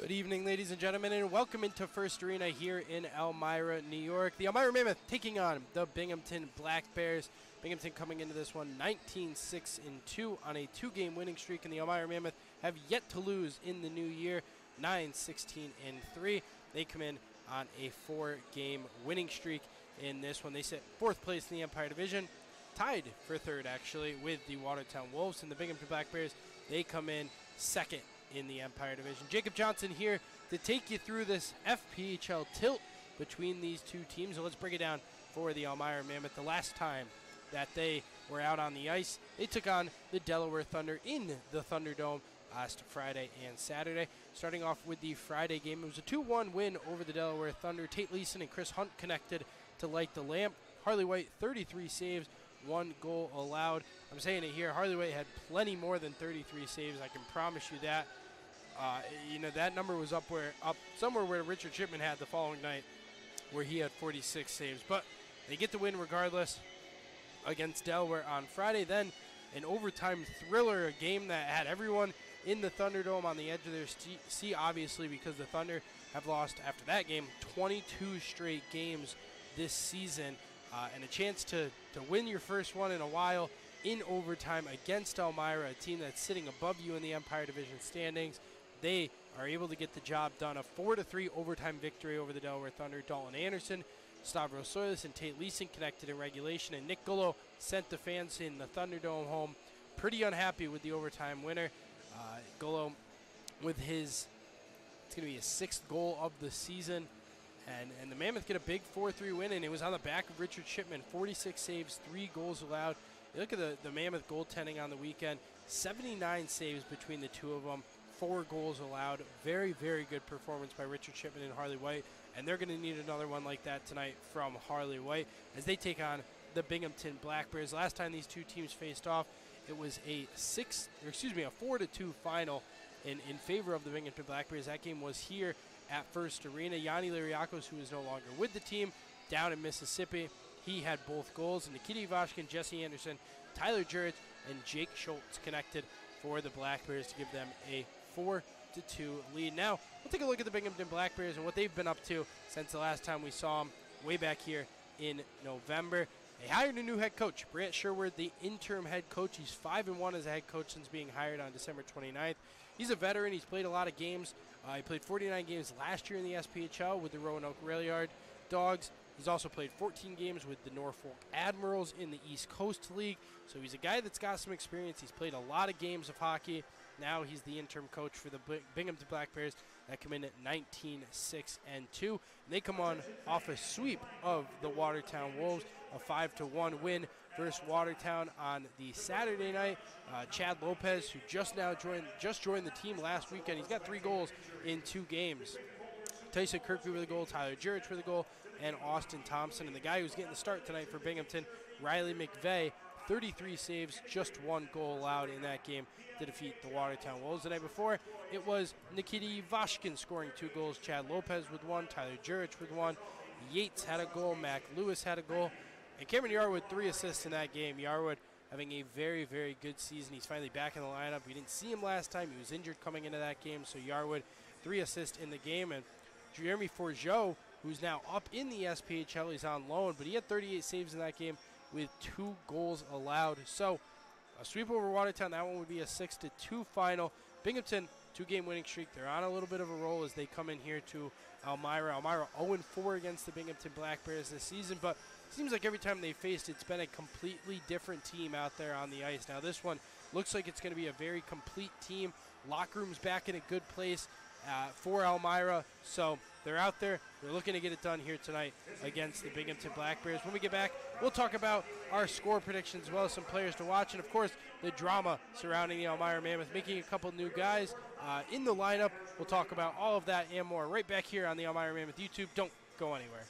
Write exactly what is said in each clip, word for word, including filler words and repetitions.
Good evening, ladies and gentlemen, and welcome into First Arena here in Elmira, New York. The Elmira Mammoth taking on the Binghamton Black Bears. Binghamton coming into this one nineteen six and two on a two-game winning streak, and the Elmira Mammoth have yet to lose in the new year, nine sixteen and three. They come in on a four-game winning streak in this one. They sit fourth place in the Empire Division, tied for third, actually, with the Watertown Wolves. And the Binghamton Black Bears, they come in second in the Empire Division. Jacob Johnson here to take you through this F P H L tilt between these two teams. So let's break it down for the Elmira Mammoth. The last time that they were out on the ice, they took on the Delaware Thunder in the Thunderdome last Friday and Saturday. Starting off with the Friday game, it was a two one win over the Delaware Thunder. Tate Leeson and Chris Hunt connected to light the lamp. Harley White, thirty-three saves, one goal allowed. I'm saying it here, Harley White had plenty more than thirty-three saves, I can promise you that. Uh, you know, that number was up where up somewhere where Richard Shipman had the following night, where he had forty-six saves. But they get the win regardless against Delaware on Friday. Then an overtime thriller, a game that had everyone in the Thunderdome on the edge of their seat, obviously, because the Thunder have lost, after that game, twenty-two straight games this season. Uh, and a chance to, to win your first one in a while in overtime against Elmira, a team that's sitting above you in the Empire Division standings. They are able to get the job done. A four to three overtime victory over the Delaware Thunder. Dalton Anderson, Stavros Soilis, and Tate Leeson connected in regulation, and Nick Gullo sent the fans in the Thunderdome home pretty unhappy with the overtime winner. Uh, Gullo with his, it's going to be his sixth goal of the season. And, and the Mammoth get a big four three win, and it was on the back of Richard Shipman. forty-six saves, three goals allowed. You look at the, the Mammoth goaltending on the weekend, seventy-nine saves between the two of them, four goals allowed. Very, very good performance by Richard Shipman and Harley White, and they're going to need another one like that tonight from Harley White as they take on the Binghamton Black Bears. Last time these two teams faced off, it was a six, or excuse me, a four to two final in, in favor of the Binghamton Black Bears. That game was here at First Arena. Yanni Liriakos, who is no longer with the team, down in Mississippi, he had both goals. And Nikita Ivashkin, Jesse Anderson, Tyler Jurich, and Jake Schultz connected for the Black Bears to give them a four to two lead. Now, we'll take a look at the Binghamton Black Bears and what they've been up to since the last time we saw them way back here in November. They hired a new head coach, Brant Sherwood, the interim head coach. He's five and one as a head coach since being hired on December twenty-ninth. He's a veteran. He's played a lot of games. Uh, he played forty-nine games last year in the S P H L with the Roanoke Railyard Dogs. He's also played fourteen games with the Norfolk Admirals in the East Coast League. So he's a guy that's got some experience. He's played a lot of games of hockey. Now he's the interim coach for the Binghamton Black Bears that come in at nineteen six and two. And they come on off a sweep of the Watertown Wolves, a five to one win versus Watertown on the Saturday night. Uh, Chad Lopez, who just now joined, just joined the team last weekend, he's got three goals in two games. Tyson Kirkby with a goal, Tyler Jurich with a goal, and Austin Thompson. And the guy who's getting the start tonight for Binghamton, Riley McVeigh, thirty-three saves, just one goal allowed in that game to defeat the Watertown Wolves. The night before, it was Nikita Ivashkin scoring two goals, Chad Lopez with one, Tyler Jurich with one, Yates had a goal, Mac Lewis had a goal, and Cameron Yarwood, three assists in that game. Yarwood having a very, very good season. He's finally back in the lineup. We didn't see him last time. He was injured coming into that game, so Yarwood, three assists in the game. And Jeremy Forgeot, who's now up in the S P H L, he's on loan, but he had thirty-eight saves in that game with two goals allowed. So a sweep over Watertown, that one would be a six to two final. Binghamton, two-game winning streak. They're on a little bit of a roll as they come in here to Elmira. Elmira oh and four against the Binghamton Black Bears this season, but it seems like every time they faced, it's been a completely different team out there on the ice. Now this one looks like it's going to be a very complete team. Locker room's back in a good place uh, for Elmira, so they're out there. They're looking to get it done here tonight against the Binghamton Black Bears. When we get back, we'll talk about our score predictions as well as some players to watch, and of course the drama surrounding the Elmira Mammoth, making a couple new guys uh, in the lineup. We'll talk about all of that and more right back here on the Elmira Mammoth YouTube. Don't go anywhere.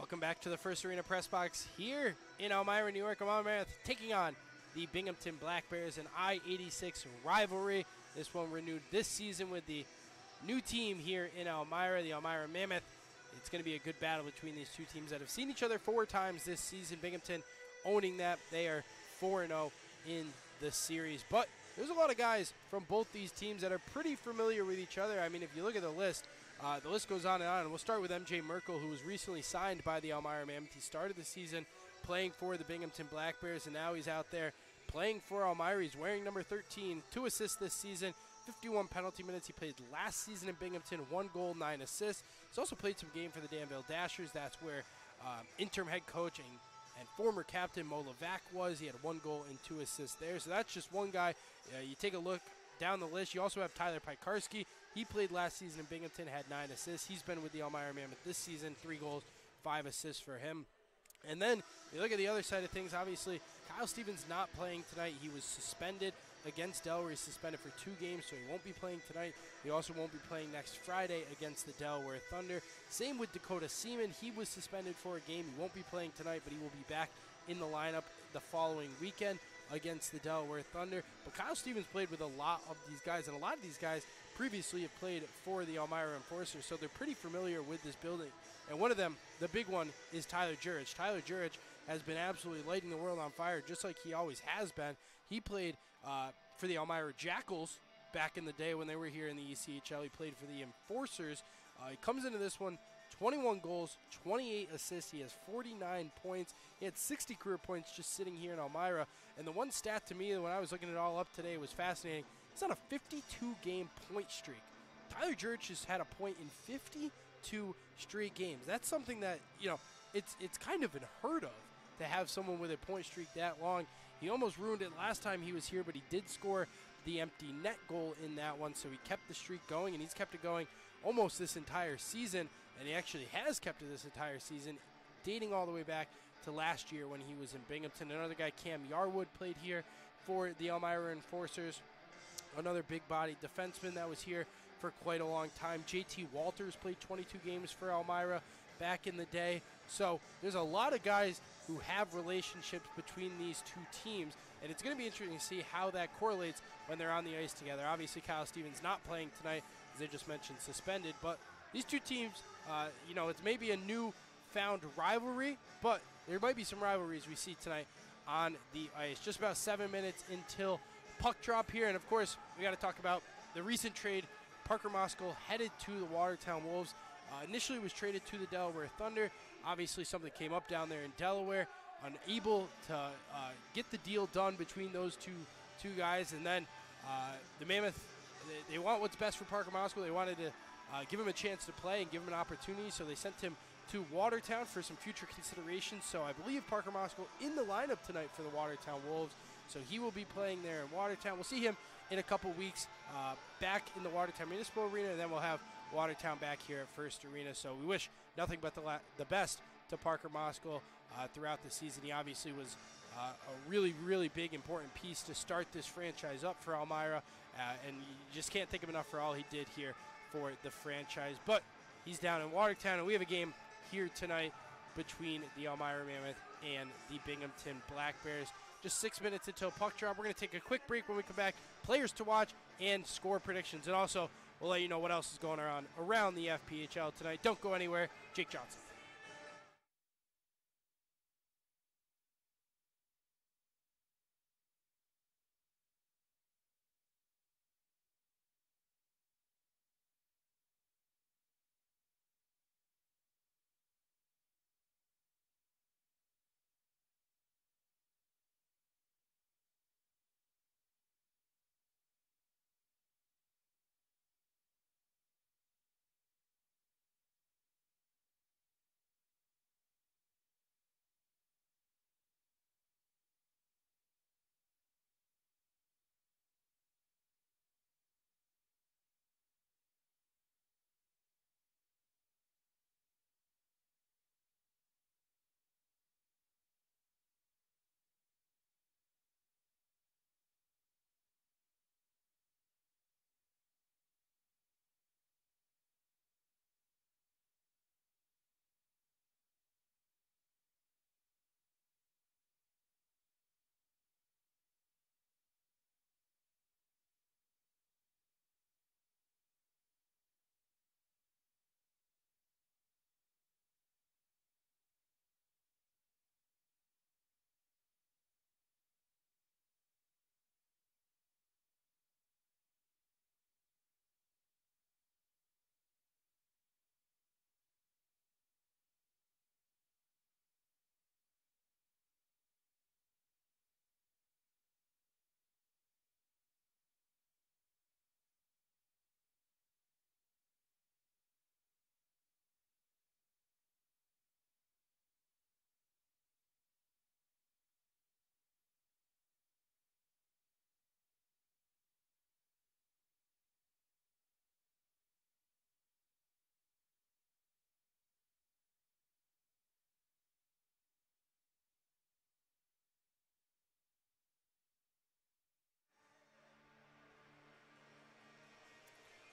Welcome back to the First Arena Press Box here in Elmira, New York. Elmira Mammoth taking on the Binghamton Black Bears, an I eighty-six rivalry. This one renewed this season with the new team here in Elmira, the Elmira Mammoth. It's going to be a good battle between these two teams that have seen each other four times this season. Binghamton owning that. They are four and oh in the series. But there's a lot of guys from both these teams that are pretty familiar with each other. I mean, if you look at the list, Uh, the list goes on and on, and we'll start with M J Merkel, who was recently signed by the Elmira Mammoth. He started the season playing for the Binghamton Black Bears, and now he's out there playing for Elmira. He's wearing number thirteen, two assists this season, fifty-one penalty minutes. He played last season in Binghamton, one goal, nine assists. He's also played some game for the Danville Dashers. That's where um, interim head coach and, and former captain Mo Levac was. He had one goal and two assists there, so that's just one guy. Uh, you take a look down the list. You also have Tyler Pikarski. He played last season in Binghamton, had nine assists. He's been with the Elmira Mammoth this season, three goals, five assists for him. And then you look at the other side of things. Obviously, Kyle Stevens not playing tonight. He was suspended against Delaware. He's suspended for two games, so he won't be playing tonight. He also won't be playing next Friday against the Delaware Thunder. Same with Dakota Seaman. He was suspended for a game. He won't be playing tonight, but he will be back in the lineup the following weekend against the Delaware Thunder. But Kyle Stevens played with a lot of these guys, and a lot of these guys previously have played for the Elmira Enforcers, so they're pretty familiar with this building. And one of them, the big one, is Tyler Jurich. Tyler Jurich has been absolutely lighting the world on fire, just like he always has been. He played uh, for the Elmira Jackals back in the day when they were here in the E C H L. He played for the Enforcers. Uh, he comes into this one, twenty-one goals, twenty-eight assists. He has forty-nine points. He had sixty career points just sitting here in Elmira. And the one stat to me when I was looking it all up today was fascinating. He's on a fifty-two game point streak. Tyler Jurich has had a point in fifty-two straight games. That's something that, you know, it's it's kind of unheard of to have someone with a point streak that long. He almost ruined it last time he was here, but he did score the empty net goal in that one, so he kept the streak going, and he's kept it going almost this entire season, and he actually has kept it this entire season, dating all the way back to last year when he was in Binghamton. Another guy, Cam Yarwood, played here for the Elmira Enforcers. Another big-bodied defenseman that was here for quite a long time. J T Walters played twenty-two games for Elmira back in the day. So there's a lot of guys who have relationships between these two teams, and it's going to be interesting to see how that correlates when they're on the ice together. Obviously, Kyle Stevens not playing tonight, as they just mentioned, suspended. But these two teams, uh, you know, it's maybe a new-found rivalry, but there might be some rivalries we see tonight on the ice. Just about seven minutes until puck drop here, and of course, we got to talk about the recent trade. Parker Moskal headed to the Watertown Wolves. Uh, initially was traded to the Delaware Thunder. Obviously, something came up down there in Delaware, unable to uh, get the deal done between those two two guys. And then uh, the Mammoth, they, they want what's best for Parker Moskal. They wanted to uh, give him a chance to play and give him an opportunity, so they sent him to Watertown for some future considerations. So I believe Parker Moskal in the lineup tonight for the Watertown Wolves. So he will be playing there in Watertown. We'll see him in a couple weeks uh, back in the Watertown Municipal Arena, and then we'll have Watertown back here at First Arena. So we wish nothing but the, la the best to Parker Moskal uh, throughout the season. He obviously was uh, a really, really big, important piece to start this franchise up for Elmira, uh, and you just can't thank him enough for all he did here for the franchise. But he's down in Watertown, and we have a game here tonight between the Elmira Mammoth and the Binghamton Black Bears. Just six minutes until puck drop. We're going to take a quick break. When we come back, players to watch and score predictions. And also, we'll let you know what else is going on around the F P H L tonight. Don't go anywhere. Jake Johnson.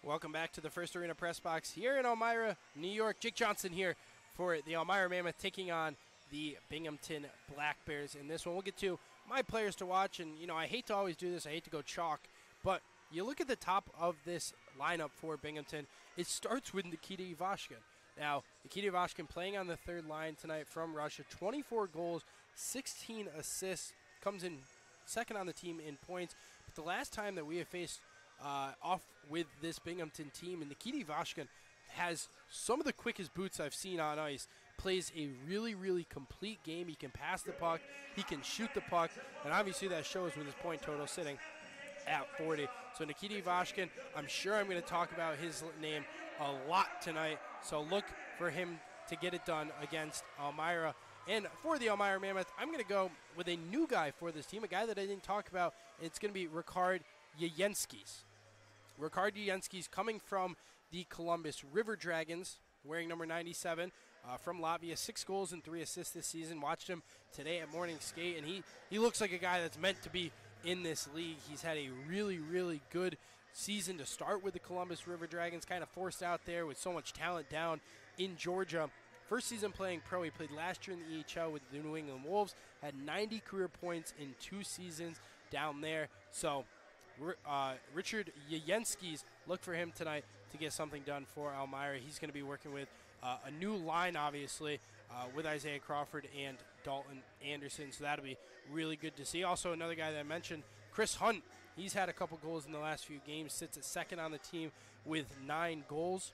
Welcome back to the First Arena Press Box here in Elmira, New York. Jake Johnson here for the Elmira Mammoth taking on the Binghamton Black Bears in this one. We'll get to my players to watch, and you know, I hate to always do this. I hate to go chalk, but you look at the top of this lineup for Binghamton. It starts with Nikita Ivashkin. Now, Nikita Ivashkin playing on the third line tonight from Russia. twenty-four goals, sixteen assists, comes in second on the team in points. But the last time that we have faced uh, off with this Binghamton team, and Nikita Ivashkin has some of the quickest boots I've seen on ice. Plays a really, really complete game. He can pass the puck, he can shoot the puck, and obviously that shows with his point total sitting at forty. So Nikita Ivashkin, I'm sure I'm going to talk about his name a lot tonight. So look for him to get it done against Elmira. And for the Elmira Mammoth, I'm going to go with a new guy for this team, a guy that I didn't talk about. It's going to be Ricard Yayenskis. Ricard Yayenskis coming from the Columbus River Dragons, wearing number ninety-seven. Uh, from Latvia, six goals and three assists this season. Watched him today at morning skate, and he, he looks like a guy that's meant to be in this league. He's had a really, really good season to start with the Columbus River Dragons, kind of forced out there with so much talent down in Georgia. First season playing pro, he played last year in the E H L with the New England Wolves, had ninety career points in two seasons down there. So uh, Richard Yayenskis, look for him tonight to get something done for Elmira. He's going to be working with Uh, a new line, obviously, uh, with Isaiah Crawford and Dalton Anderson, so that'll be really good to see. Also, another guy that I mentioned, Chris Hunt. He's had a couple goals in the last few games, sits at second on the team with nine goals.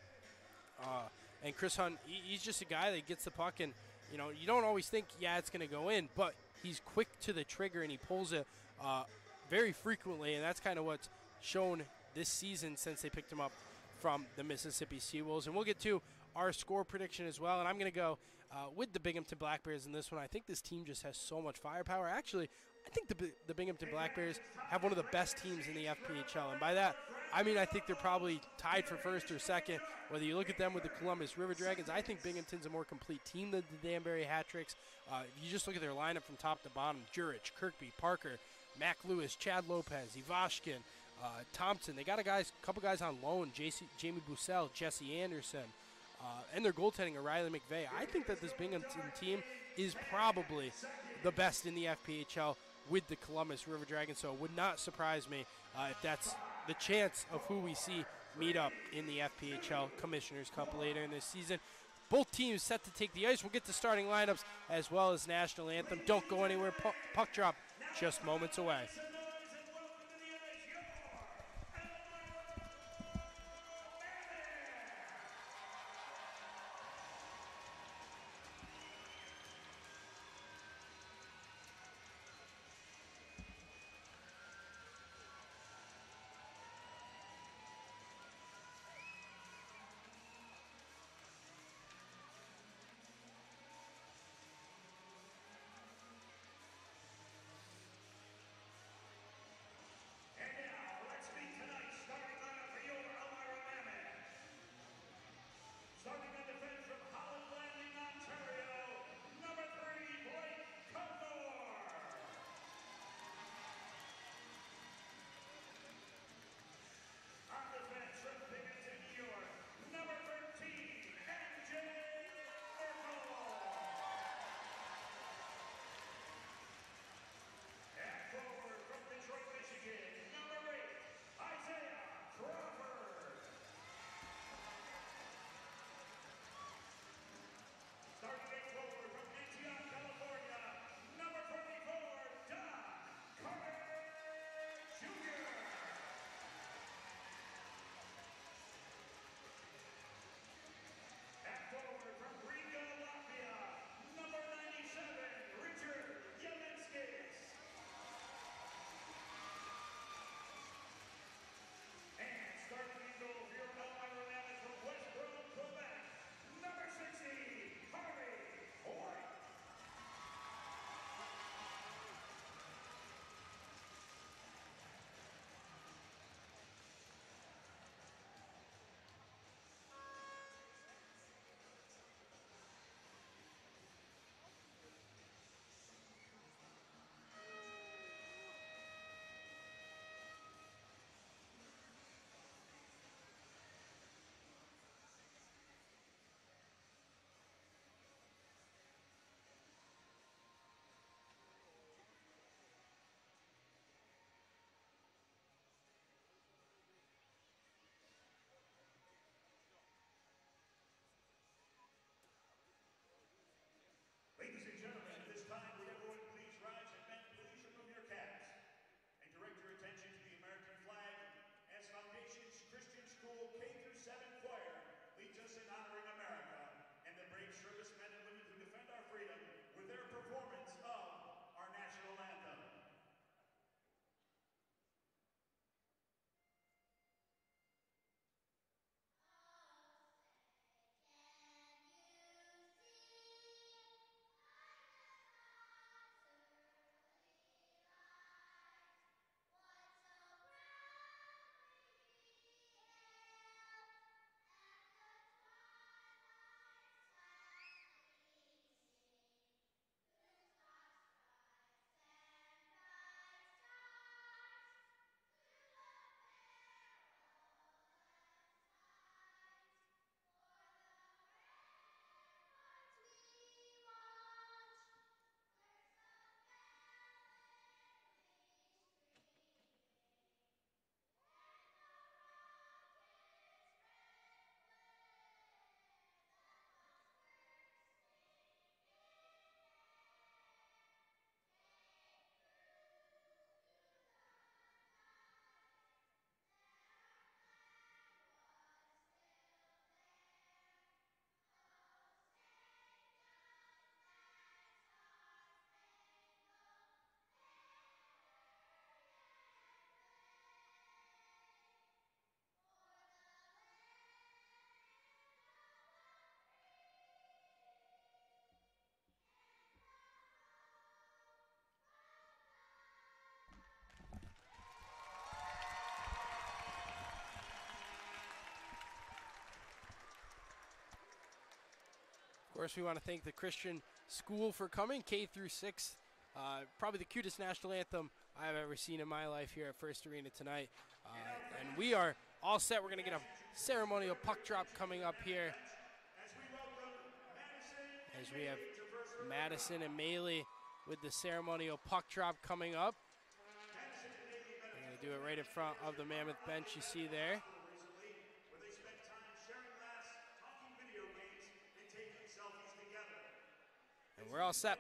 Uh, and Chris Hunt, he, he's just a guy that gets the puck, and you know, you don't always think, yeah, it's going to go in, but he's quick to the trigger, and he pulls it uh, very frequently, and that's kind of what's shown this season since they picked him up from the Mississippi Seawolves. And we'll get to our score prediction as well, and I'm going to go uh, with the Binghamton Black Bears in this one. I think this team just has so much firepower. Actually, I think the, the Binghamton Black Bears have one of the best teams in the F P H L, and by that, I mean I think they're probably tied for first or second. Whether you look at them with the Columbus River Dragons, I think Binghamton's a more complete team than the Danbury Hat-Tricks. Uh, if you just look at their lineup from top to bottom, Jurich, Kirkby, Parker, Mac Lewis, Chad Lopez, Ivashkin, uh, Thompson. They got a guys, couple guys on loan, J C, Jamie Bussell, Jesse Anderson. Uh, and their goaltending, O'Reilly McVeigh. I think that this Binghamton team is probably the best in the F P H L with the Columbus River Dragons, so it would not surprise me uh, if that's the chance of who we see meet up in the F P H L Commissioner's Cup later in this season. Both teams set to take the ice. We'll get to starting lineups as well as national anthem. Don't go anywhere. Puck, puck drop just moments away. course, we want to thank the Christian School for coming, K through six. Uh, probably the cutest national anthem I've ever seen in my life here at First Arena tonight. Uh, and we are all set. We're going to get a ceremonial puck drop coming up here, as we have Madison and Maley with the ceremonial puck drop coming up. We're going to do it right in front of the Mammoth bench you see there. And we're all set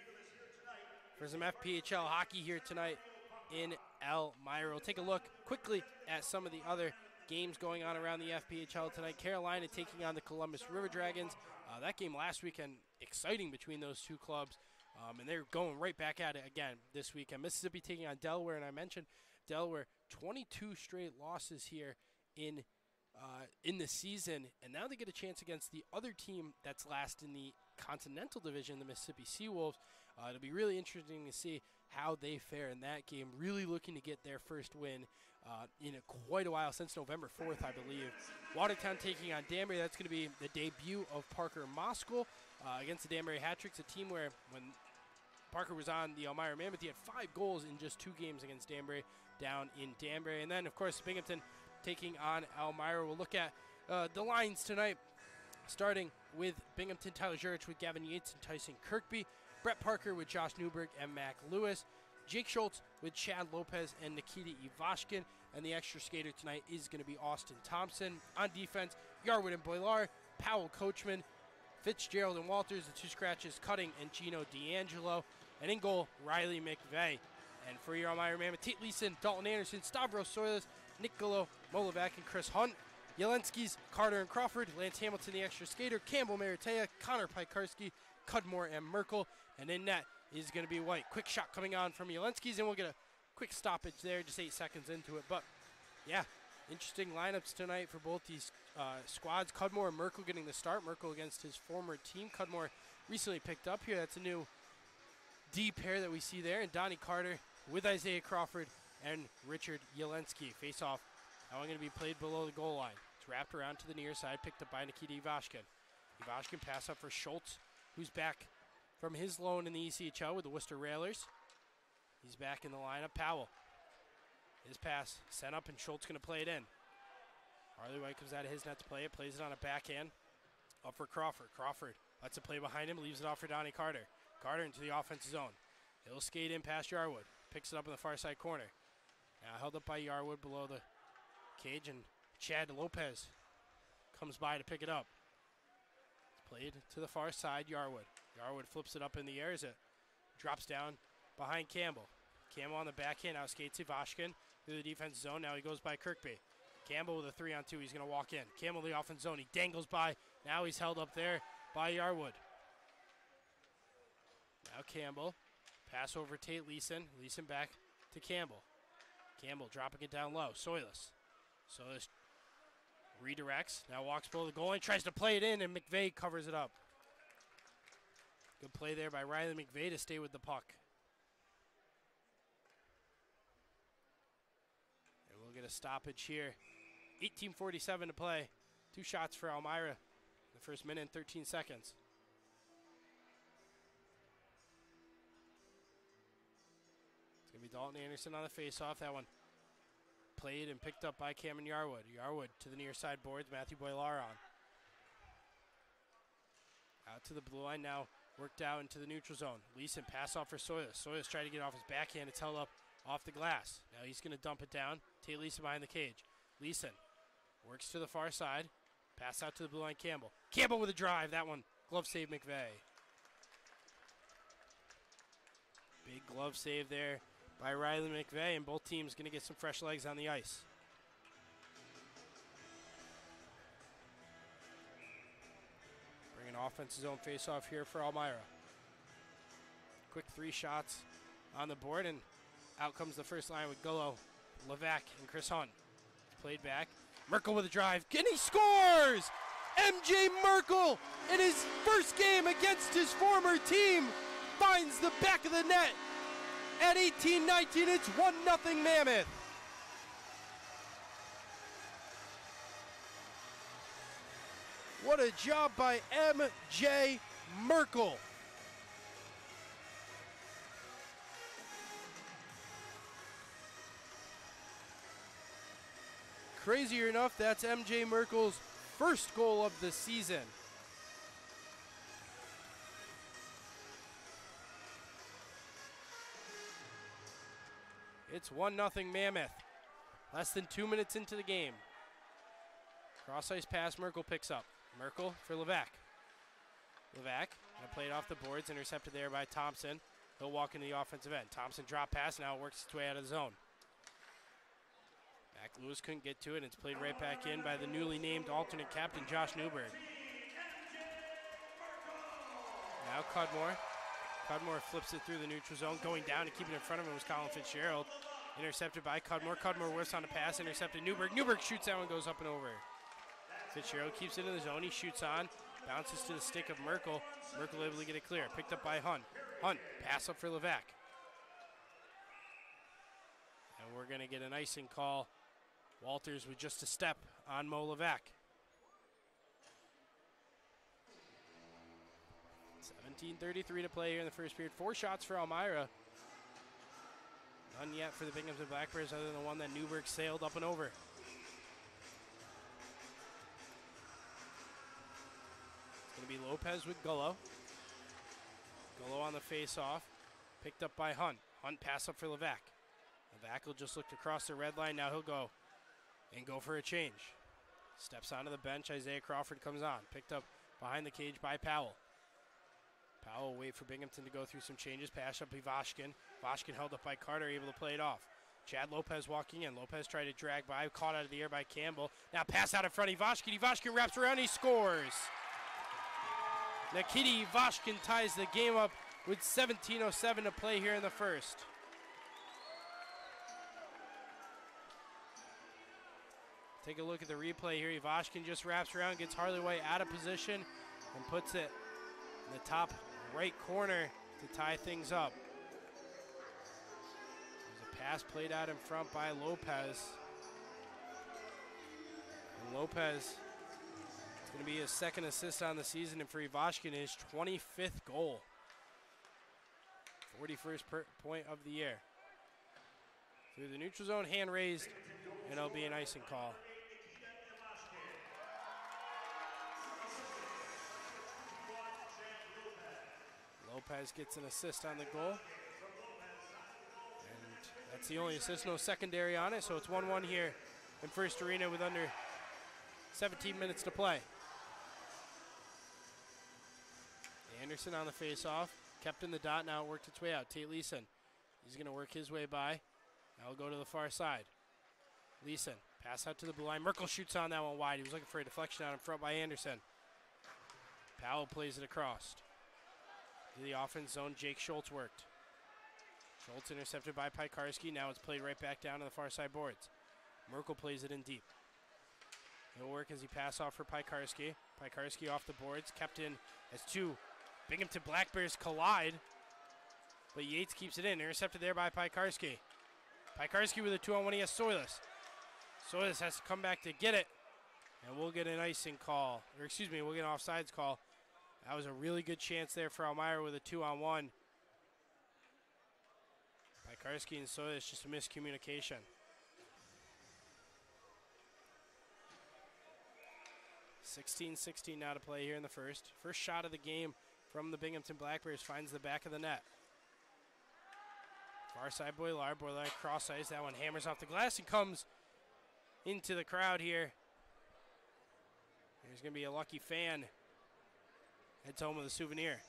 for some F P H L hockey here tonight in Elmira. We'll take a look quickly at some of the other games going on around the F P H L tonight. Carolina taking on the Columbus River Dragons. Uh, that game last weekend, exciting between those two clubs, um, and they're going right back at it again this weekend. Mississippi taking on Delaware, and I mentioned Delaware, twenty-two straight losses here in uh, in the season, and now they get a chance against the other team that's last in the Continental Division, the Mississippi Seawolves. Uh, it'll be really interesting to see how they fare in that game. Really looking to get their first win uh, in a, quite a while, since November fourth, I believe. Watertown taking on Danbury. That's going to be the debut of Parker Moskal uh, against the Danbury Hat-Tricks, a team where when Parker was on the Elmira Mammoth, he had five goals in just two games against Danbury down in Danbury. And then, of course, Binghamton taking on Elmira. We'll look at uh, the lines tonight, starting with Binghamton, Tyler Jurich with Gavin Yates and Tyson Kirkby. Brett Parker with Josh Newberg and Mac Lewis. Jake Schultz with Chad Lopez and Nikita Ivashkin. And the extra skater tonight is going to be Austin Thompson. On defense, Yarwood and Boilar, Powell Coachman, Fitzgerald and Walters, the two scratches, Cutting and Gino D'Angelo. And in goal, Riley McVeigh. And for your Elmira Mammoth, Tate Leeson, Dalton Anderson, Stavros Soilis, Nicolo Molovak, and Chris Hunt. Yelenski's Carter and Crawford, Lance Hamilton, the extra skater, Campbell Maritea, Connor Pikarski, Cudmore and Merkel. And in net is going to be White. Quick shot coming on from Yelenski's, and we'll get a quick stoppage there, just eight seconds into it. But, yeah, interesting lineups tonight for both these uh, squads. Cudmore and Merkel getting the start. Merkel against his former team. Cudmore recently picked up here. That's a new D pair that we see there. And Donnie Carter with Isaiah Crawford and Richard Yelensky. Face off. Now going to be played below the goal line. It's wrapped around to the near side, picked up by Nikita Ivashkin. Ivashkin pass up for Schultz, who's back from his loan in the E C H L with the Worcester Railers. He's back in the lineup. Powell. His pass sent up, and Schultz going to play it in. Harley White comes out of his net to play it, plays it on a backhand. Up for Crawford. Crawford lets it play behind him, leaves it off for Donnie Carter. Carter into the offensive zone. He'll skate in past Yarwood. Picks it up in the far side corner. Now held up by Yarwood below the cage, and Chad Lopez comes by to pick it up. It's played to the far side, Yarwood. Yarwood flips it up in the air as it drops down behind Campbell. Campbell on the backhand, now skates Ivashkin through the defensive zone. Now he goes by Kirkby. Campbell with a three on two, he's going to walk in. Campbell in the offensive zone, he dangles by. Now he's held up there by Yarwood. Now Campbell, pass over Tate Leeson. Leeson back to Campbell. Campbell dropping it down low. Soilis. Soilis redirects. Now walks below the goal line. Tries to play it in, and McVeigh covers it up. Good play there by Riley McVeigh to stay with the puck. And we'll get a stoppage here. eighteen forty-seven to play. Two shots for Elmira in the first minute and thirteen seconds. It's going to be Dalton Anderson on the faceoff. That one played and picked up by Cameron Yarwood. Yarwood to the near side boards. Matthew Boilar on. Out to the blue line now. Worked out into the neutral zone. Leeson pass off for Soilis. Soilis trying to get off his backhand. It's held up off the glass. Now he's going to dump it down. Tate Leeson behind the cage. Leeson works to the far side. Pass out to the blue line, Campbell. Campbell with a drive. That one, glove save McVeigh. Big glove save there by Riley McVeigh, and both teams going to get some fresh legs on the ice. Bring an offensive zone face-off here for Elmira. Quick three shots on the board, and out comes the first line with Gullo, Levac, and Chris Hunt. Played back. Merkel with a drive, and he scores! M J Merkel, in his first game against his former team, finds the back of the net. At eighteen nineteen, it's one nothing Mammoth. What a job by M J Merkel. Crazier enough, that's M J Merkel's first goal of the season. It's one nothing Mammoth. Less than two minutes into the game. Cross ice pass, Merkel picks up. Merkel for Levac. Levac, gonna play it off the boards, intercepted there by Thompson. He'll walk into the offensive end. Thompson drop pass, now it works its way out of the zone. Mac Lewis couldn't get to it, and it's played right back in by the newly named alternate captain, Josh Newberg. Now Cudmore. Cudmore flips it through the neutral zone. Going down to keep it in front of him was Colin Fitzgerald. Intercepted by Cudmore. Cudmore whiffs on the pass, intercepted Newberg. Newberg shoots that one, goes up and over. Fitzgerald keeps it in the zone. He shoots on, bounces to the stick of Merkel. Merkel able to get it clear. Picked up by Hunt. Hunt, pass up for Levac. And we're going to get an icing call. Walters with just a step on Mo Levac. seventeen thirty-three to play here in the first period. Four shots for Elmira. None yet for the Binghamton Black Bears other than the one that Newberg sailed up and over. It's going to be Lopez with Gullo. Gullo on the face-off. Picked up by Hunt. Hunt pass up for Levac. Levac will just look across the red line. Now he'll go and go for a change. Steps onto the bench. Isaiah Crawford comes on. Picked up behind the cage by Powell. Powell will wait for Binghamton to go through some changes. Pass up Ivashkin. Ivashkin held up by Carter, able to play it off. Chad Lopez walking in. Lopez tried to drag by, caught out of the air by Campbell. Now pass out in front of Ivashkin. Ivashkin wraps around, he scores. Nikita Ivashkin ties the game up with seventeen oh seven to play here in the first. Take a look at the replay here. Ivashkin just wraps around, gets Harley White out of position, and puts it in the top right corner to tie things up. There's a pass played out in front by Lopez. And Lopez, it's going to be his second assist on the season, and for Ivashkin, his twenty-fifth goal. forty-first per point of the year. Through the neutral zone, hand raised, and it'll be an icing call. Lopez gets an assist on the goal. And that's the only assist, no secondary on it, so it's one one here in First Arena with under seventeen minutes to play. Anderson on the face-off, kept in the dot, now it worked its way out. Tate Leeson, he's going to work his way by. Now he'll go to the far side. Leeson, pass out to the blue line. Merkel shoots on that one wide. He was looking for a deflection out in front by Anderson. Powell plays it across. To the offense zone, Jake Schultz worked. Schultz intercepted by Pikarski. Now it's played right back down to the far side boards. Merkel plays it in deep. It'll work as he pass off for Pikarski. Pikarski off the boards, kept in as two Binghamton Black Bears collide. But Yates keeps it in, intercepted there by Pikarski. Pikarski with a two on one, he has Soilis. Soilis has to come back to get it. And we'll get an icing call, or excuse me, we'll get an offsides call. That was a really good chance there for Elmira with a two on one. Pikarski and Soilis, just a miscommunication. sixteen sixteen now to play here in the first. First shot of the game from the Binghamton Black Bears finds the back of the net. Far side Boilar, Boilar cross ice. That one hammers off the glass and comes into the crowd here. There's going to be a lucky fan. Heads home with a souvenir.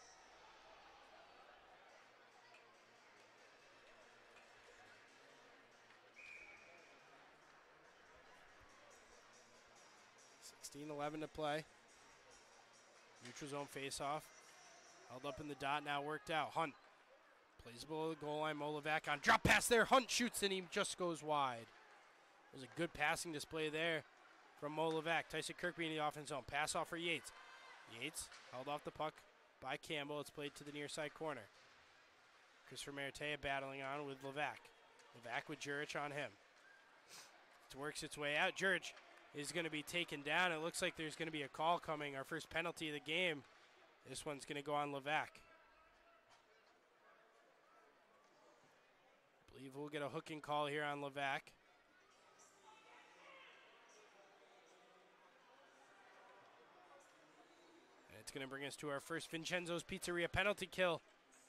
sixteen eleven to play. Neutral zone face-off. Held up in the dot, now worked out. Hunt plays below the goal line. Mo Levac on drop pass there. Hunt shoots and he just goes wide. There's a good passing display there from Mo Levac. Tyson Kirkby in the offense zone. Pass off for Yates. Yates held off the puck by Campbell. It's played to the near side corner. Christopher Meritea battling on with Levac. Levac with Jurich on him. It works its way out. Jurich is going to be taken down. It looks like there's going to be a call coming. Our first penalty of the game. This one's going to go on Levac. I believe we'll get a hooking call here on Levac. And it's going to bring us to our first Vincenzo's Pizzeria penalty kill.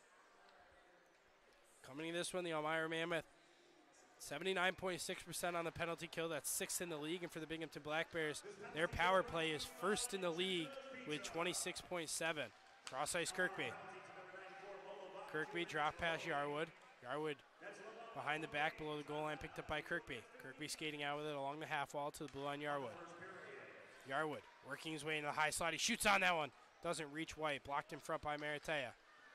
Coming to this one, the Elmira Mammoth, seventy-nine point six percent on the penalty kill. That's sixth in the league. And for the Binghamton Black Bears, their power play is first in the league with twenty-six point seven. Cross ice Kirkby. Kirkby drop pass Yarwood. Yarwood behind the back below the goal line, picked up by Kirkby. Kirkby skating out with it along the half wall to the blue line Yarwood. Yarwood working his way into the high slot. He shoots on that one. Doesn't reach White. Blocked in front by Maritea.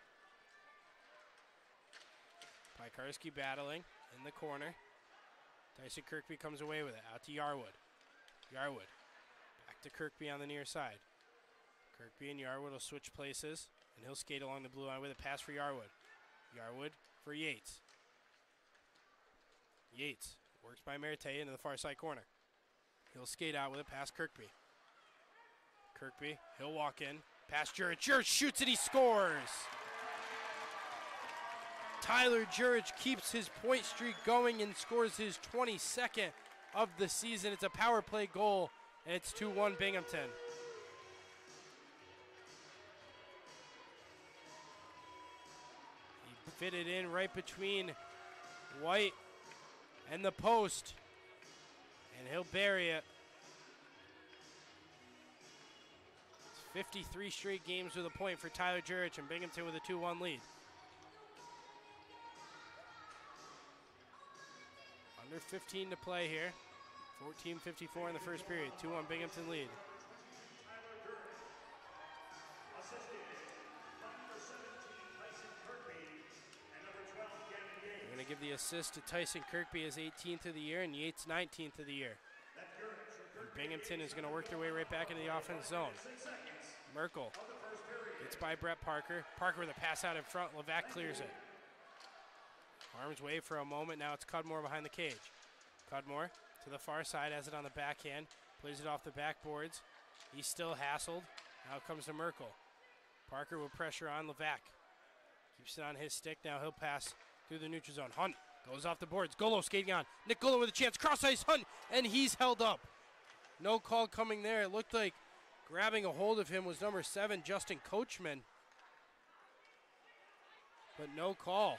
Pikarski battling in the corner. Tyson Kirkby comes away with it. Out to Yarwood. Yarwood. Back to Kirkby on the near side. Kirkby and Yarwood will switch places, and he'll skate along the blue line with a pass for Yarwood. Yarwood for Yates. Yates works by Maritea into the far side corner. He'll skate out with it past Kirkby. Kirkby, he'll walk in. Past Jurich. Jurich shoots and he scores! Tyler Jurich keeps his point streak going and scores his twenty-second of the season. It's a power play goal, and it's two one Binghamton. He fitted in right between White and the post, and he'll bury it. It's fifty-three straight games with a point for Tyler Jurich, and Binghamton with a two one lead. Under fifteen to play here. fourteen fifty-four in the first period. two one Binghamton lead. We're going to give the assist to Tyson Kirkby, his eighteenth of the year, and Yates nineteenth of the year. And Binghamton is going to work their way right back into the offense zone. Merkel gets by Brett Parker. Parker with a pass out in front. Levac clears it. Arms wave for a moment. Now it's Cudmore behind the cage. Cudmore to the far side, has it on the backhand. Plays it off the backboards. He's still hassled. Now it comes to Merkel. Parker with pressure on Levac. Keeps it on his stick. Now he'll pass through the neutral zone. Hunt goes off the boards. Golo skating on. Nick Golo with a chance. Cross ice Hunt, and he's held up. No call coming there. It looked like grabbing a hold of him was number seven, Justin Coachman. But no call.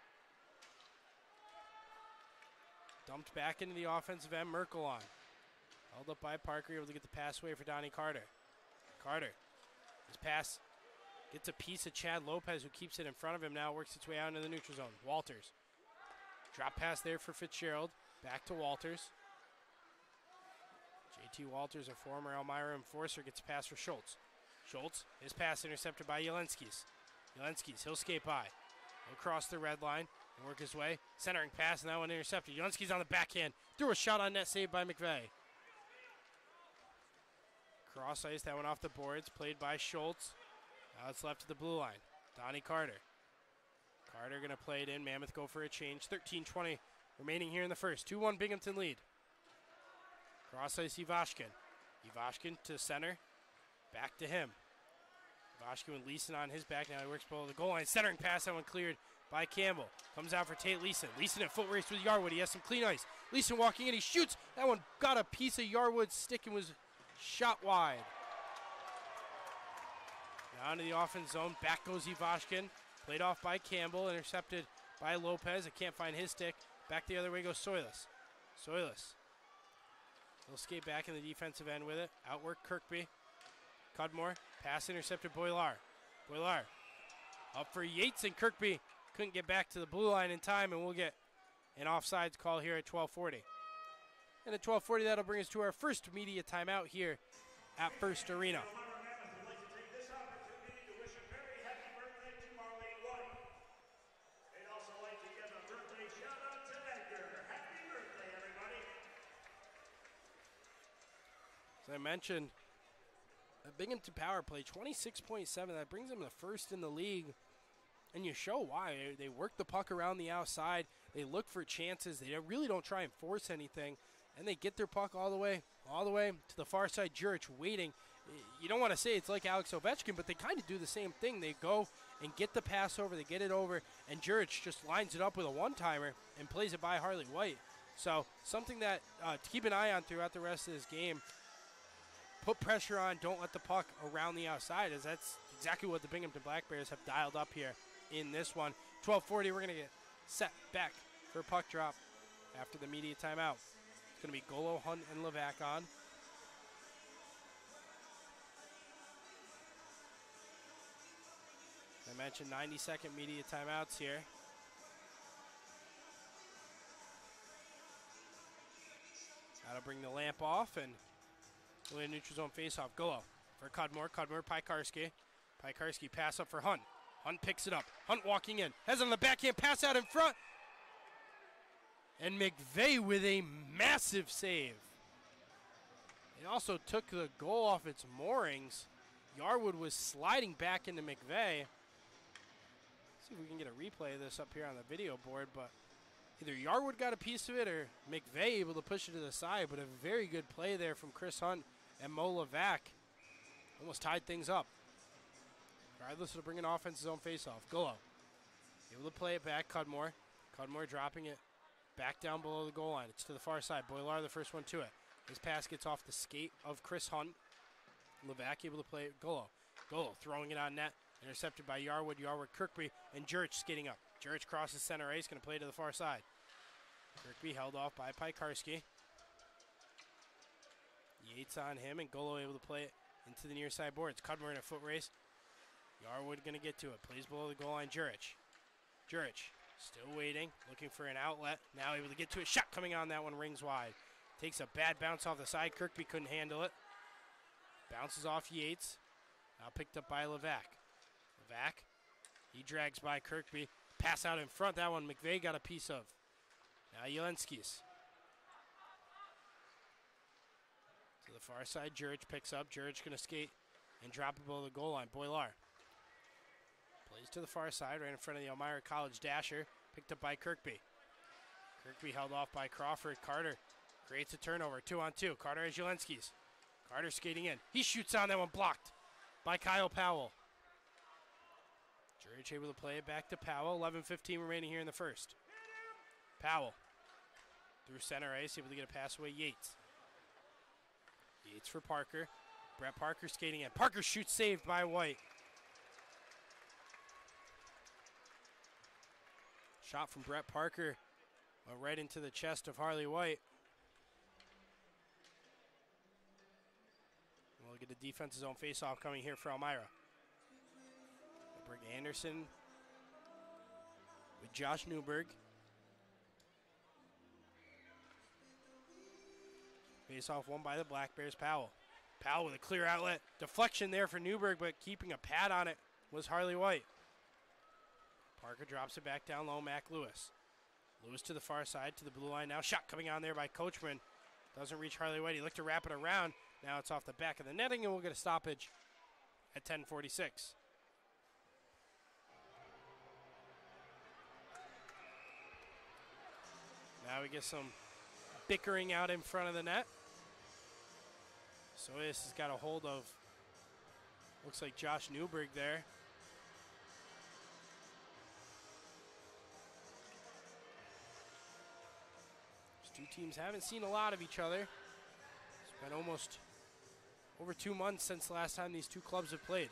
Dumped back into the offensive end. Merkel on. Held up by Parker, able to get the pass away for Donnie Carter. Carter. His pass gets a piece of Chad Lopez, who keeps it in front of him now, works its way out into the neutral zone. Walters. Drop pass there for Fitzgerald. Back to Walters. J T Walters, a former Elmira enforcer, gets a pass for Schultz. Schultz, his pass intercepted by Jelenskis. Jelenskis, he'll skate by. He'll cross the red line and work his way. Centering pass, and that one intercepted. Jelenskis on the backhand. Threw a shot on net, saved by McVeigh. Cross ice, that one off the boards, played by Schultz. Now it's left to the blue line. Donnie Carter. Carter going to play it in. Mammoth go for a change. thirteen twenty remaining here in the first. two one Binghamton lead. Cross ice Ivashkin. Ivashkin to center. Back to him. Ivashkin with Leeson on his back. Now he works below the goal line. Centering pass, that one cleared by Campbell. Comes out for Tate Leeson. Leeson in foot race with Yarwood. He has some clean ice. Leeson walking in. He shoots. That one got a piece of Yarwood's stick and was shot wide. Now into the offense zone. Back goes Ivashkin. Played off by Campbell. Intercepted by Lopez. I can't find his stick. Back the other way goes Soilis. Soilis. He'll skate back in the defensive end with it. Outwork Kirkby. Cudmore. Pass intercepted Boilar. Boilar. Up for Yates, and Kirkby couldn't get back to the blue line in time, and we'll get an offsides call here at twelve forty. And at twelve forty, that'll bring us to our first media timeout here at First Arena. As I mentioned, a Binghamton power play, twenty-six point seven. That brings them the first in the league. And you show why. They work the puck around the outside. They look for chances. They really don't try and force anything. And they get their puck all the way, all the way to the far side. Jurich waiting you don't want to say it's like Alex Ovechkin, but they kind of do the same thing. They go and get the pass over, they get it over, and Jurich just lines it up with a one-timer and plays it by Harley White. So something that uh, to keep an eye on throughout the rest of this game. Put pressure on, don't let the puck around the outside, as that's exactly what the Binghamton Black Bears have dialed up here in this one. twelve forty, we're going to get set back for a puck drop after the media timeout. It's going to be Golo, Hunt, and Levac on. I mentioned ninety second media timeouts here. That'll bring the lamp off, and we'll a neutral zone faceoff. Golo for Cudmore. Cudmore, Piekarski. Piekarski pass up for Hunt. Hunt picks it up. Hunt walking in. Has it on the backhand pass out in front. And McVeigh with a massive save. It also took the goal off its moorings. Yarwood was sliding back into McVeigh. See if we can get a replay of this up here on the video board, but either Yarwood got a piece of it or McVeigh able to push it to the side, but a very good play there from Chris Hunt and Mo Levac. Almost tied things up. Regardless, it'll bring an offensive zone faceoff. Golo able to play it back. Cudmore. Cudmore dropping it back down below the goal line. It's to the far side. Boilar the first one to it. His pass gets off the skate of Chris Hunt. Levac able to play it. Golo. Golo throwing it on net. Intercepted by Yarwood. Yarwood, Kirkby, and Jurich skating up. Jurich crosses center ice. Going to play to the far side. Kirkby held off by Piekarski. Yates on him, and Golo able to play it into the near side boards. Cudmore in a foot race. Yarwood going to get to it. Plays below the goal line. Jurich. Jurich still waiting, looking for an outlet. Now able to get to a shot coming on. That one rings wide. Takes a bad bounce off the side. Kirkby couldn't handle it. Bounces off Yates. Now picked up by Levac. Levac. He drags by Kirkby. Pass out in front. That one McVeigh got a piece of. Now Jelenskis. To the far side, Jurich picks up. Jurich going to skate and drop it below the goal line. Boilar. Plays to the far side, right in front of the Elmira College dasher. Picked up by Kirkby. Kirkby held off by Crawford. Carter creates a turnover. Two on two. Carter has Jelenskis. Carter skating in. He shoots on that one, blocked by Kyle Powell. Jurich able to play it back to Powell. eleven fifteen remaining here in the first. Powell through center ice, able to get a pass away. Yates. Yates for Parker. Brett Parker skating in. Parker shoots, saved by White. Shot from Brett Parker went right into the chest of Harley White. We'll get a defensive zone faceoff coming here for Elmira. We'll bring Anderson with Josh Newberg. Faceoff won by the Black Bears. Powell. Powell with a clear outlet. Deflection there for Newberg, but keeping a pad on it was Harley White. Parker drops it back down low. Mac Lewis. Lewis to the far side, to the blue line now. Shot coming on there by Coachman. Doesn't reach Harley White. He looked to wrap it around. Now it's off the back of the netting, and we'll get a stoppage at ten forty-six. Now we get some bickering out in front of the net. Soyas has got a hold of, looks like Josh Newberg there. These two teams haven't seen a lot of each other. It's been almost over two months since the last time these two clubs have played.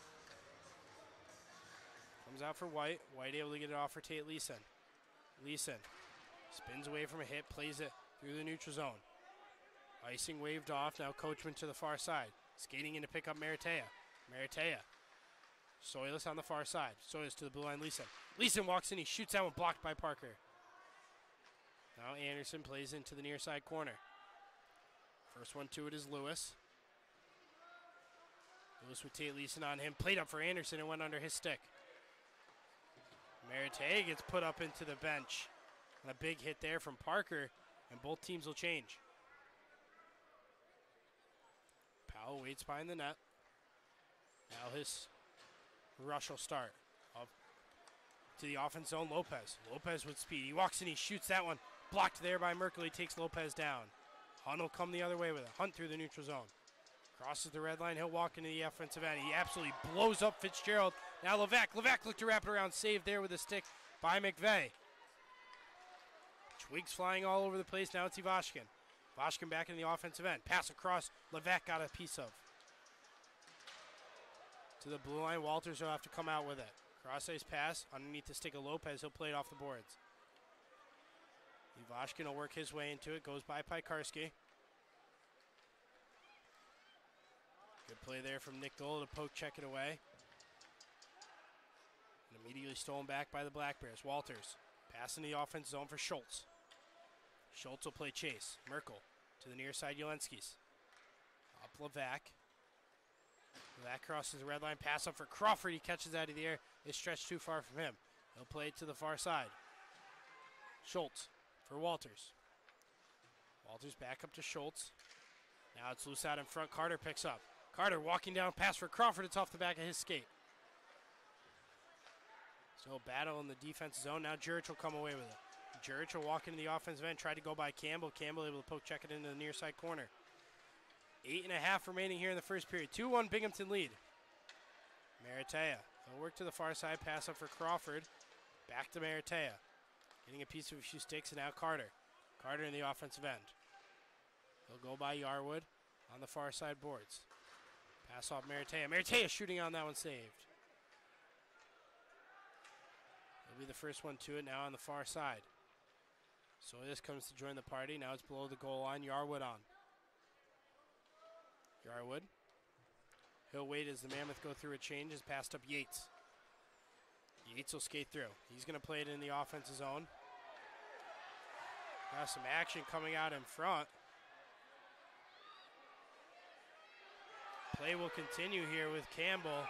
Comes out for White. White able to get it off for Tate Leeson. Leeson spins away from a hit, plays it through the neutral zone. Icing waved off. Now Coachman to the far side. Skating in to pick up Maratea. Maratea. Soilis on the far side. Soilis to the blue line. Leeson. Leeson walks in. He shoots that one, blocked by Parker. Now Anderson plays into the near side corner. First one to it is Lewis. Lewis with Tate Leeson on him. Played up for Anderson and went under his stick. Maratea gets put up into the bench. And a big hit there from Parker, and both teams will change. Powell waits behind the net. Now his rush will start. Up to the offense zone, Lopez. Lopez with speed. He walks in, he shoots that one. Blocked there by Merkley, takes Lopez down. Hunt will come the other way with it. Hunt through the neutral zone. Crosses the red line. He'll walk into the offensive end. He absolutely blows up Fitzgerald. Now Levesque. Levesque looked to wrap it around. Saved there with a stick by McVeigh. Twigs flying all over the place. Now it's Ivashkin. Ivashkin back in the offensive end. Pass across. Levesque got a piece of. To the blue line. Walters will have to come out with it. Cross-ice pass underneath the stick of Lopez. He'll play it off the boards. Ivashkin will work his way into it. Goes by Pikarski. Good play there from Nick Dole to poke check it away. And immediately stolen back by the Black Bears. Walters passing the offense zone for Schultz. Schultz will play chase. Merkel to the near side, Jelenskis. Up Levesque. Levesque crosses the red line. Pass up for Crawford. He catches out of the air. It's stretched too far from him. He'll play it to the far side. Schultz for Walters. Walters back up to Schultz. Now it's loose out in front. Carter picks up. Carter walking down, pass for Crawford. It's off the back of his skate. So battle in the defensive zone. Now Jurich will come away with it. Jurich will walk into the offensive end, try to go by Campbell. Campbell able to poke check it into the near side corner. Eight and a half remaining here in the first period. two one Binghamton lead. Maratea. He'll work to the far side, pass up for Crawford. Back to Maratea. Getting a piece of a few sticks, and now Carter. Carter in the offensive end. He'll go by Yarwood on the far side boards. Pass off Maratea. Maratea shooting on that one, saved. He'll be the first one to it now on the far side. So this comes to join the party. Now it's below the goal line. Yarwood on. Yarwood. He'll wait as the Mammoth go through a change. Has passed up Yates. Yates will skate through. He's going to play it in the offensive zone. Now some action coming out in front. Play will continue here with Campbell.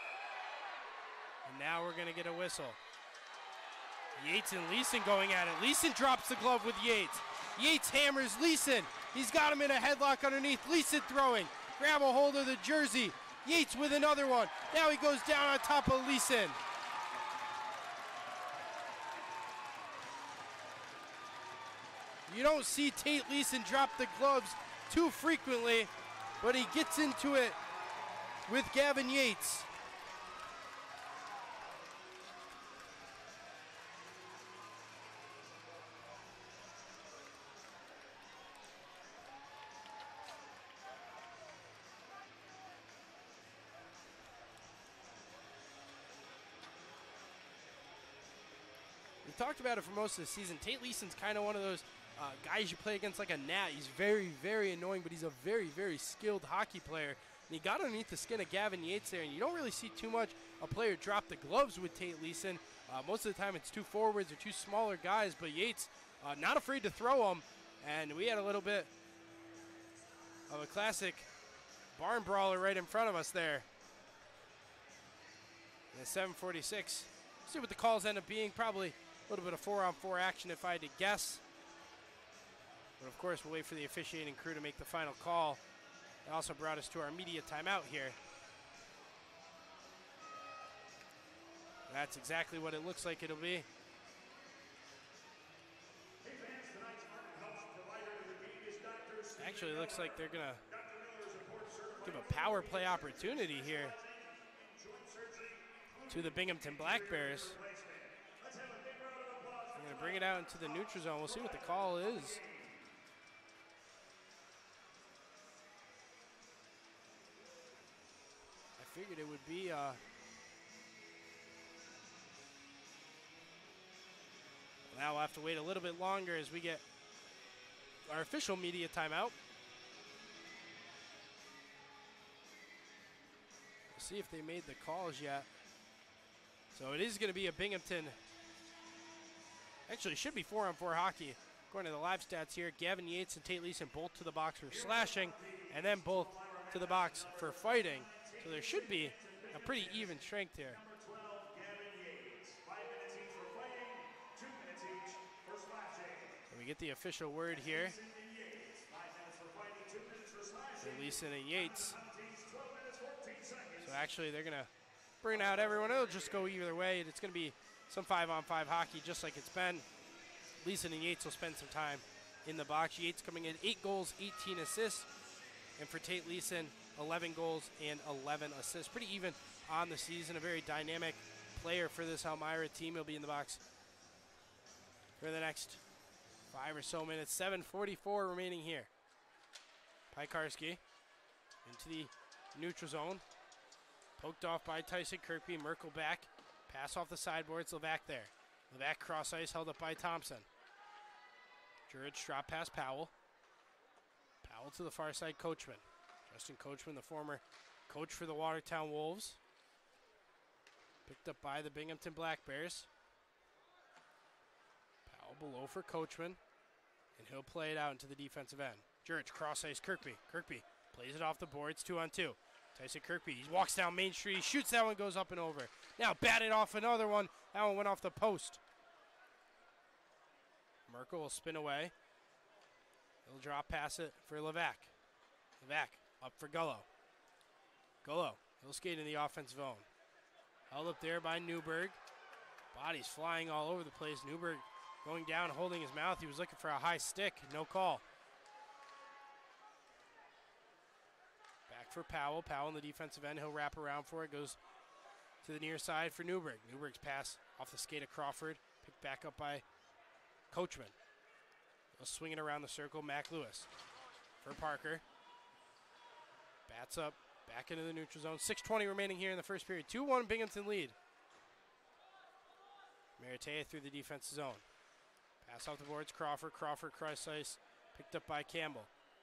And now we're going to get a whistle. Yates and Leeson going at it. Leeson drops the glove with Yates. Yates hammers Leeson. He's got him in a headlock underneath. Leeson throwing. Grab a hold of the jersey. Yates with another one. Now he goes down on top of Leeson. You don't see Tate Leeson drop the gloves too frequently, but he gets into it with Gavin Yates. We've talked about it for most of the season. Tate Leeson's kind of one of those uh, guys you play against like a gnat. He's very, very annoying, but he's a very, very skilled hockey player. And he got underneath the skin of Gavin Yates there, and you don't really see too much a player drop the gloves with Tate Leeson. Uh, most of the time it's two forwards or two smaller guys, but Yates uh, not afraid to throw them. And we had a little bit of a classic barn brawler right in front of us there. And at seven forty-six, see what the calls end up being. Probably a little bit of four-on-four action if I had to guess. But of course, we'll wait for the officiating crew to make the final call. It also brought us to our media timeout here. That's exactly what it looks like it'll be. Actually, it looks like they're going to give a power play opportunity here to the Binghamton Black Bears. They're going to bring it out into the neutral zone. We'll see what the call is. I figured it would be uh, now we'll have to wait a little bit longer as we get our official media timeout. We'll see if they made the calls yet. So it is going to be a Binghamton. Actually, it should be four-on-four hockey. According to the live stats here, Gavin Yates and Tate Leeson both to the box for slashing, and then both to the box for fighting. So there should be a pretty even strength here. So we get the official word here. For Leeson and Yates. So actually, they're going to bring out everyone. It'll just go either way. It's going to be some five-on-five hockey just like it's been. Leeson and Yates will spend some time in the box. Yates coming in eight goals, eighteen assists. And for Tate Leeson, eleven goals and eleven assists. Pretty even on the season. A very dynamic player for this Elmira team. He'll be in the box for the next five or so minutes. seven forty-four remaining here. Piekarski into the neutral zone. Poked off by Tyson Kirkby. Merkel back. Pass off the sideboards. Levac there. Levac cross ice held up by Thompson. Jurich drop pass Powell. Powell to the far side, Coachman. Justin Coachman, the former coach for the Watertown Wolves. Picked up by the Binghamton Black Bears. Powell below for Coachman. And he'll play it out into the defensive end. Jurich cross ice, Kirkby. Kirkby plays it off the boards, two on two. Tyson Kirkby, he walks down Main Street, he shoots that one, goes up and over. Now batted off another one. That one went off the post. Merkel will spin away. He'll drop pass it for Levac. Levac up for Gullo. Gullo, he'll skate in the offensive zone. Held up there by Newberg. Bodies flying all over the place. Newberg going down, holding his mouth. He was looking for a high stick. No call. Back for Powell. Powell in the defensive end. He'll wrap around for it. Goes to the near side for Newberg. Newberg's pass off the skate of Crawford. Picked back up by Coachman. He'll swing it around the circle. Mac Lewis for Parker. Bats up. Back into the neutral zone. six twenty remaining here in the first period. two one Binghamton lead. Meritea through the defensive zone. Pass off the boards. Crawford. Crawford cross ice. Picked up by Campbell.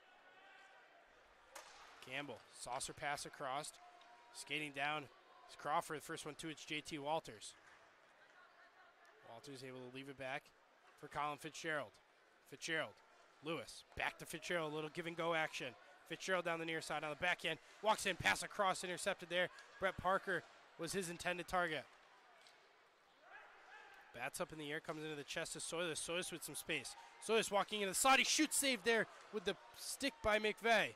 Campbell. Saucer pass across. Skating down is Crawford. First one to it's J T Walters. Walters able to leave it back for Colin Fitzgerald. Fitzgerald. Lewis. Back to Fitzgerald. A little give and go action. Fitzgerald down the near side on the backhand. Walks in, pass across, intercepted there. Brett Parker was his intended target. Bats up in the air, comes into the chest of Soilus. Soilus with some space. Soilus walking into the slot. He shoots save there with the stick by McVeigh.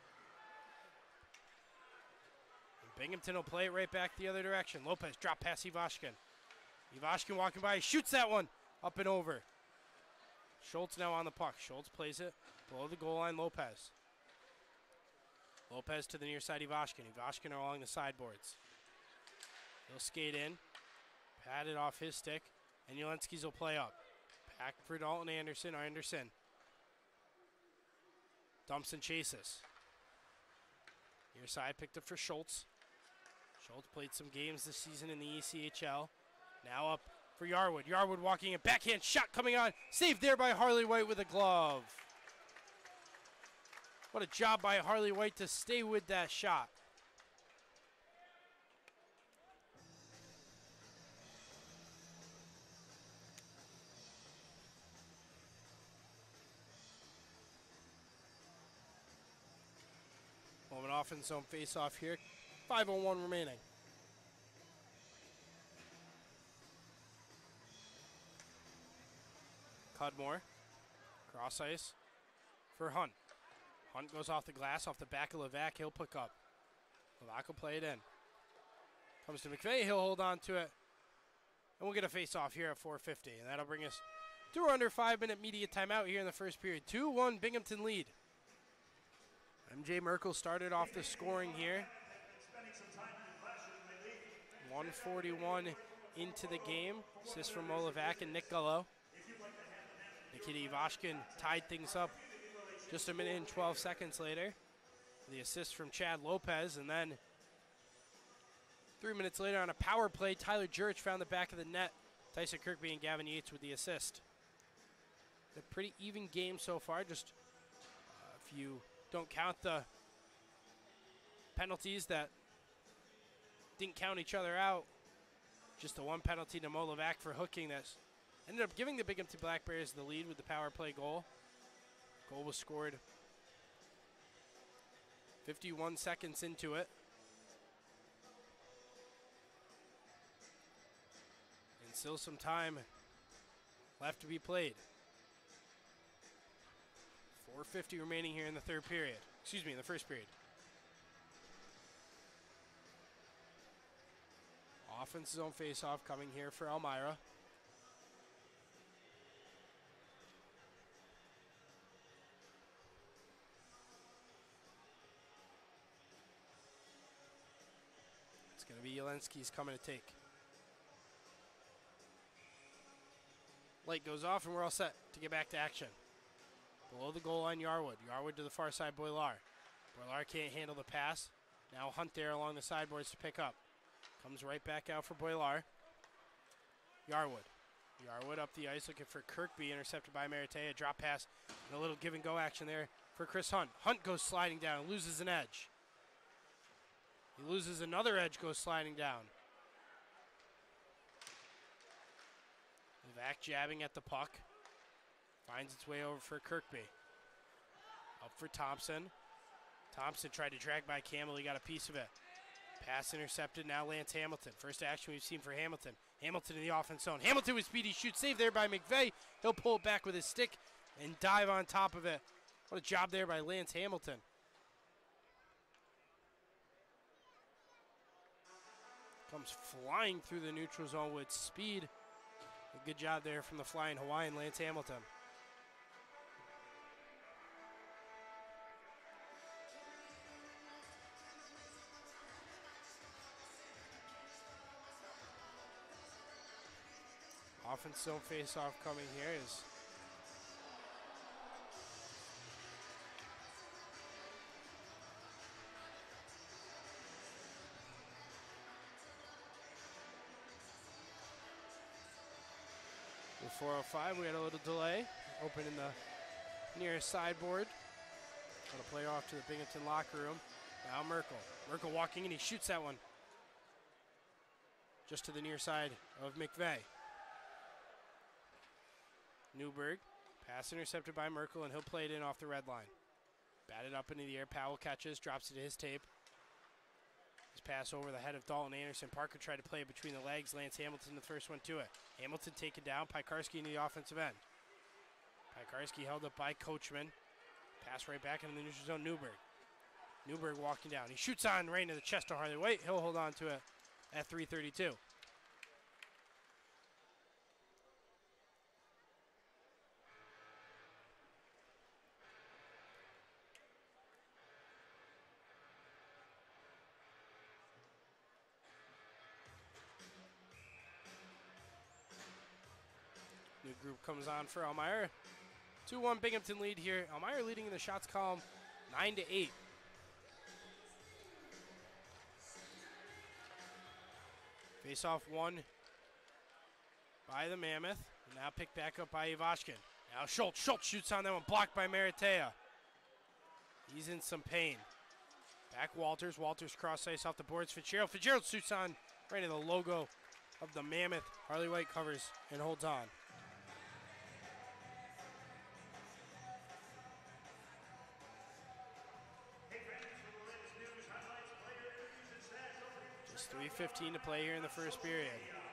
And Binghamton will play it right back the other direction. Lopez drop pass Ivashkin. Ivashkin walking by. He shoots that one up and over. Schultz now on the puck. Schultz plays it below the goal line. Lopez. Lopez to the near side, Ivashkin. Ivashkin along the sideboards. He'll skate in, pat it off his stick, and Jelenskis will play up. Back for Dalton Anderson. Anderson dumps and chases. Near side picked up for Schultz. Schultz played some games this season in the E C H L. Now up for Yarwood. Yarwood walking a backhand shot coming on. Saved there by Harley White with a glove. What a job by Harley White to stay with that shot. Moment off in zone face-off here. five oh one remaining. Cudmore. Cross ice for Hunt. Hunt goes off the glass, off the back of Levac. He'll pick up. Levac will play it in. Comes to McVeigh. He'll hold on to it. And we'll get a face-off here at four fifty. And that'll bring us to our under five-minute media timeout here in the first period. two one Binghamton lead. M J Merkel started off the scoring here. one forty-one into the game. Assist from Molevac and Nick Gullo. Nikita Ivashkin tied things up just a minute and twelve seconds later. The assist from Chad Lopez, and then three minutes later on a power play, Tyler Jurich found the back of the net. Tyson Kirkby and Gavin Yates with the assist. A pretty even game so far. Just uh, if you don't count the penalties that didn't count each other out, just the one penalty to Molevac for hooking that ended up giving the Binghamton Black Bears the lead with the power play goal. Goal was scored fifty-one seconds into it. And still some time left to be played. four fifty remaining here in the third period. Excuse me, in the first period. Offense zone face-off coming here for Elmira. going to be Jelensky's coming to take. Light goes off, and we're all set to get back to action. Below the goal line, Yarwood. Yarwood to the far side, Boilar. Boilar can't handle the pass. Now Hunt there along the sideboards to pick up. Comes right back out for Boilar. Yarwood. Yarwood up the ice looking for Kirkby, intercepted by Maratea. Drop pass and a little give and go action there for Chris Hunt. Hunt goes sliding down, loses an edge. He loses another edge, goes sliding down. Levac jabbing at the puck. Finds its way over for Kirkby. Up for Thompson. Thompson tried to drag by Campbell. He got a piece of it. Pass intercepted. Now Lance Hamilton. First action we've seen for Hamilton. Hamilton in the offense zone. Hamilton with speedy shoot. Saved there by McVeigh. He'll pull it back with his stick and dive on top of it. What a job there by Lance Hamilton. Comes flying through the neutral zone with speed. A good job there from the flying Hawaiian, Lance Hamilton. Offense zone face-off coming here is the four oh five. We had a little delay. Opening the nearest sideboard. Going to play off to the Binghamton locker room. Now Merkel. Merkel walking in. He shoots that one just to the near side of McVeigh. Newberg, pass intercepted by Merkel, and he'll play it in off the red line. Batted up into the air. Powell catches, drops it to his tape. His pass over the head of Dalton Anderson. Parker tried to play it between the legs. Lance Hamilton, the first one to it. Hamilton taken down. Pikarski into the offensive end. Pikarski held up by Coachman. Pass right back into the neutral zone. Newberg. Newberg walking down. He shoots on right into the chest of Harley White. He'll hold on to it at three thirty-two. New group comes on for Elmira. two one Binghamton lead here. Elmira leading in the shots column nine to eight. Face off one by the Mammoth. Now picked back up by Ivashkin. Now Schultz. Schultz shoots on that one. Blocked by Maratea. He's in some pain. Back Walters. Walters cross ice off the boards. Fitzgerald. Fitzgerald shoots on right into the logo of the Mammoth. Harley White covers and holds on. Just three fifteen to play here in the first period.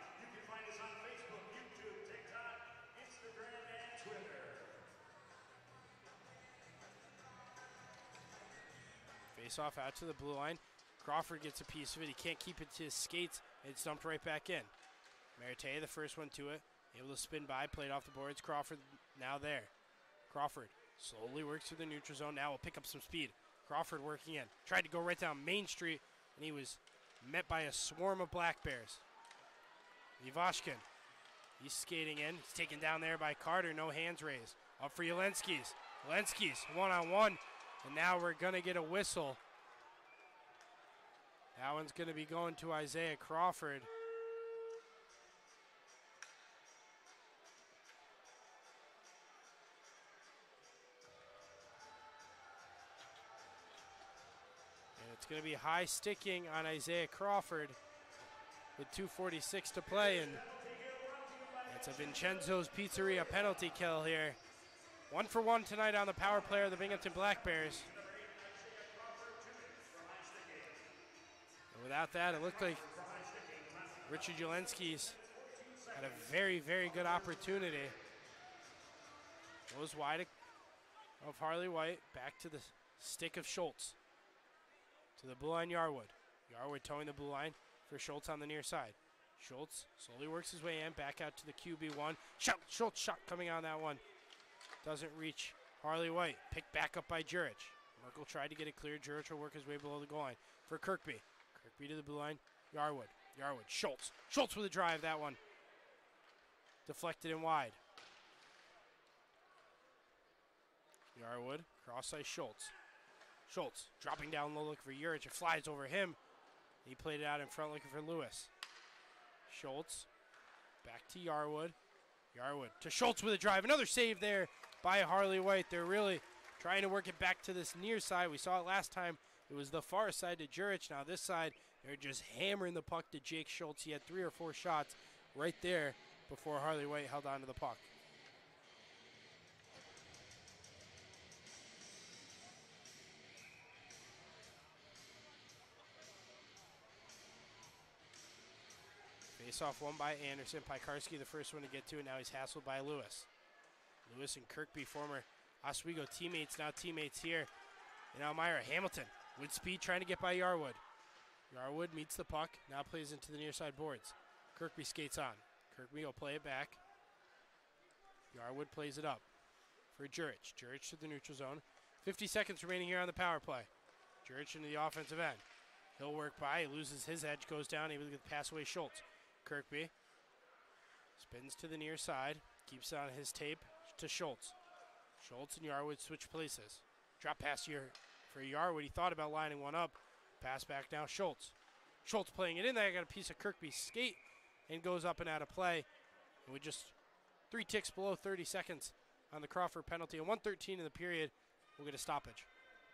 Face off out to the blue line. Crawford gets a piece of it. He can't keep it to his skates. It's dumped right back in. Maratea, the first one to it. Able to spin by, played off the boards. Crawford now there. Crawford slowly works through the neutral zone. Now will pick up some speed. Crawford working in. Tried to go right down Main Street, and he was met by a swarm of Black Bears. Ivashkin. He's skating in. He's taken down there by Carter. No hands raised. Up for Jelenskis. Jelenskis one-on-one. And now we're going to get a whistle. That one's going to be going to Isaiah Crawford. And it's going to be high sticking on Isaiah Crawford with two forty-six to play. And it's a Vincenzo's Pizzeria penalty kill here. One for one tonight on the power play of the Binghamton Black Bears. And without that, it looked like Richard Jelenskis had a very, very good opportunity. Goes wide of Harley White, back to the stick of Schultz. To the blue line, Yarwood. Yarwood towing the blue line for Schultz on the near side. Schultz slowly works his way in, back out to the Q B one. Shot, Schultz shot coming on that one. Doesn't reach Harley White. Picked back up by Jurich. Merkel tried to get it clear. Jurich will work his way below the goal line for Kirkby. Kirkby to the blue line. Yarwood. Yarwood. Schultz. Schultz with a drive, that one. Deflected and wide. Yarwood. Cross ice Schultz. Schultz dropping down low looking for Juric. It flies over him. He played it out in front looking for Lewis. Schultz. Back to Yarwood. Yarwood to Schultz with a drive. Another save there by Harley White. They're really trying to work it back to this near side. We saw it last time. It was the far side to Juric. Now this side, they're just hammering the puck to Jake Schultz. He had three or four shots right there before Harley White held on to the puck. Face-off won by Anderson. Piekarski the first one to get to it. Now he's hassled by Lewis. Lewis and Kirkby, former Oswego teammates, now teammates here in Elmira. Hamilton with speed trying to get by Yarwood. Yarwood meets the puck, now plays into the near side boards. Kirkby skates on. Kirkby will play it back. Yarwood plays it up for Juric. Juric to the neutral zone. fifty seconds remaining here on the power play. Juric into the offensive end. He'll work by, he loses his edge, goes down, able to get the pass away Schultz. Kirkby spins to the near side, keeps it on his tape to Schultz. Schultz and Yarwood switch places. Drop pass here for Yarwood. He thought about lining one up. Pass back now, Schultz. Schultz playing it in there. Got a piece of Kirkby's skate and goes up and out of play. And with just three ticks below thirty seconds on the Crawford penalty and one thirteen in the period, we'll get a stoppage.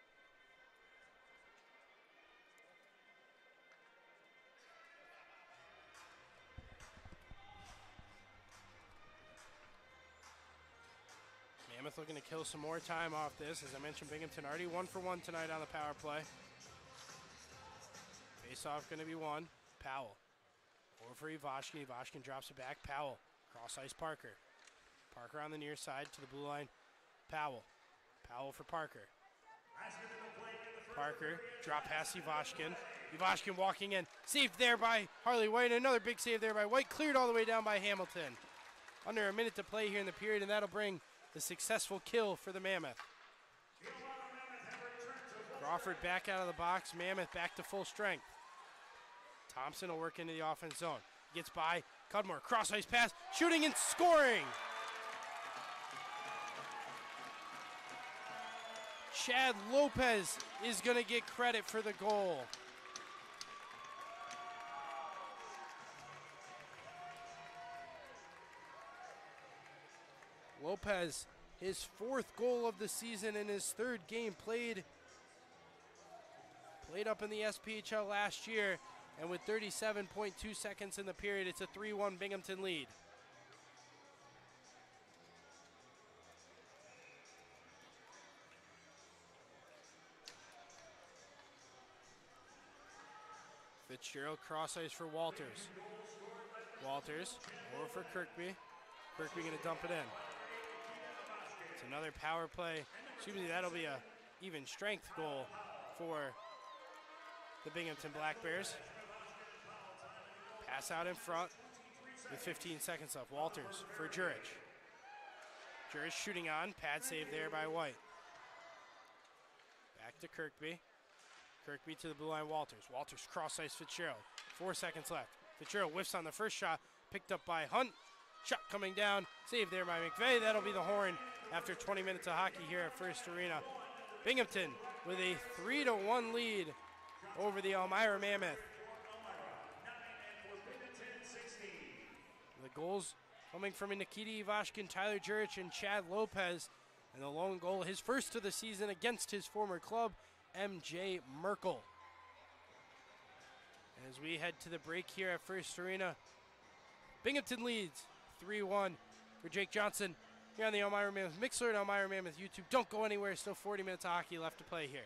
Mammoth looking to kill some more time off this. As I mentioned, Binghamton already one for one tonight on the power play. Face-off going to be one. Powell. Over for Ivashkin. Ivashkin drops it back. Powell. Cross ice Parker. Parker on the near side to the blue line. Powell. Powell for Parker. Parker. Drop past Ivashkin. Ivashkin walking in. Saved there by Harley White. Another big save there by White. Cleared all the way down by Hamilton. Under a minute to play here in the period, and that'll bring the successful kill for the Mammoth. Crawford back out of the box. Mammoth back to full strength. Thompson will work into the offense zone. Gets by Cudmore. Cross ice pass. Shooting and scoring. Chad Lopez is going to get credit for the goal. Lopez, his fourth goal of the season in his third game played. Played up in the S P H L last year, and with thirty-seven point two seconds in the period, it's a three one Binghamton lead. Fitzgerald cross ice for Walters. Walters over for Kirkby. Kirkby going to dump it in. It's another power play. Excuse me, that'll be a even strength goal for the Binghamton Black Bears. Pass out in front with fifteen seconds left. Walters for Juric. Juric shooting on. Pad save there by White. Back to Kirkby. Kirkby to the blue line, Walters. Walters cross ice Fitzgerald. Four seconds left. Fitzgerald whiffs on the first shot. Picked up by Hunt. Shot coming down. Saved there by McVeigh. That'll be the horn after twenty minutes of hockey here at First Arena. Binghamton with a three to one lead over the Elmira Mammoth. The goals coming from Nikita Ivashkin, Tyler Juric, and Chad Lopez. And the lone goal, his first of the season against his former club, M J Merkel. As we head to the break here at First Arena, Binghamton leads three one for Jake Johnson here on the Elmira Mammoth Mixler and Elmira Mammoth YouTube. Don't go anywhere, still forty minutes of hockey left to play here.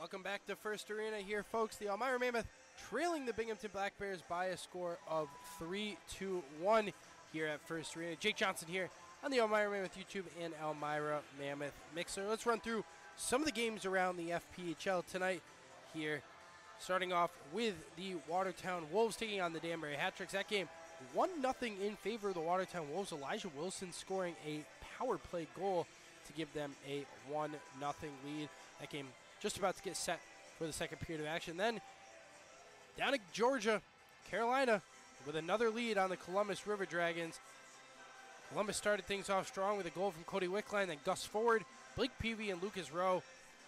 Welcome back to First Arena here, folks. The Elmira Mammoth trailing the Binghamton Black Bears by a score of three to one here at First Arena. Jake Johnson here on the Elmira Mammoth YouTube and Elmira Mammoth Mixer. Let's run through some of the games around the F P H L tonight here. Starting off with the Watertown Wolves taking on the Danbury Hat-Tricks. That game, one nothing in favor of the Watertown Wolves. Elijah Wilson scoring a power play goal to give them a one nothing lead. That game just about to get set for the second period of action. Then down to Georgia, Carolina with another lead on the Columbus River Dragons. Columbus started things off strong with a goal from Cody Wickline, then Gus Ford, Blake Peavy, and Lucas Rowe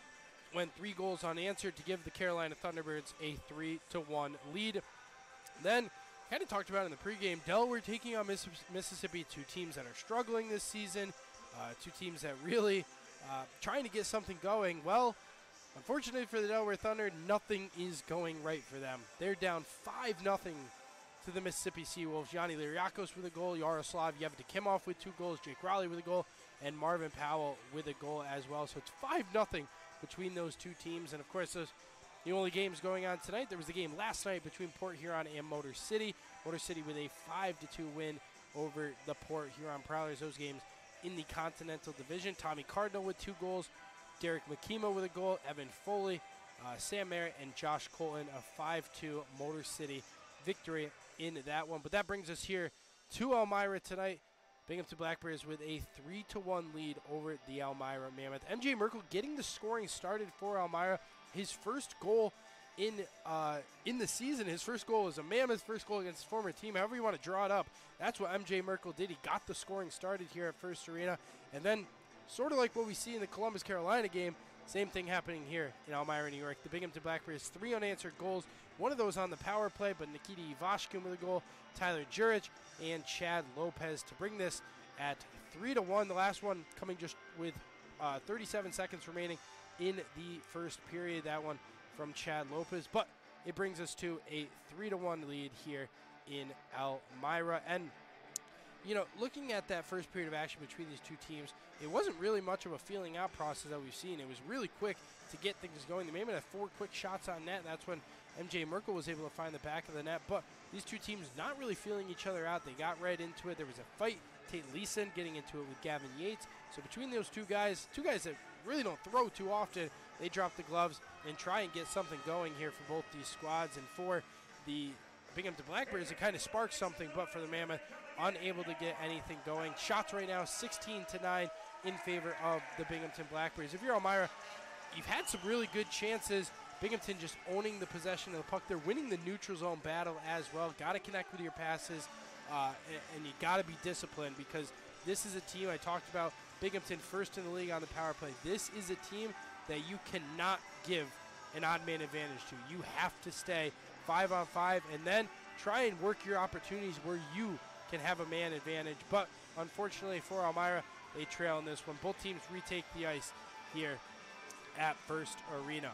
went three goals unanswered to give the Carolina Thunderbirds a three to one lead. Then, kind of talked about in the pregame, Delaware taking on Miss Mississippi, two teams that are struggling this season, uh, two teams that really uh, trying to get something going. Well, unfortunately for the Delaware Thunder, nothing is going right for them. They're down five nothing to the Mississippi Seawolves. Yanni Liriakos with a goal, Yaroslav Yevdokimov with two goals, Jake Raleigh with a goal, and Marvin Powell with a goal as well. So it's five nothing between those two teams. And, of course, those the only games going on tonight. There was the game last night between Port Huron and Motor City. Motor City with a five to two win over the Port Huron Prowlers. Those games in the Continental Division. Tommy Cardinal with two goals, Derek McKema with a goal, Evan Foley, uh, Sam Merritt, and Josh Colton. A five two Motor City victory in that one. But that brings us here to Elmira tonight. Binghamton Black Bears with a three to one lead over the Elmira Mammoth. M J Merkel getting the scoring started for Elmira. His first goal in uh, in the season, his first goal was a Mammoth first goal against his former team. However you want to draw it up, that's what M J Merkel did. He got the scoring started here at First Arena. And then, sort of like what we see in the Columbus-Carolina game, same thing happening here in Elmira, New York. The Binghamton Black Bears, three unanswered goals. One of those on the power play, but Nikita Ivashkin with a goal, Tyler Jurich, and Chad Lopez to bring this at three to one. The last one coming just with uh, thirty-seven seconds remaining in the first period. That one from Chad Lopez. But it brings us to a three to one lead here in Elmira. And, you know, looking at that first period of action between these two teams, it wasn't really much of a feeling out process that we've seen. It was really quick to get things going. The Mammoth had four quick shots on net, and that's when M J Merkel was able to find the back of the net. But these two teams not really feeling each other out. They got right into it. There was a fight. Tate Leeson getting into it with Gavin Yates. So between those two guys, two guys that really don't throw too often, they drop the gloves and try and get something going here for both these squads. And for the Binghamton Black Bears, it kind of sparked something, but for the Mammoth, unable to get anything going. Shots right now, sixteen to nine in favor of the Binghamton Black Bears. If you're Elmira, you've had some really good chances. Binghamton just owning the possession of the puck. They're winning the neutral zone battle as well. Got to connect with your passes, uh, and, and you got to be disciplined, because this is a team I talked about. Binghamton first in the league on the power play. This is a team that you cannot give an odd man advantage to. You have to stay five on five and then try and work your opportunities where you can have a man advantage. But unfortunately for Elmira, they trail in this one. Both teams retake the ice here at First Arena.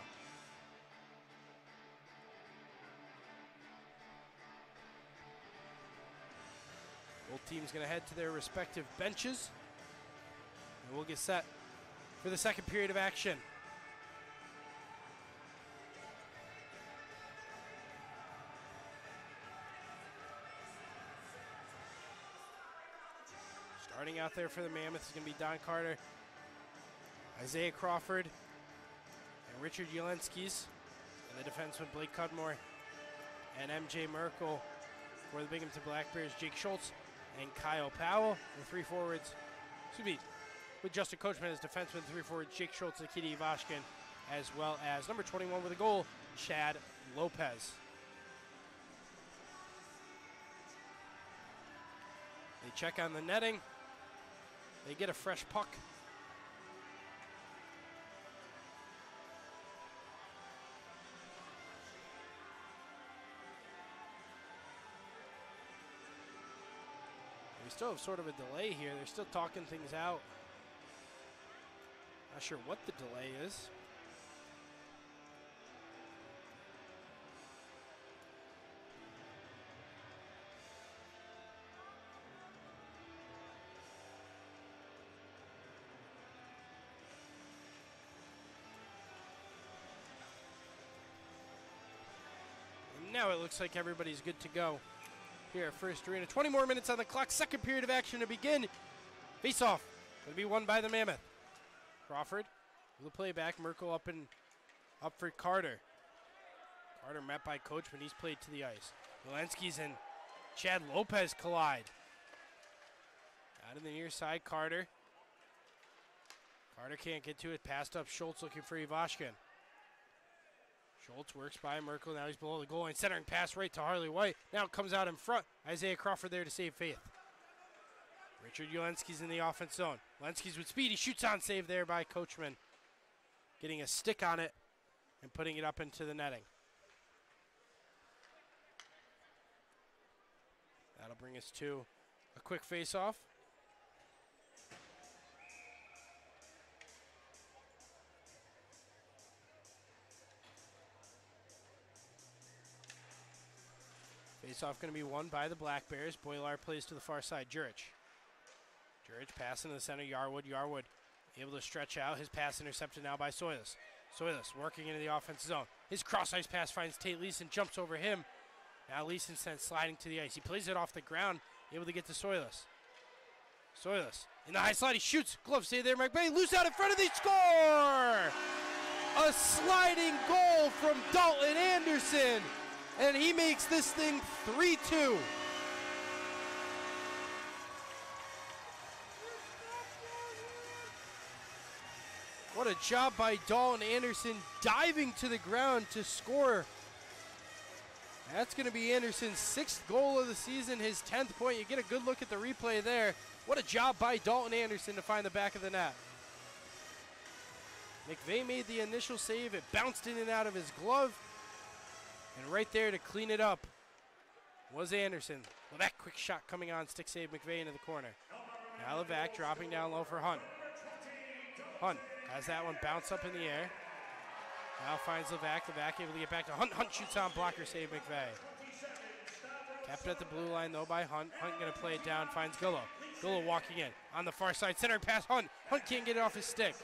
Both teams going to head to their respective benches, and we'll get set for the second period of action. Starting out there for the Mammoth is going to be Don Carter, Isaiah Crawford, and Richard Jelenskis, and the defenseman Blake Cudmore, and M J Merkel for the Binghamton Black Bears, Jake Schultz and Kyle Powell. The three forwards, excuse me, with Justin Coachman as defenseman, three forwards, Jake Schultz and Nikita Ivashkin, as well as number twenty-one with a goal, Chad Lopez. They check on the netting. They get a fresh puck. We still have sort of a delay here. They're still talking things out. Not sure what the delay is. now it looks like everybody's good to go here at First Arena. twenty more minutes on the clock. Second period of action to begin. Face-off going to be won by the Mammoth. Crawford will play back. Merkel up and up for Carter. Carter met by Coach, but he's played to the ice. Walensky's and Chad Lopez collide. Out of the near side, Carter. Carter can't get to it. Passed up. Schultz looking for Ivashkin. Schultz works by Merkel. Now he's below the goal line. Centering pass right to Harley White. Now it comes out in front. Isaiah Crawford there to save Faith. Richard Walensky's in the offense zone. Walensky's with speed. He shoots on, save there by Coachman. Getting a stick on it and putting it up into the netting. That'll bring us to a quick face-off. Face-off going to be won by the Black Bears. Boilar plays to the far side. Jurich. Jurich passing to the center. Yarwood. Yarwood able to stretch out. His pass intercepted now by Soilis. Soilis working into the offensive zone. His cross-ice pass finds Tate Leeson. Jumps over him. Now Leeson sent sliding to the ice. He plays it off the ground. Able to get to Soilis. Soilis in the high slide. He shoots. Glove save there. McVeigh loose out in front of the score! A sliding goal from Dalton Anderson. And he makes this thing three two. What a job by Dalton Anderson diving to the ground to score. That's going to be Anderson's sixth goal of the season, his tenth point. You get a good look at the replay there. What a job by Dalton Anderson to find the back of the net. McVeigh made the initial save. It bounced in and out of his glove. And right there to clean it up was Anderson. Levac, quick shot coming on, stick save McVeigh into the corner. Now Levac dropping down low for Hunt. Hunt has that one bounce up in the air. Now finds Levac. Levac able to get back to Hunt. Hunt shoots on, blocker save McVeigh. Kept at the blue line though by Hunt. Hunt going to play it down, finds Gullo. Gullo walking in on the far side, center pass Hunt. Hunt can't get it off his stick.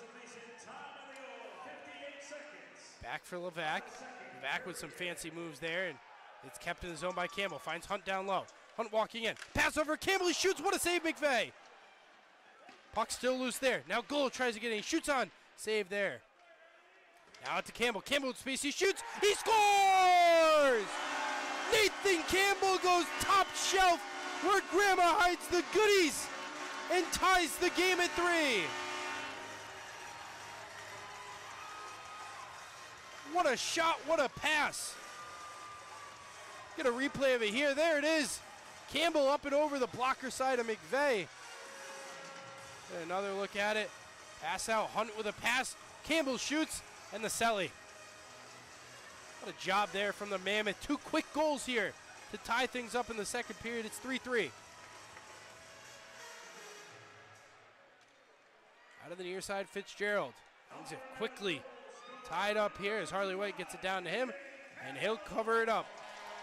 Back for Levac. Levac with some fancy moves there, and it's kept in the zone by Campbell. Finds Hunt down low. Hunt walking in. Pass over Campbell. He shoots. What a save, McVeigh. Puck still loose there. Now Gullo tries to get in. He shoots on. Save there. Now out to Campbell. Campbell with space. He shoots. He scores! Nathan Campbell goes top shelf where Grandma hides the goodies and ties the game at three. What a shot, what a pass. Get a replay of it here. There it is. Campbell up and over the blocker side of McVeigh. Get another look at it. Pass out, Hunt with a pass. Campbell shoots, and the celly. What a job there from the Mammoth. Two quick goals here to tie things up in the second period. It's three three. Out of the near side, Fitzgerald. Brings it quickly. Tied up here as Harley White gets it down to him, and he'll cover it up.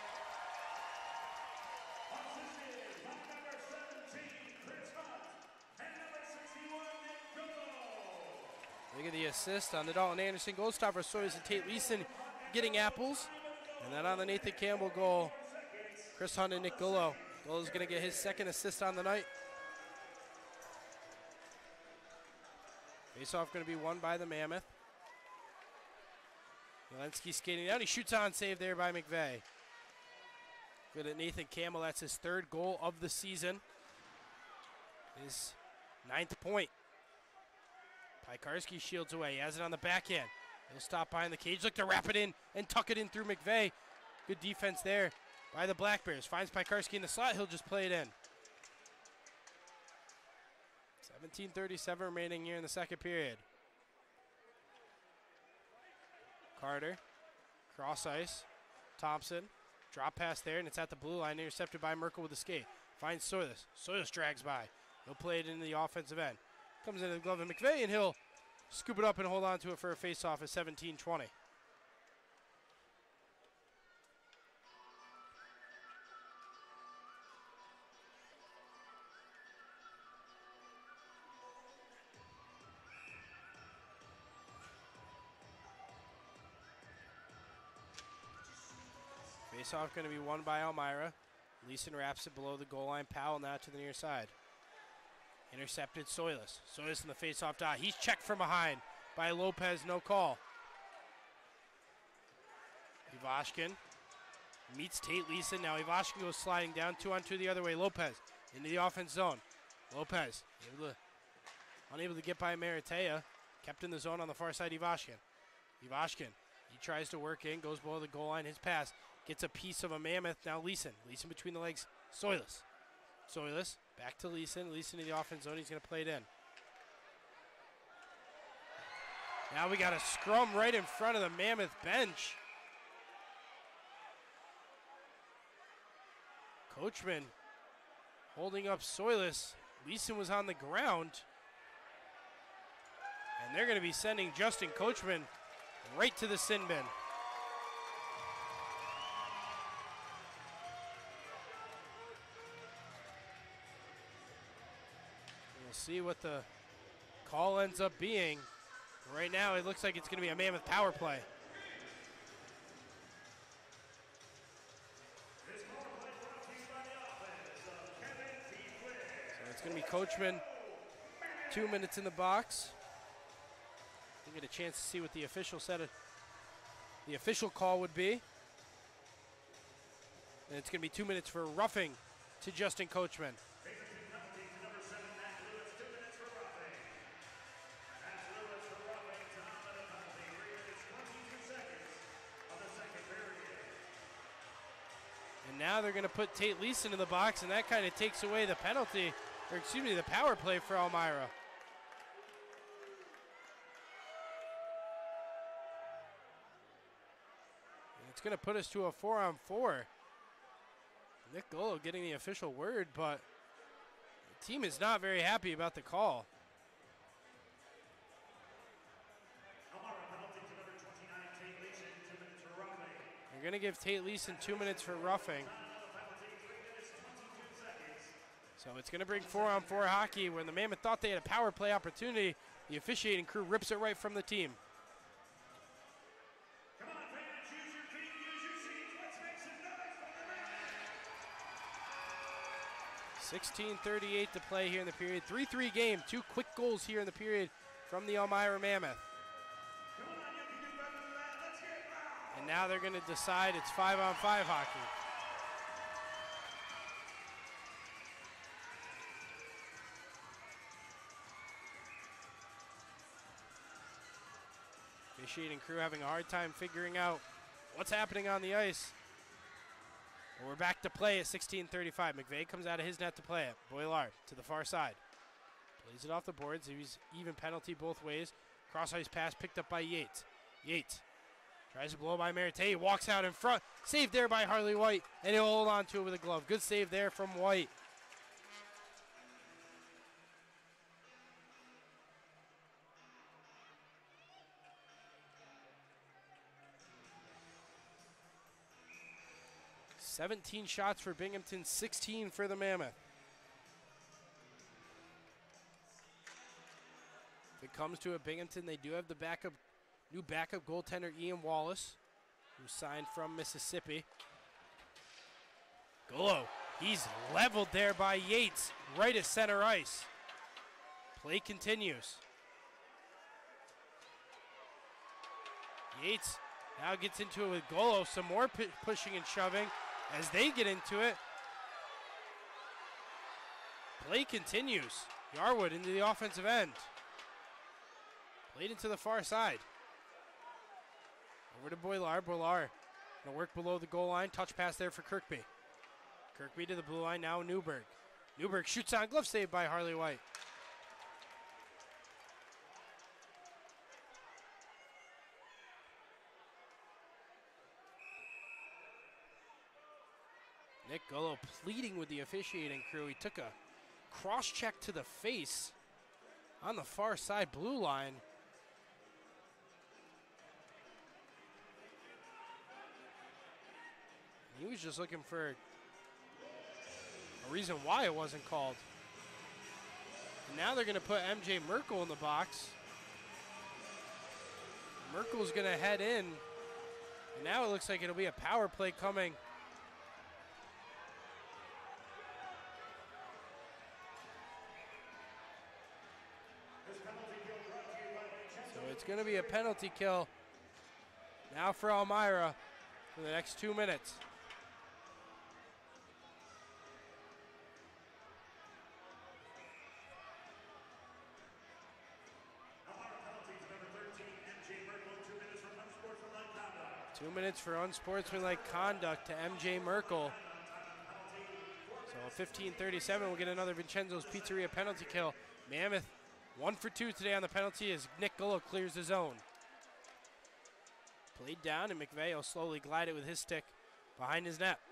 Look at the assist on the Dalton Anderson goal. Stopper Soyers and Tate Leeson getting apples. And then on the Nathan Campbell goal, Chris Hunt and Nick Gullo. Gullo's going to get his second assist on the night. Face-off going to be won by the Mammoth. Walensky skating down. He shoots on, save there by McVeigh. Good at Nathan Campbell. That's his third goal of the season. His ninth point. Pikarski shields away. He has it on the backhand. He'll stop behind the cage. Look to wrap it in and tuck it in through McVeigh. Good defense there by the Black Bears. Finds Pikarski in the slot. He'll just play it in. seventeen thirty-seven remaining here in the second period. Carter, cross ice, Thompson, drop pass there, and it's at the blue line, intercepted by Merkel with a skate. Finds Soilis. Soilis drags by. He'll play it into the offensive end. Comes into the glove of McVeigh, and he'll scoop it up and hold on to it for a face-off at seventeen twenty. Face-off going to be won by Elmira. Leeson wraps it below the goal line. Powell now to the near side. Intercepted Soilis. Soilis in the face-off dot. He's checked from behind by Lopez. No call. Ivashkin meets Tate Leeson. Now Ivashkin goes sliding down. Two on two the other way. Lopez into the offense zone. Lopez able to, unable to get by Maratea. Kept in the zone on the far side. Ivashkin. Ivashkin. He tries to work in. Goes below the goal line. His pass gets a piece of a Mammoth. Now Leeson. Leeson between the legs. Soilis. Soilis. Back to Leeson. Leeson in the offense zone. He's going to play it in. Now we got a scrum right in front of the Mammoth bench. Coachman holding up Soilis. Leeson was on the ground. And they're going to be sending Justin Coachman right to the sin bin. We'll see what the call ends up being. Right now, it looks like it's going to be a Mammoth power play. So it's going to be Coachman, two minutes in the box. We'll get a chance to see what the official said. The official call would be. And it's going to be two minutes for roughing to Justin Coachman. And now they're going to put Tate Leeson in the box, and that kind of takes away the penalty, or excuse me, the power play for Elmira. It's going to put us to a four on four. Nick Golo getting the official word, but the team is not very happy about the call. They're going to give Tate Leeson two minutes for roughing. So it's going to bring four on four hockey. When the Mammoth thought they had a power play opportunity, the officiating crew rips it right from the team. sixteen thirty-eight to play here in the period. three three game. Two quick goals here in the period from the Elmira Mammoth. And now they're going to decide it's five on five hockey. Officiating crew having a hard time figuring out what's happening on the ice. But we're back to play at sixteen thirty-five. McVeigh comes out of his net to play it. Boilard to the far side. Plays it off the boards. He's even penalty both ways. Cross ice pass picked up by Yates. Yates tries to blow by Maratea. Walks out in front. Saved there by Harley White. And he'll hold on to it with a glove. Good save there from White. seventeen shots for Binghamton, sixteen for the Mammoth. If it comes to it, Binghamton, they do have the backup, new backup goaltender Ian Wallace, who signed from Mississippi. Golo, he's leveled there by Yates, right at center ice. Play continues. Yates now gets into it with Golo, some more pu pushing and shoving. As they get into it, play continues. Yarwood into the offensive end. Played into the far side. Over to Boilard. Boilard gonna work below the goal line. Touch pass there for Kirkby. Kirkby to the blue line, now Newberg. Newberg shoots on, glove saved by Harley White. Nick Golo pleading with the officiating crew. He took a cross check to the face on the far side blue line. He was just looking for a reason why it wasn't called. And now they're going to put M J Merkel in the box. Merkel's going to head in. And now it looks like it'll be a power play coming it's going to be a penalty kill now for Elmira for the next two minutes. Two minutes for unsportsmanlike conduct to M J Merkel. So fifteen thirty-seven, we'll get another Vincenzo's Pizzeria penalty kill. Mammoth one for two today on the penalty as Nick Gullo clears the zone. Played down, and McVeigh will slowly glide it with his stick behind his net.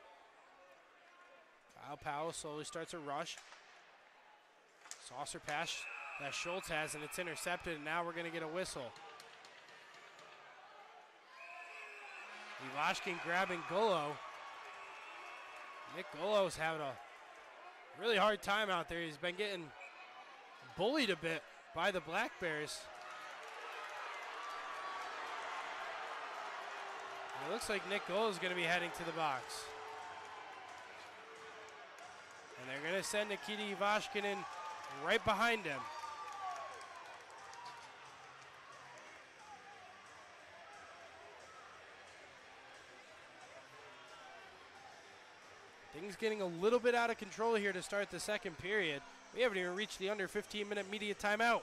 Kyle Powell slowly starts a rush. Saucer pass that Schultz has, and it's intercepted, and now we're going to get a whistle. Ivashkin grabbing Gullo. Nick Gullo's having a really hard time out there. He's been getting bullied a bit by the Black Bears. And it looks like Nick Gullo's going to be heading to the box. And they're going to send Nikita Ivashkin in right behind him. Things getting a little bit out of control here to start the second period. We haven't even reached the under fifteen minute media timeout.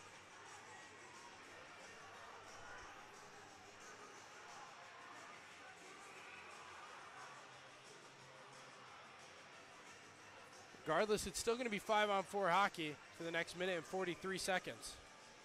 Regardless, it's still going to be five on four hockey for the next minute and forty-three seconds.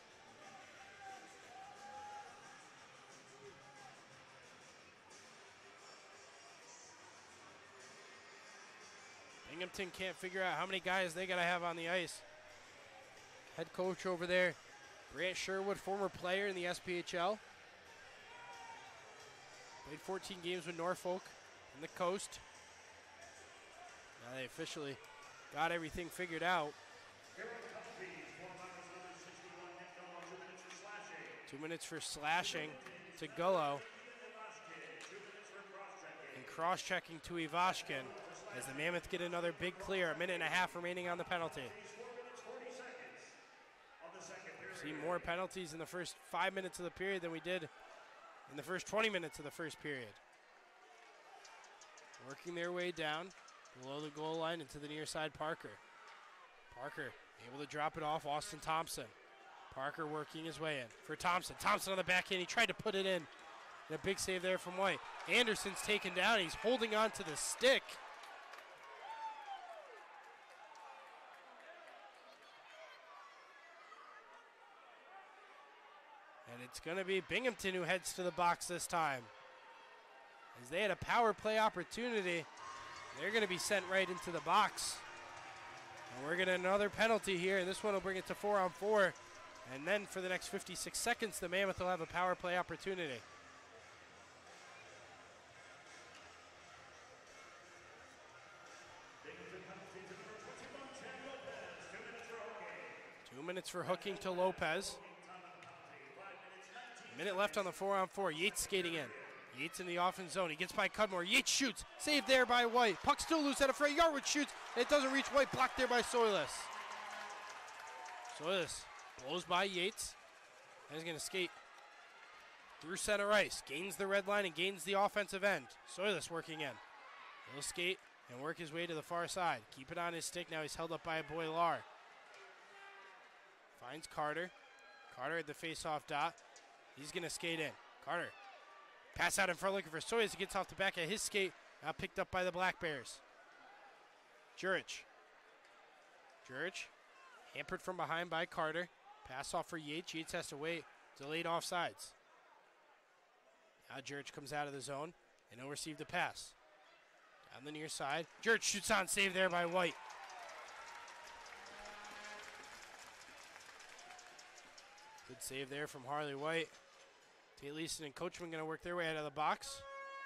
Binghamton can't figure out how many guys they got to have on the ice. Head coach over there, Grant Sherwood, former player in the S P H L. Played fourteen games with Norfolk and the Coast. Now they officially got everything figured out. Two minutes for slashing to Gullo. And cross-checking to Ivashkin. As the Mammoth get another big clear, a minute and a half remaining on the penalty. We've seen more penalties in the first five minutes of the period than we did in the first twenty minutes of the first period. Working their way down below the goal line into the near side, Parker. Parker able to drop it off, Austin Thompson. Parker working his way in for Thompson. Thompson on the backhand, he tried to put it in. And a big save there from White. Anderson's taken down, he's holding on to the stick. And it's going to be Binghamton who heads to the box this time. As they had a power play opportunity, they're going to be sent right into the box. And we're getting another penalty here, and this one will bring it to four on four. And then for the next fifty-six seconds, the Mammoth will have a power play opportunity. Two minutes for hooking to Lopez. Minute left on the four on four. Yates skating in. Yates in the offense zone. He gets by Cudmore. Yates shoots. Saved there by White. Puck still loose at a fray. Yarwood shoots. And it doesn't reach White. Blocked there by Soilus. Soilus blows by Yates. And he's going to skate through center ice. Gains the red line and gains the offensive end. Soilus working in. He'll skate and work his way to the far side. Keep it on his stick. Now he's held up by Boilar. Finds Carter. Carter at the face-off dot. He's going to skate in. Carter. Pass out in front looking for Soilus. He gets off the back of his skate. Now picked up by the Black Bears. Jurich. Jurich. Hampered from behind by Carter. Pass off for Yates. Yates has to wait. Delayed offsides. Now Jurich comes out of the zone and he'll receive the pass. Down the near side. Jurich shoots on. Save there by White. Good save there from Harley White. Tate Leeson and Coachman going to work their way out of the box.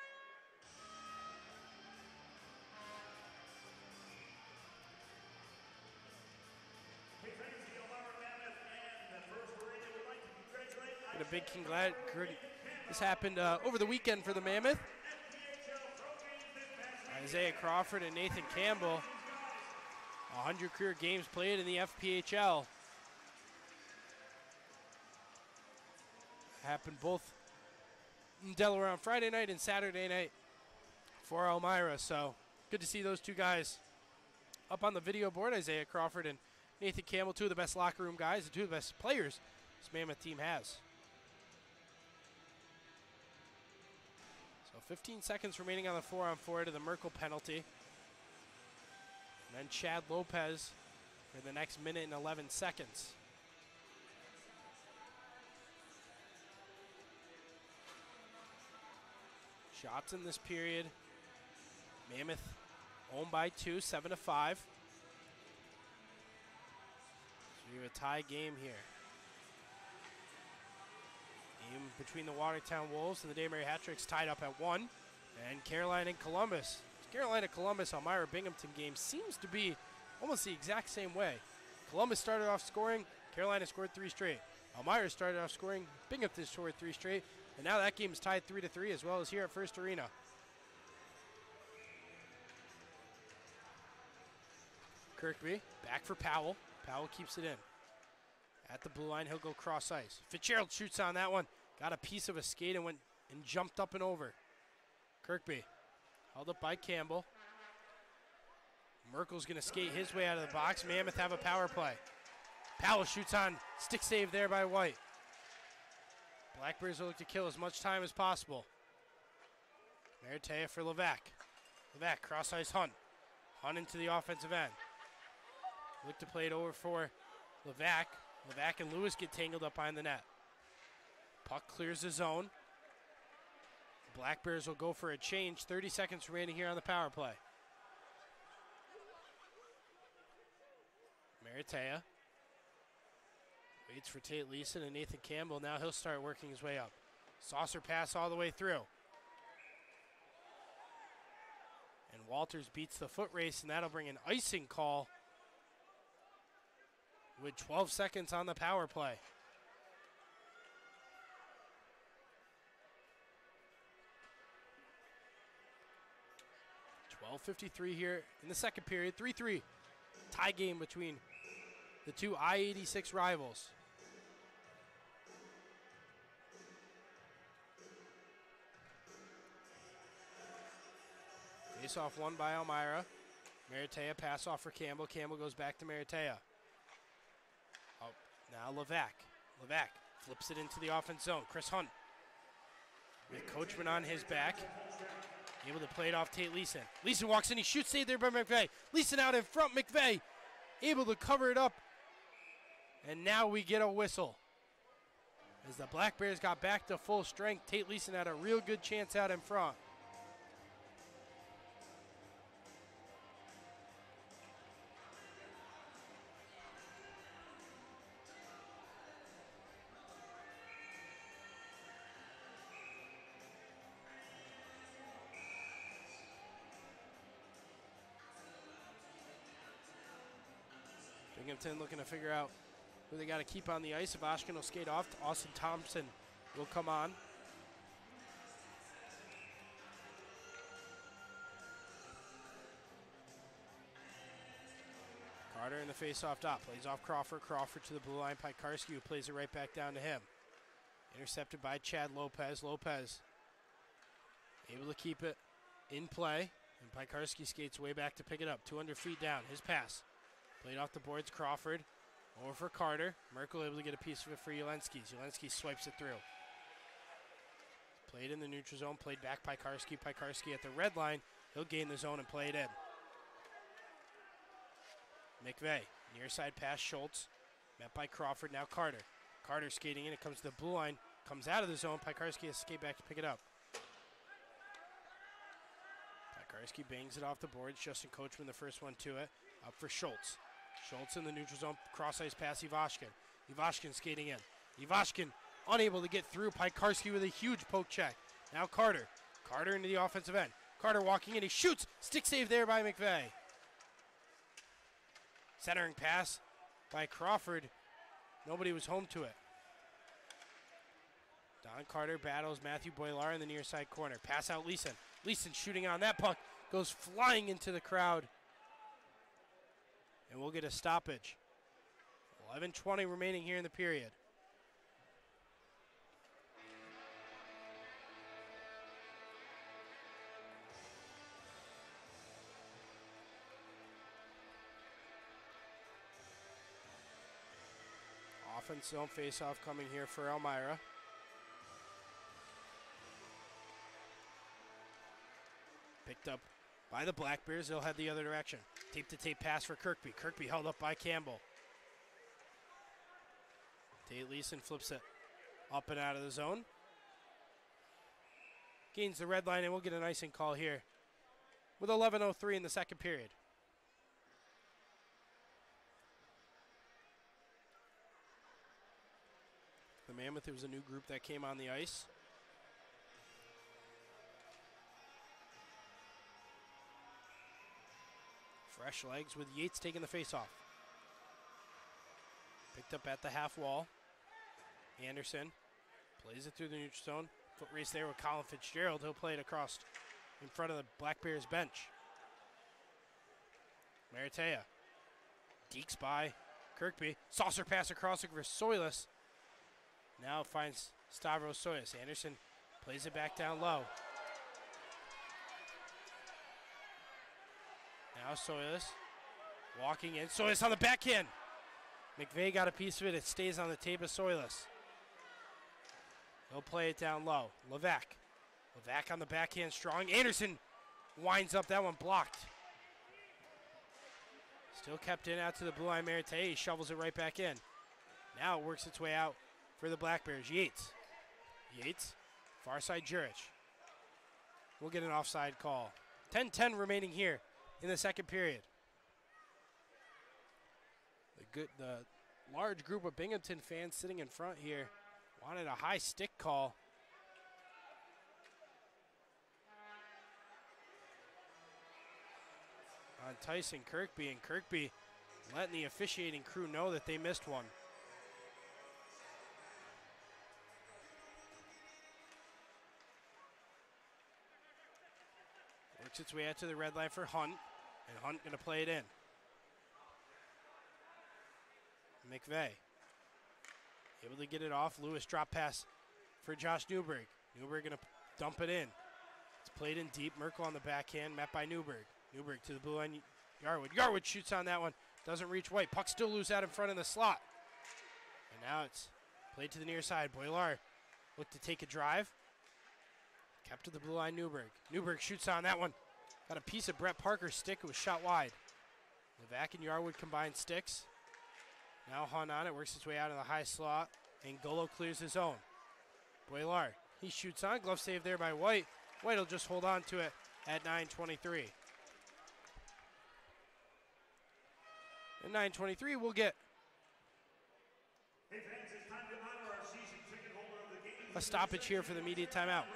And a big congrat. This happened uh, over the weekend for the Mammoth. Isaiah Crawford and Nathan Campbell. one hundred career games played in the F P H L. happened both in Delaware on Friday night and Saturday night for Elmira. So good to see those two guys up on the video board. Isaiah Crawford and Nathan Campbell, two of the best locker room guys, and two of the best players this Mammoth team has. So fifteen seconds remaining on the four on four to the Merkel penalty. And then Chad Lopez for the next minute and eleven seconds. Shots in this period. Mammoth owned by two, seven to five. So we have a tie game here. Game between the Watertown Wolves and the Daymary Hat-Tricks tied up at one. And Carolina and Columbus. Carolina Columbus Elmira Binghamton game seems to be almost the exact same way. Columbus started off scoring, Carolina scored three straight. Elmira started off scoring, Binghamton scored three straight, and now that game is tied three to three as well as here at First Arena. Kirkby back for Powell. Powell keeps it in. At the blue line, he'll go cross ice. Fitzgerald shoots on that one. Got a piece of a skate and went and jumped up and over. Kirkby held up by Campbell. Merkel's going to skate his way out of the box. Mammoth have a power play. Powell shoots on. Stick save there by White. Blackbears will look to kill as much time as possible. Meritea for Levac. Levac cross ice Hunt. Hunt into the offensive end. Look to play it over for Levac. Levac and Lewis get tangled up behind the net. Puck clears the zone. Black Bears will go for a change. thirty seconds remaining here on the power play. Meritea waits for Tate Leeson and Nathan Campbell. Now he'll start working his way up. Saucer pass all the way through. And Walters beats the foot race, and that'll bring an icing call with twelve seconds on the power play. twelve fifty-three here in the second period. three three. Tie game between the two I eighty-six rivals. Face off won by Elmira. Meritea pass off for Campbell. Campbell goes back to Meritea. Oh, now Levac. Levac flips it into the offense zone. Chris Hunt with Coachman on his back. Able to play it off Tate Leeson. Leeson walks in. He shoots saved there by McVeigh. Leeson out in front. McVeigh able to cover it up. And now we get a whistle. As the Black Bears got back to full strength, Tate Leeson had a real good chance out in front. Binghamton looking to figure out who they got to keep on the ice. Ivashkin will skate off. Austin Thompson will come on. Carter in the face-off dot. Plays off Crawford. Crawford to the blue line. Pikarski, who plays it right back down to him. Intercepted by Chad Lopez. Lopez able to keep it in play. And Pikarski skates way back to pick it up. two hundred feet down. His pass. Played off the boards, Crawford. Over for Carter. Merkel able to get a piece of it for Ulenski. Ulenski swipes it through. Played in the neutral zone, played back Pikarski. Pikarski at the red line. He'll gain the zone and play it in. McVeigh, near side pass, Schultz. Met by Crawford, now Carter. Carter skating in, it comes to the blue line. Comes out of the zone, Pikarski has to skate back to pick it up. Pikarski bangs it off the boards. Justin Coachman, the first one to it. Up for Schultz. Schultz in the neutral zone, cross-ice pass, Ivashkin. Ivashkin skating in. Ivashkin unable to get through. Pikarski with a huge poke check. Now Carter. Carter into the offensive end. Carter walking in, he shoots. Stick save there by McVeigh. Centering pass by Crawford. Nobody was home to it. Don Carter battles Matthew Boilar in the near side corner. Pass out Leeson. Leeson shooting on that puck. Goes flying into the crowd. And we'll get a stoppage. eleven twenty remaining here in the period. Offense zone face-off coming here for Elmira. Picked up by the Black Bears. They'll head the other direction. Tape-to-tape pass for Kirkby. Kirkby held up by Campbell. Tate Leeson flips it up and out of the zone. Gains the red line, and we'll get an icing call here with eleven oh three in the second period. The Mammoth, it was a new group that came on the ice. Fresh legs with Yates taking the face-off. Picked up at the half wall. Anderson plays it through the neutral zone. Foot race there with Colin Fitzgerald. He'll play it across in front of the Black Bears bench. Maratea deeks by Kirkby. Saucer pass across for Soilis. Now finds Stavros Soilis. Anderson plays it back down low. Now Soilis walking in. Soilis on the backhand. McVeigh got a piece of it. It stays on the tape of Soilis. He'll play it down low. Levac. Levac on the backhand strong. Anderson winds up. That one blocked. Still kept in out to the blue line. Maratea. He shovels it right back in. Now it works its way out for the Black Bears. Yates. Yates. Far side Jurich. We'll get an offside call. ten ten remaining here in the second period. The good, the large group of Binghamton fans sitting in front here wanted a high stick call. On Tyson Kirkby, and Kirkby letting the officiating crew know that they missed one. Works its way out to the red line for Hunt, and Hunt gonna play it in. McVeigh able to get it off. Lewis drop pass for Josh Newberg. Newberg gonna dump it in. It's played in deep. Merkel on the backhand, met by Newberg. Newberg to the blue line. Yarwood. Yarwood shoots on that one. Doesn't reach White. Puck still loose out in front in the slot. And now it's played to the near side. Boilar looked to take a drive. Kept to the blue line. Newberg. Newberg shoots on that one. Got a piece of Brett Parker's stick. It was shot wide. Levac and Yarwood combined sticks. Now Hunt on it, works his way out of the high slot, and Golo clears his own. Boilar, he shoots on, glove save there by White. White will just hold on to it at nine twenty-three. At nine twenty-three, we'll get hey fans, it's time to honor our season ticket holder of the game. a stoppage here for the media timeout.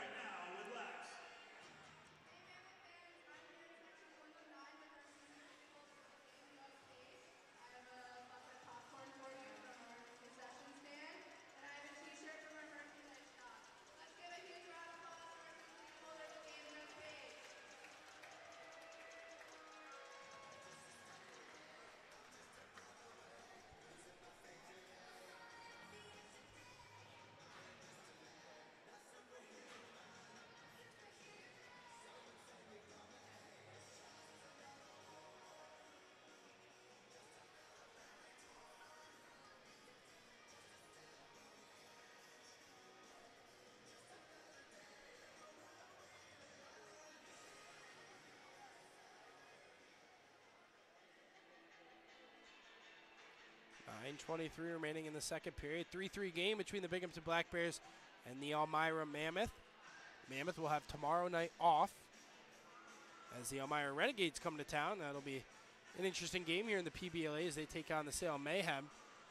nine twenty-three remaining in the second period. three three game between the Binghamton Black Bears and the Elmira Mammoth. Mammoth will have tomorrow night off as the Elmira Renegades come to town. That'll be an interesting game here in the P B L A as they take on the Salem Mayhem.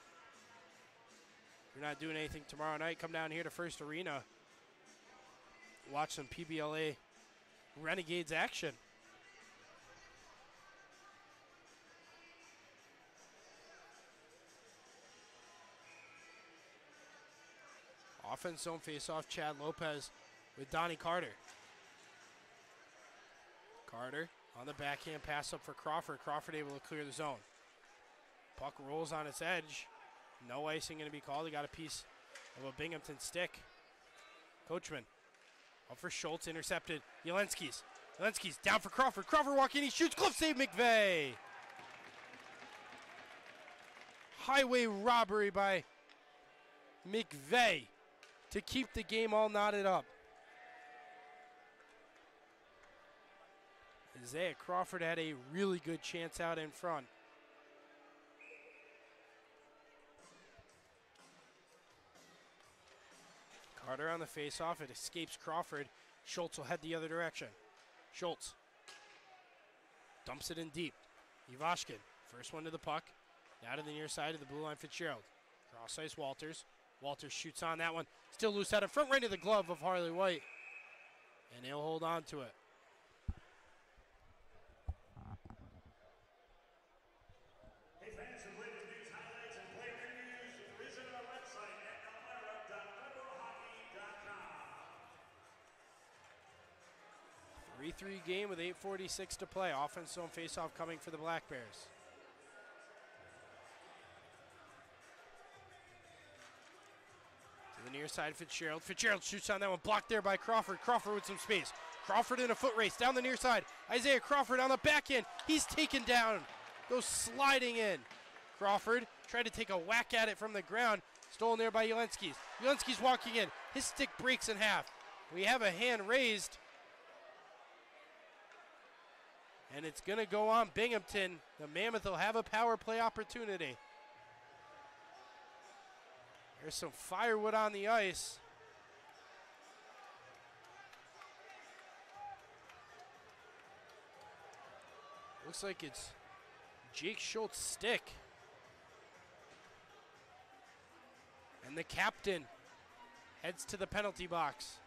If you're not doing anything tomorrow night, come down here to First Arena. Watch some P B L A Renegades action. Offense zone face-off, Chad Lopez with Donnie Carter. Carter on the backhand, pass up for Crawford. Crawford able to clear the zone. Puck rolls on its edge. No icing going to be called. He got a piece of a Binghamton stick. Coachman up for Schultz, intercepted. Jelenski's. Jelenski's down for Crawford. Crawford walking, he shoots. Glove save, McVeigh. Highway robbery by McVeigh to keep the game all knotted up. Isaiah Crawford had a really good chance out in front. Carter on the faceoff. It escapes Crawford. Schultz will head the other direction. Schultz dumps it in deep. Ivashkin, first one to the puck. Now to the near side of the blue line, Fitzgerald. Cross ice, Walters. Walters shoots on that one. Still loose out in front, right into the glove of Harley White. And he'll hold on to it. Hey fans, for latest news, highlights, and player interviews, visit our website at elmira dot federal hockey dot com. three three game with eight forty-six to play. Offense zone faceoff coming for the Black Bears. To the near side, Fitzgerald. Fitzgerald shoots on that one, blocked there by Crawford. Crawford with some space. Crawford in a foot race down the near side. Isaiah Crawford on the back end. He's taken down. Goes sliding in. Crawford tried to take a whack at it from the ground. Stolen there by Jelenskis. Jelenskis walking in. His stick breaks in half. We have a hand raised. And it's going to go on Binghamton. The Mammoth will have a power play opportunity. There's some firewood on the ice. Looks like it's Jake Schultz's stick. And the captain heads to the penalty box.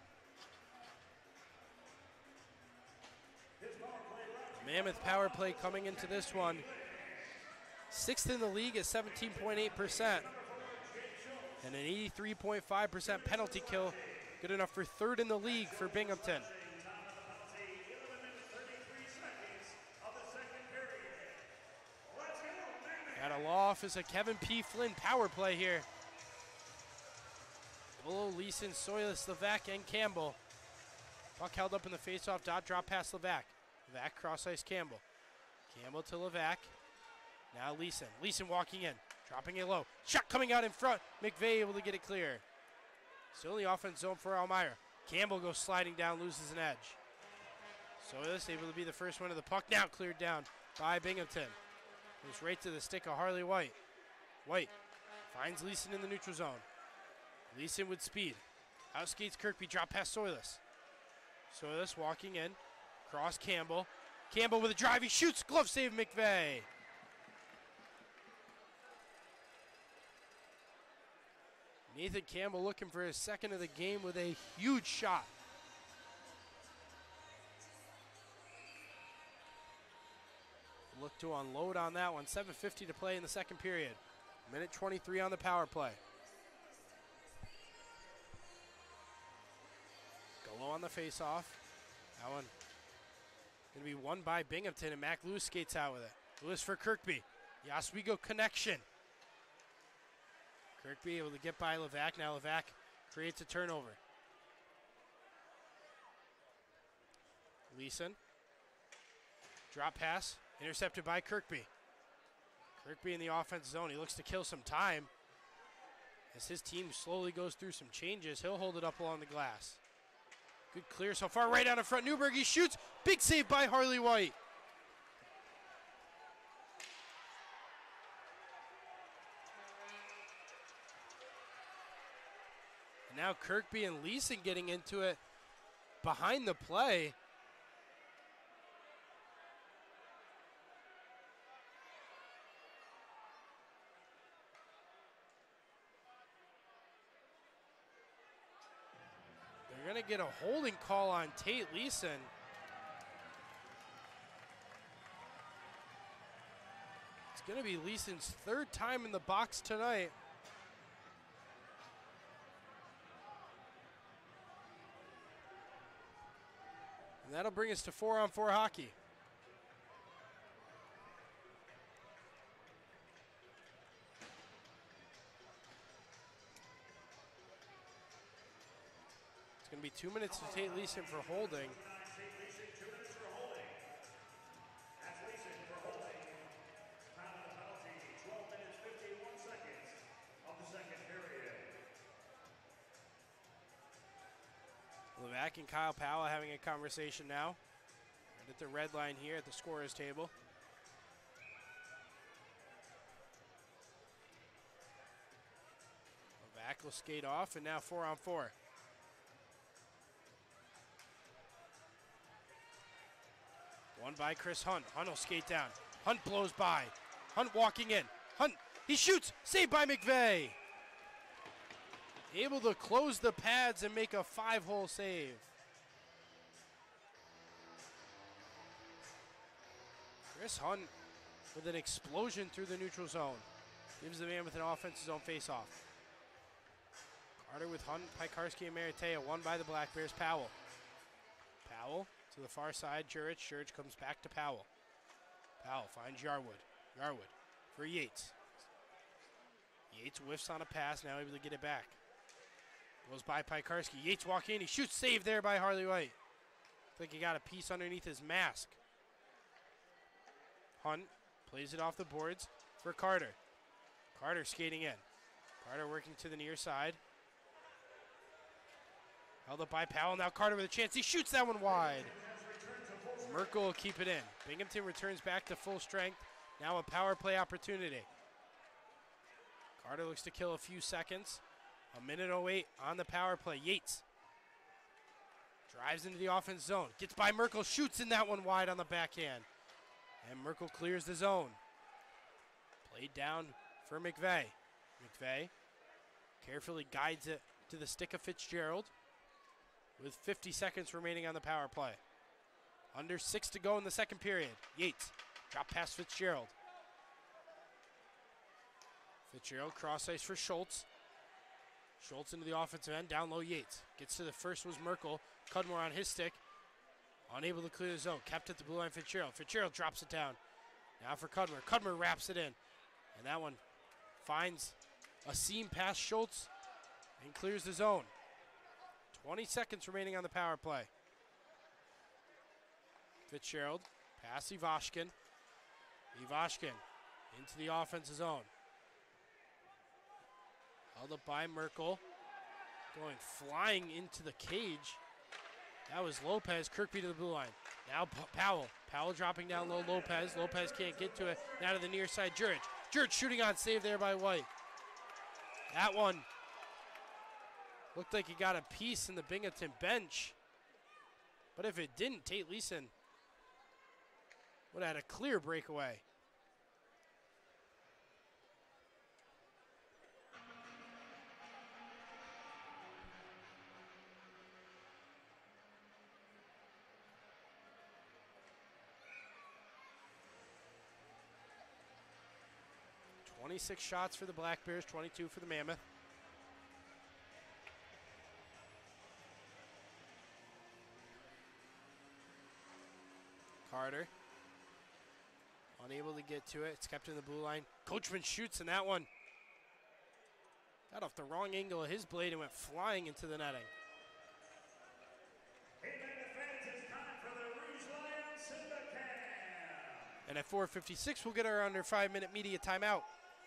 Mammoth power play coming into this one. Sixth in the league at seventeen point eight percent. And an eighty-three point five percent penalty kill. Good enough for third in the league for Binghamton. Got a law office of Kevin P. Flynn power play here. Below Leeson, Soilis, Levac, and Campbell. Puck held up in the faceoff. Dot drop past Levac. Levac cross ice Campbell. Campbell to Levac. Now Leeson. Leeson walking in. Dropping it low. Shot coming out in front. McVeigh able to get it clear. Still in the offense zone for Elmira. Campbell goes sliding down, loses an edge. Soilis able to be the first one to the puck. Now cleared down by Binghamton. Goes right to the stick of Harley White. White finds Leeson in the neutral zone. Leeson with speed. Outskates Kirkby. Drop past Soilis. Soilis walking in. Cross Campbell. Campbell with a drive. He shoots. Glove save McVeigh. Nathan Campbell looking for his second of the game with a huge shot. Look to unload on that one. seven fifty to play in the second period. Minute twenty-three on the power play. Gallo on the faceoff. That one going to be won by Binghamton, and Mac Lewis skates out with it. Lewis for Kirkby. The Oswego connection. Kirkby able to get by Levac. Now Levac creates a turnover. Leeson. Drop pass. Intercepted by Kirkby. Kirkby in the offense zone. He looks to kill some time. As his team slowly goes through some changes, he'll hold it up along the glass. Good clear so far. Right out in front. Newberg, he shoots. Big save by Harley White. And now Kirkby and Leeson getting into it behind the play. They're going to get a holding call on Tate Leeson. It's going to be Leeson's third time in the box tonight. And that'll bring us to four on four hockey. It's going to be two minutes to Tate Leeson for holding. twelve minutes, fifty-one seconds of the second period. Levack and Kyle Powell having a conversation now. Right at the red line here at the scorer's table. Levack will skate off, and now four on four. One by Chris Hunt. Hunt will skate down. Hunt blows by. Hunt walking in. Hunt, he shoots. Saved by McVeigh. Able to close the pads and make a five-hole save. Chris Hunt with an explosion through the neutral zone. Gives the Mammoth an offensive zone face-off. Carter with Hunt, Pikarski, and Maratea. One by the Black Bears. Powell. Powell to the far side. Jurich. Jurich comes back to Powell. Powell finds Yarwood. Yarwood for Yates. Yates whiffs on a pass. Now able to get it back. Goes by Pikarski. Yates walking in. He shoots. Save there by Harley White. Looks like he got a piece underneath his mask. Hunt plays it off the boards for Carter. Carter skating in. Carter working to the near side. Held up by Powell. Now Carter with a chance. He shoots that one wide. Merkel will keep it in. Binghamton returns back to full strength. Now a power play opportunity. Carter looks to kill a few seconds. A minute oh eight on the power play. Yates drives into the offense zone. Gets by Merkel. Shoots in that one wide on the backhand. And Merkel clears the zone. Played down for McVeigh. McVeigh carefully guides it to the stick of Fitzgerald with fifty seconds remaining on the power play. Under six to go in the second period. Yates drop past Fitzgerald. Fitzgerald cross ice for Schultz. Schultz into the offensive end, down low Yates. Gets to the first was Merkel. Cudmore on his stick. Unable to clear the zone. Kept at the blue line Fitzgerald. Fitzgerald drops it down. Now for Cudmore. Cudmore wraps it in. And that one finds a seam past Schultz and clears the zone. twenty seconds remaining on the power play. Fitzgerald, pass Ivashkin. Ivashkin into the offensive zone. Held up by Merkel. Going flying into the cage. That was Lopez. Kirkby to the blue line. Now P Powell. Powell dropping down low Lopez. Lopez can't get to it. Now to the near side, Jurich. Jurich shooting on save there by White. That one looked like he got a piece in the Binghamton bench. But if it didn't, Tate Leeson would have had a clear breakaway. twenty-six shots for the Black Bears, twenty-two for the Mammoth. Carter unable to get to it. It's kept in the blue line. Coachman shoots, and that one got off the wrong angle of his blade and went flying into the netting. And at four fifty-six, we'll get our under five minute media timeout.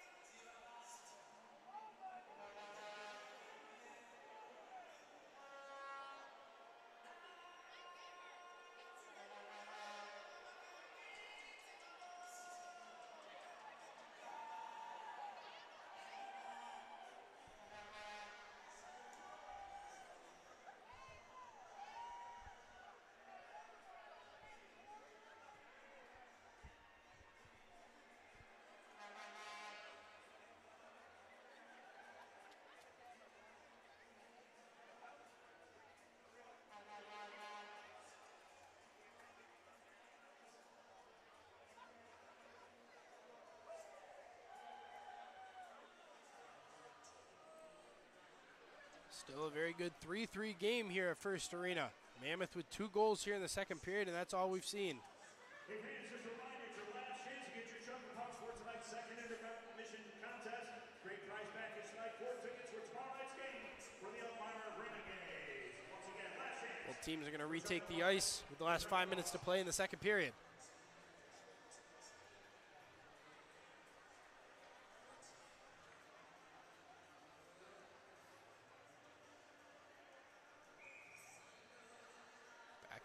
Still a very good three three game here at First Arena. Mammoth with two goals here in the second period, and that's all we've seen. Hey fans, just a reminder, it's your last chance to get your Chuck and Pucks for tonight's second intermission contest. Great prize package tonight, four tickets for tomorrow night's game for the Elmira Renegades. Once again, last chance. Both teams are going to retake the ice with the last five minutes to play in the second period.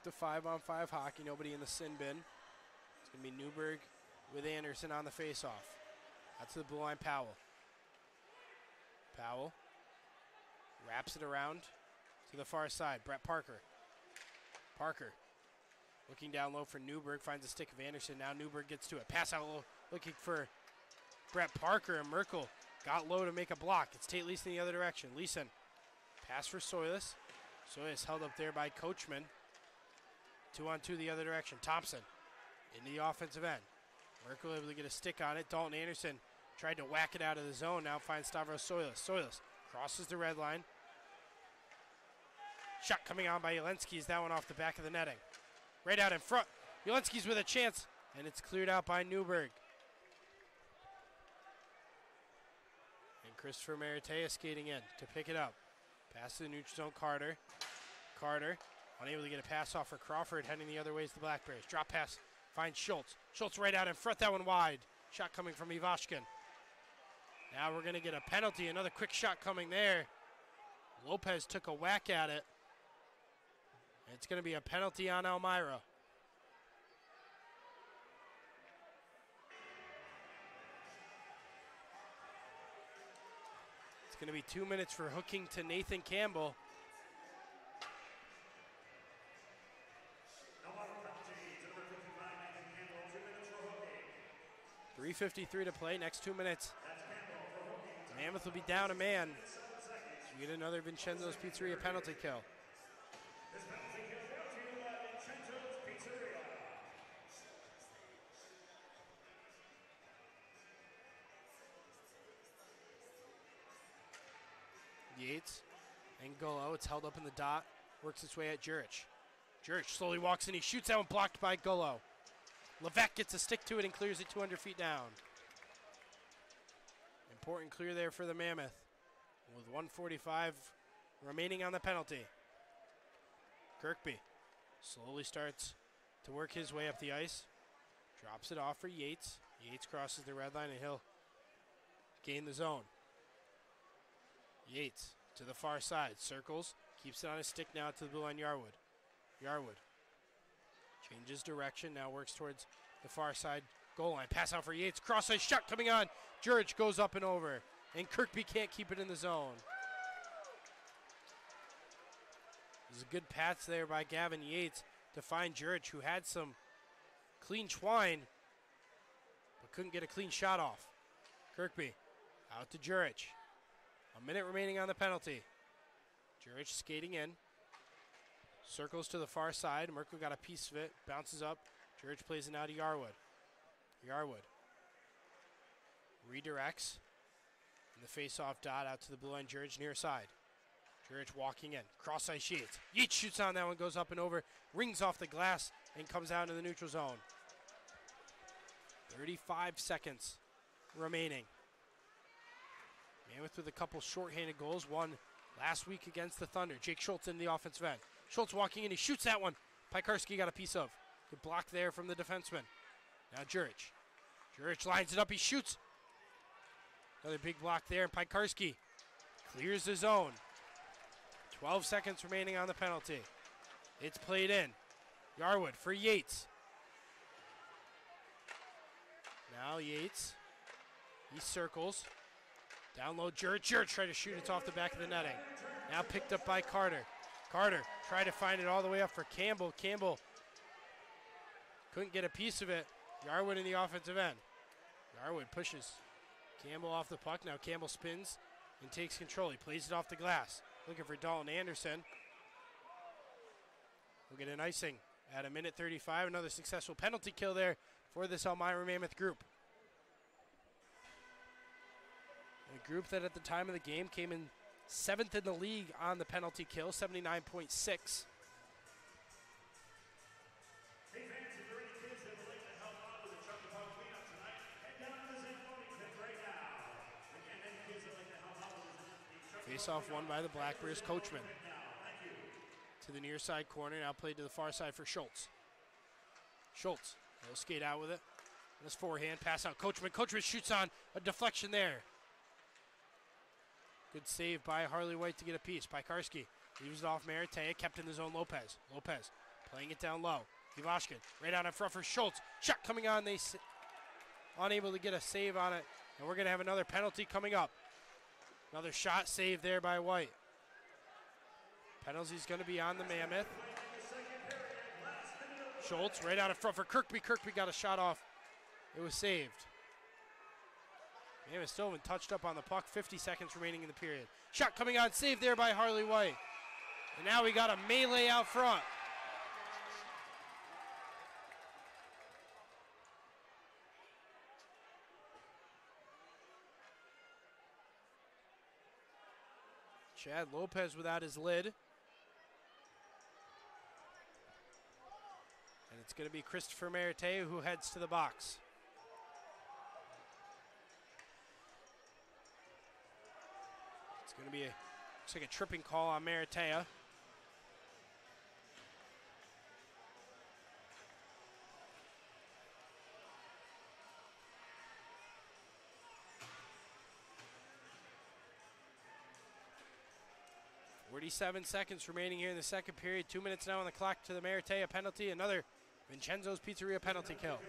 to five on five hockey. Nobody in the sin bin. It's going to be Newberg with Anderson on the faceoff. Out to the blue line, Powell. Powell wraps it around to the far side. Brett Parker. Parker looking down low for Newberg. Finds a stick of Anderson. Now Newberg gets to it. Pass out low, looking for Brett Parker. And Merkel got low to make a block. It's Tate Leeson the other direction. Leeson. Pass for Soilis. Soilis held up there by Coachman. Two on two the other direction. Thompson into the offensive end. Merkel able to get a stick on it. Dalton Anderson tried to whack it out of the zone. Now finds Stavros Soilis. Soilis crosses the red line. Shot coming on by Jelensky's. That one off the back of the netting. Right out in front. Jelensky's with a chance. And it's cleared out by Newberg. And Christopher Maratea skating in to pick it up. Pass to the neutral zone, Carter. Carter unable to get a pass off for Crawford. Heading the other way is the Black Bears. Drop pass. Finds Schultz. Schultz right out in front. That one wide. Shot coming from Ivashkin. Now we're going to get a penalty. Another quick shot coming there. Lopez took a whack at it. It's going to be a penalty on Elmira. It's going to be two minutes for hooking to Nathan Campbell. three fifty-three to play, next two minutes. Mammoth will be down a man. We get another Vincenzo's Pizzeria penalty kill. Yates and Gullo. It's held up in the dot. Works its way at Jurich. Jurich slowly walks in. He shoots that one, blocked by Gullo. Levesque gets a stick to it and clears it two hundred feet down. Important clear there for the Mammoth with one forty-five remaining on the penalty. Kirkby slowly starts to work his way up the ice. Drops it off for Yates. Yates crosses the red line and he'll gain the zone. Yates to the far side. Circles. Keeps it on his stick now to the blue line, Yarwood. Yarwood changes direction. Now works towards the far side goal line. Pass out for Yates. Cross-ice shot coming on. Jurich goes up and over. And Kirkby can't keep it in the zone. There's a good pass there by Gavin Yates to find Jurich, who had some clean twine, but couldn't get a clean shot off. Kirkby out to Jurich. A minute remaining on the penalty. Jurich skating in. Circles to the far side. Merkel got a piece of it. Bounces up. Jurich plays it now to Yarwood. Yarwood redirects. And the face-off dot out to the blue line. Jurich near side. Jurich walking in. Cross-ice Yates. Yates shoots on that one. Goes up and over. Rings off the glass and comes out in the neutral zone. thirty-five seconds remaining. Mammoth with a couple shorthanded goals. One last week against the Thunder. Jake Schultz in the offensive end. Schultz walking in. He shoots that one. Pikarski got a piece of. Good block there from the defenseman. Now Jurich. Jurich lines it up. He shoots. Another big block there. And Pikarski clears the zone. twelve seconds remaining on the penalty. It's played in. Yarwood for Yates. Now Yates. He circles. Down low, Jurich. Jurich tried to shoot it off the back of the netting. Now picked up by Carter. Carter tried to find it all the way up for Campbell. Campbell couldn't get a piece of it. Yarwood in the offensive end. Yarwood pushes Campbell off the puck. Now Campbell spins and takes control. He plays it off the glass. Looking for Dalton Anderson. We'll get an icing at a minute thirty-five. Another successful penalty kill there for this Elmira Mammoth group. A group that at the time of the game came in seventh in the league on the penalty kill, seventy-nine point six. Hey fans, if there are any kids that would like to help out with the Chuck the Puck cleanup tonight, head down to the Zamboni pit right now. Again, any kids that like to help out with the Chuck the Face off won by the Black Bears. Coachman to the near side corner. Now played to the far side for Schultz. Schultz, he'll skate out with it. His forehand, pass out. Coachman. Coachman shoots on a deflection there. Good save by Harley White to get a piece. Pikarski leaves it off Maratea, kept in the zone. Lopez. Lopez Playing it down low. Ivashkin right out in front for Schultz. Shot coming on. They s unable to get a save on it. And we're going to have another penalty coming up. Another shot saved there by White. Penalty's going to be on the Mammoth. Schultz right out in front for Kirkby. Kirkby got a shot off. It was saved. Mammoth still haven't touched up on the puck. fifty seconds remaining in the period. Shot coming on. Saved there by Harley White. And now we got a melee out front. Chad Lopez without his lid. And it's going to be Christopher Maratea who heads to the box. It's going to be a, looks like a tripping call on Maratea. forty-seven seconds remaining here in the second period. Two minutes now on the clock to the Maratea penalty. Another Vincenzo's Pizzeria penalty kill.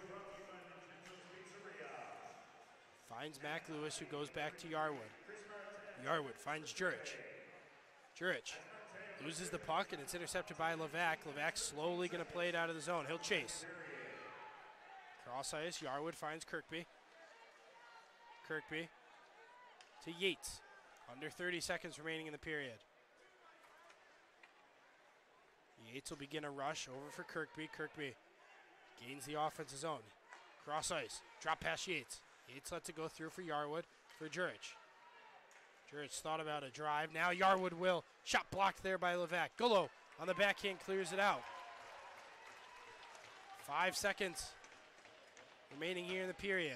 Finds Mac Lewis, who goes back to Yarwood. Yarwood finds Jurich. Jurich loses the puck, and it's intercepted by Levac. Levac slowly going to play it out of the zone. He'll chase. Cross ice. Yarwood finds Kirkby. Kirkby to Yates. Under thirty seconds remaining in the period. Yates will begin a rush over for Kirkby. Kirkby gains the offensive zone. Cross ice. Drop past Yates. Yates lets it go through for Yarwood for Jurich. Jurich thought about a drive. Now Yarwood will. Shot blocked there by Levac. Gullo on the backhand clears it out. Five seconds remaining here in the period.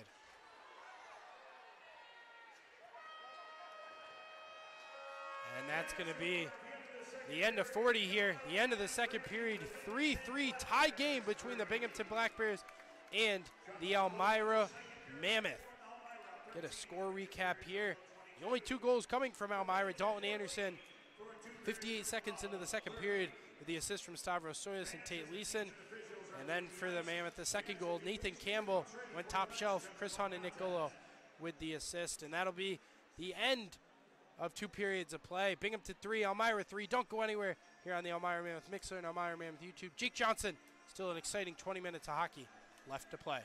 And that's going to be the end of forty here, the end of the second period. three three tie game between the Binghamton Black Bears and the Elmira Mammoth. Get a score recap here. The only two goals coming from Elmira. Dalton Anderson, fifty-eight seconds into the second period with the assist from Stavros Soyas and Tate Leeson. And then for the Mammoth, the second goal, Nathan Campbell went top shelf. Chris Hunt and Nick Gullo with the assist. And that'll be the end of two periods of play. Binghamton three, Elmira three. Don't go anywhere here on the Elmira Mammoth Mixer and Elmira Mammoth YouTube. Jake Johnson, still an exciting twenty minutes of hockey left to play.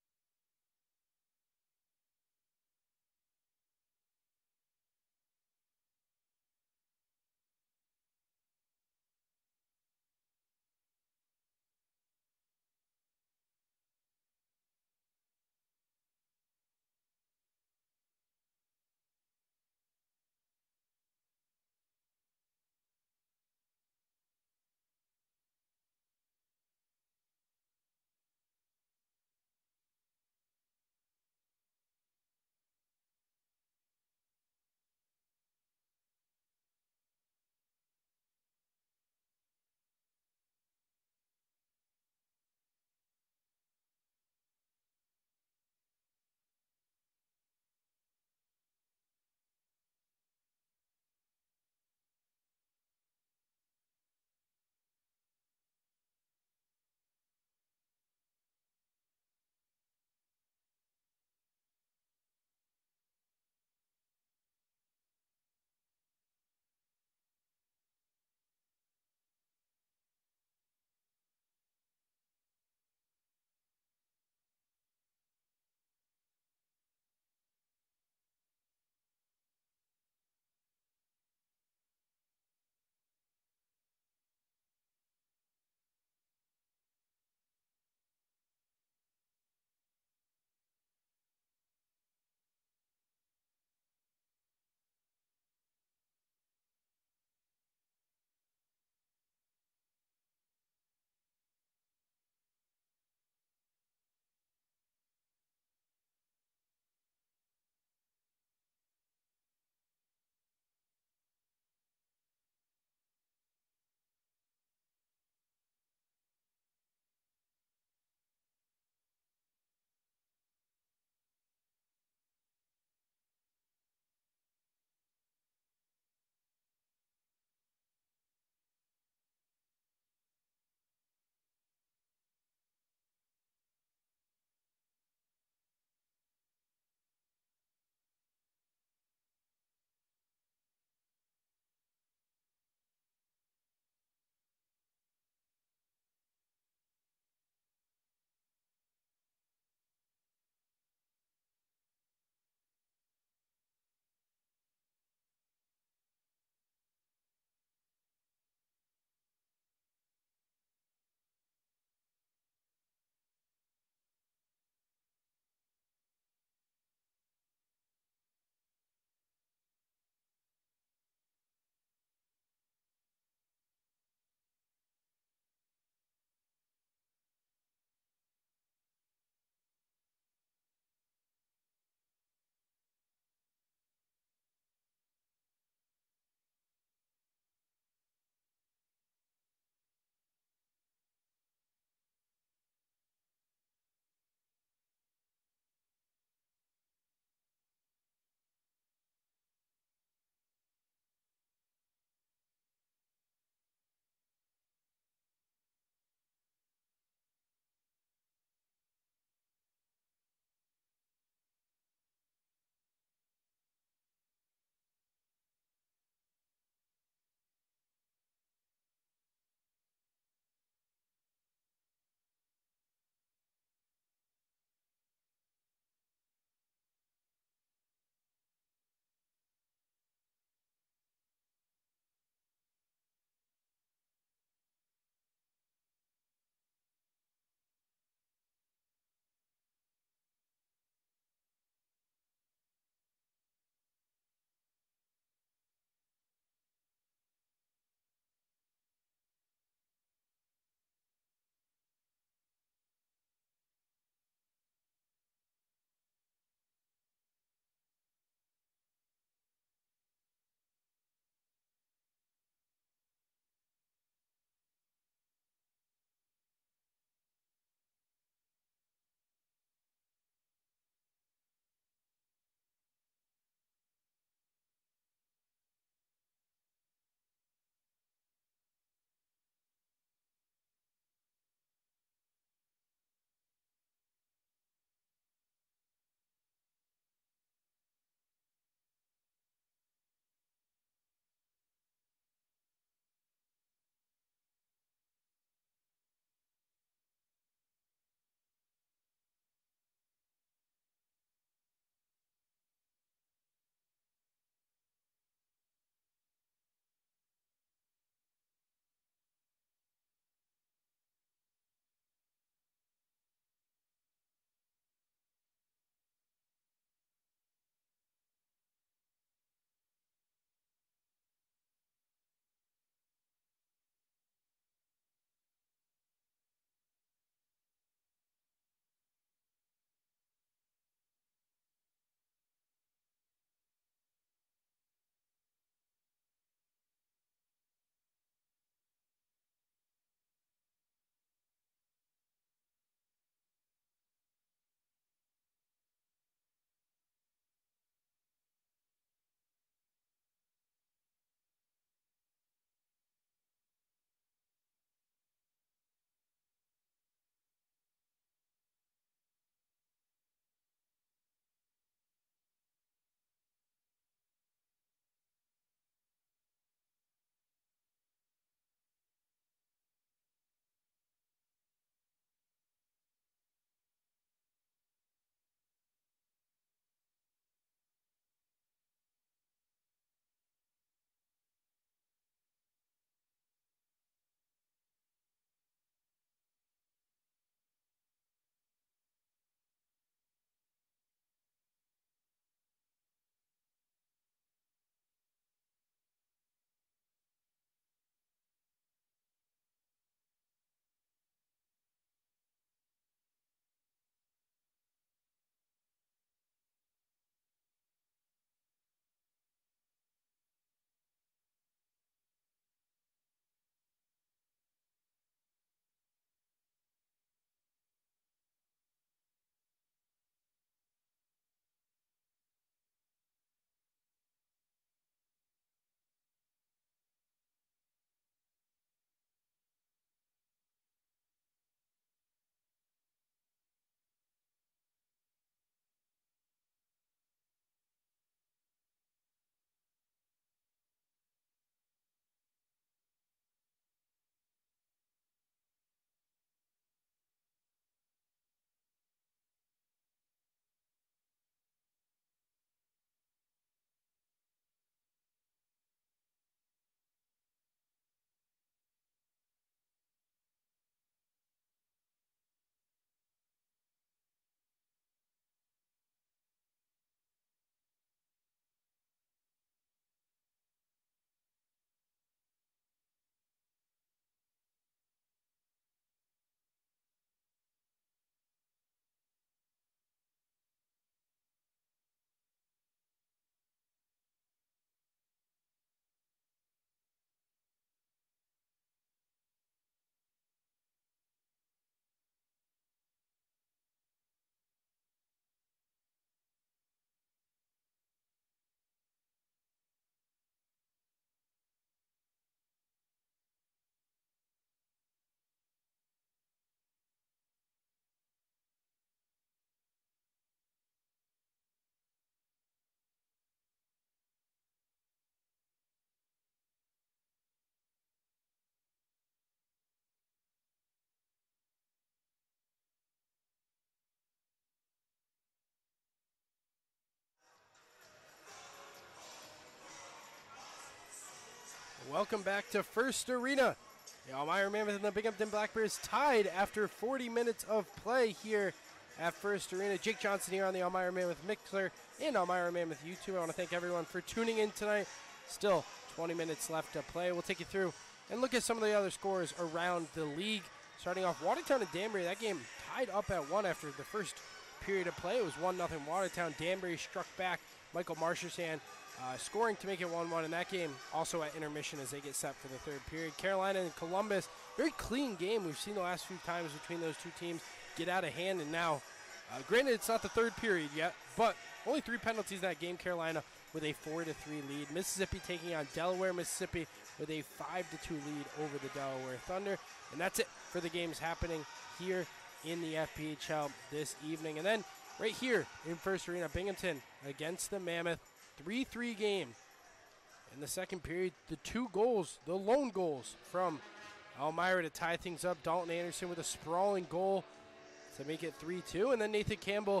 Welcome back to First Arena. The Elmira Mammoth and the Binghamton Black Bears tied after forty minutes of play here at First Arena. Jake Johnson here on the Elmira Mammoth Mixer and Elmira Mammoth YouTube. I want to thank everyone for tuning in tonight. Still twenty minutes left to play. We'll take you through and look at some of the other scores around the league. Starting off, Watertown and Danbury. That game tied up at one after the first period of play. It was one nothing Watertown. Danbury struck back. Michael Marshersan Uh, scoring to make it one one in that game, also at intermission as they get set for the third period. Carolina and Columbus, very clean game. We've seen the last few times between those two teams get out of hand, and now, uh, granted, it's not the third period yet, but only three penalties in that game. Carolina with a four to three lead. Mississippi taking on Delaware, Mississippi with a five to two lead over the Delaware Thunder, and that's it for the games happening here in the F P H L this evening. And then right here in First Arena, Binghamton against the Mammoth. three three game. In the second period, the two goals, the lone goals from Elmira to tie things up. Dalton Anderson with a sprawling goal to make it three two. And then Nathan Campbell,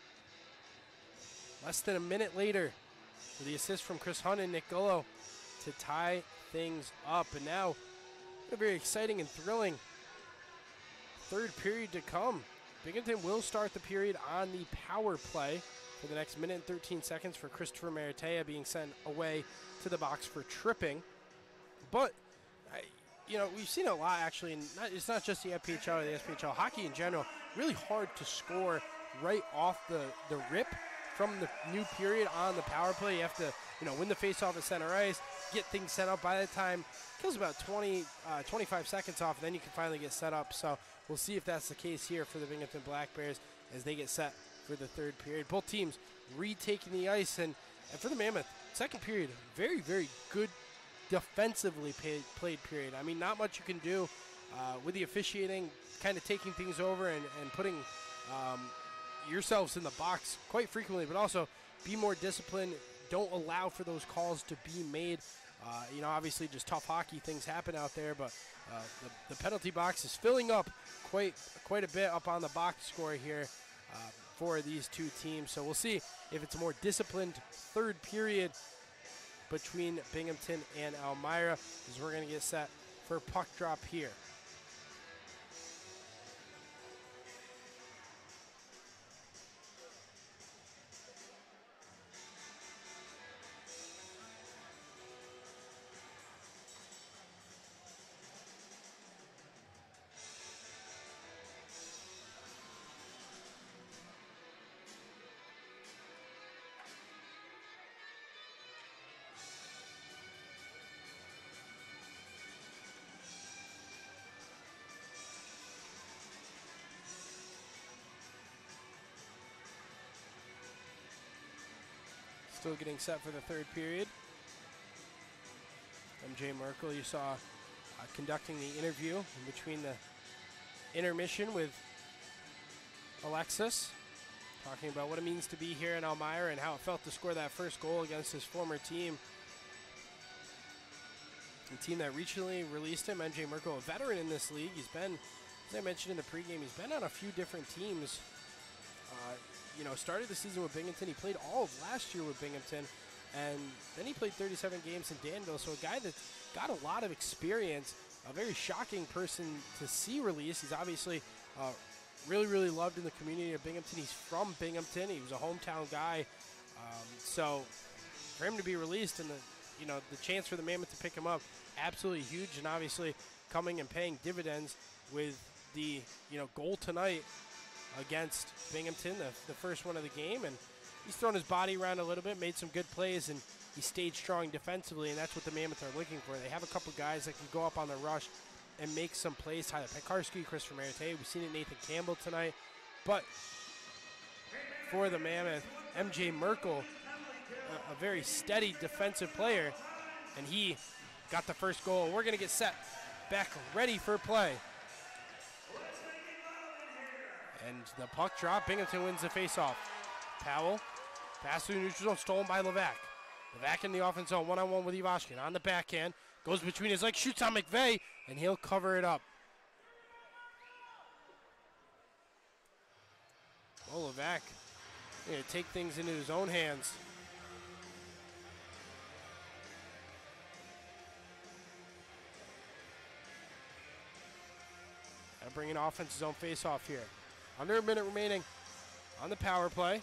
less than a minute later, with the assist from Chris Hunt and Nick Gullo to tie things up. And now, a very exciting and thrilling third period to come. Binghamton will start the period on the power play for the next minute and thirteen seconds for Christopher Maratea being sent away to the box for tripping. But, I, you know, we've seen a lot actually, and not, it's not just the F P H L or the S P H L, hockey in general, really hard to score right off the, the rip from the new period on the power play. You have to, you know, win the faceoff at center ice, get things set up. By the time, it kills about twenty, uh, twenty-five seconds off, and then you can finally get set up. So we'll see if that's the case here for the Binghamton Black Bears as they get set for the third period. Both teams retaking the ice, and, and for the Mammoth, second period, very, very good defensively pay, played period. I mean, not much you can do uh, with the officiating, kind of taking things over and, and putting um, yourselves in the box quite frequently, but also be more disciplined. Don't allow for those calls to be made. Uh, you know, obviously just tough hockey things happen out there, but uh, the, the penalty box is filling up quite, quite a bit up on the box score here. Uh, for these two teams. So we'll see if it's a more disciplined third period between Binghamton and Elmira as we're going to get set for puck drop here. Still getting set for the third period. M J Merkel, you saw uh, conducting the interview in between the intermission with Alexis, talking about what it means to be here in Elmira and how it felt to score that first goal against his former team. The team that recently released him, M J Merkel, a veteran in this league. He's been, as I mentioned in the pregame, he's been on a few different teams. Uh, you know, started the season with Binghamton. He played all of last year with Binghamton, and then he played thirty-seven games in Danville. So a guy that's got a lot of experience, a very shocking person to see released. He's obviously uh, really, really loved in the community of Binghamton. He's from Binghamton. He was a hometown guy. Um, so for him to be released and the, you know, the chance for the Mammoth to pick him up, absolutely huge, and obviously coming and paying dividends with the, you know, goal tonight against Binghamton, the, the first one of the game. And he's thrown his body around a little bit, made some good plays, and he stayed strong defensively, and that's what the Mammoth are looking for. They have a couple guys that can go up on the rush and make some plays. Tyler Pekarski, Christopher Maratea, we've seen it Nathan Campbell tonight. But for the Mammoth, M J Merkel, a, a very steady defensive player, and he got the first goal. We're going to get set back ready for play. And the puck drop, Binghamton wins the faceoff. Powell, pass through the neutral zone, stolen by Levac. Levac in the offense zone, one-on-one with Ivashkin. On the backhand, goes between his legs, shoots on McVeigh, and he'll cover it up. Oh, Levac, going to take things into his own hands. bring an offensive zone face-off here. Under a minute remaining on the power play.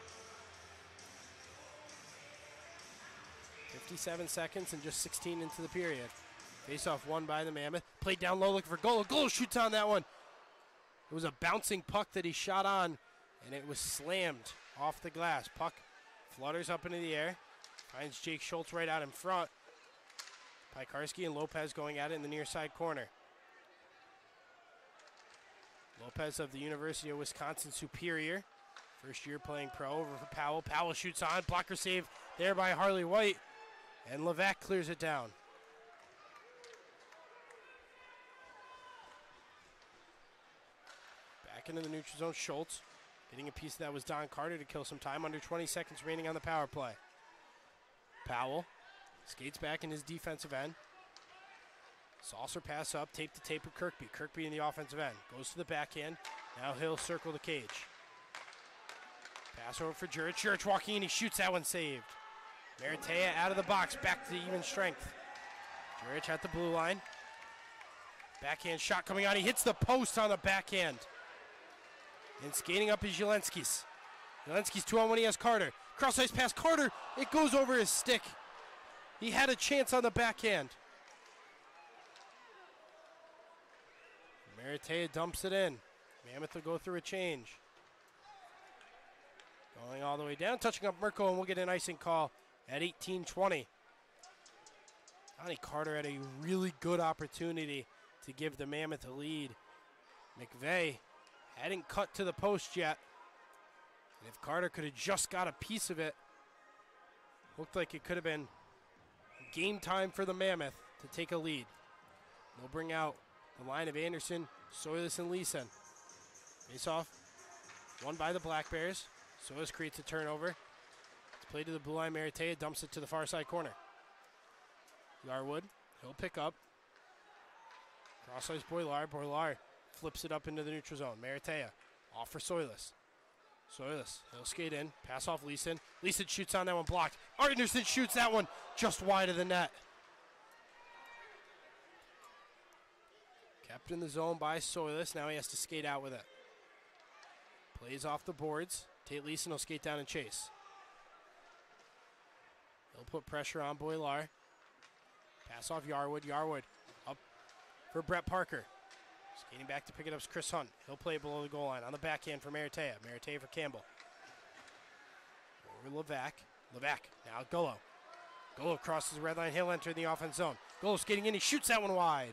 fifty-seven seconds and just sixteen into the period. Face-off won by the Mammoth. Played down low looking for Golo. Golo shoots on that one. It was a bouncing puck that he shot on, and it was slammed off the glass. Puck flutters up into the air. Finds Jake Schultz right out in front. Piekarski and Lopez going at it in the near side corner. Lopez of the University of Wisconsin Superior. First year playing pro over for Powell. Powell shoots on. Blocker save there by Harley White. And Levac clears it down. Back into the neutral zone, Schultz. Getting a piece of that was Don Carter to kill some time. Under twenty seconds remaining on the power play. Powell skates back in his defensive end. Saucer pass up, tape to tape with Kirkby. Kirkby in the offensive end. Goes to the backhand. Now he'll circle the cage. Pass over for Jurich. Jurich walking in, he shoots that one, saved. Maratea out of the box, back to even strength. Jurich at the blue line. Backhand shot coming on, he hits the post on the backhand. And skating up is Jelenskis. Jelenskis two on one, he has Carter. Cross ice pass, Carter, it goes over his stick. He had a chance on the backhand. Maratea dumps it in. Mammoth will go through a change. Going all the way down, touching up Mirko, and we'll get an icing call at eighteen twenty. Donnie Carter had a really good opportunity to give the Mammoth a lead. McVeigh hadn't cut to the post yet. And if Carter could have just got a piece of it, looked like it could have been game time for the Mammoth to take a lead. They'll bring out the line of Anderson, Soilis, and Leeson. Face off, won by the Black Bears. Soilis creates a turnover. It's played to the blue line. Maratea dumps it to the far side corner. Yarwood, he'll pick up. Cross ice Boilar. Boilar flips it up into the neutral zone. Maratea off for Soilis. Soilis, he'll skate in. Pass off Leeson. Leeson shoots on that one, blocked. Anderson shoots that one just wide of the net. Kept in the zone by Soilis. Now he has to skate out with it. Plays off the boards. Tate Leeson will skate down and chase. He'll put pressure on Boilar. Pass off Yarwood. Yarwood up for Brett Parker. Skating back to pick it up is Chris Hunt. He'll play below the goal line on the backhand for Maratea. Maratea for Campbell. Over Levac. Levac now Golo. Golo crosses the red line. He'll enter the offense zone. Golo skating in. He shoots that one wide.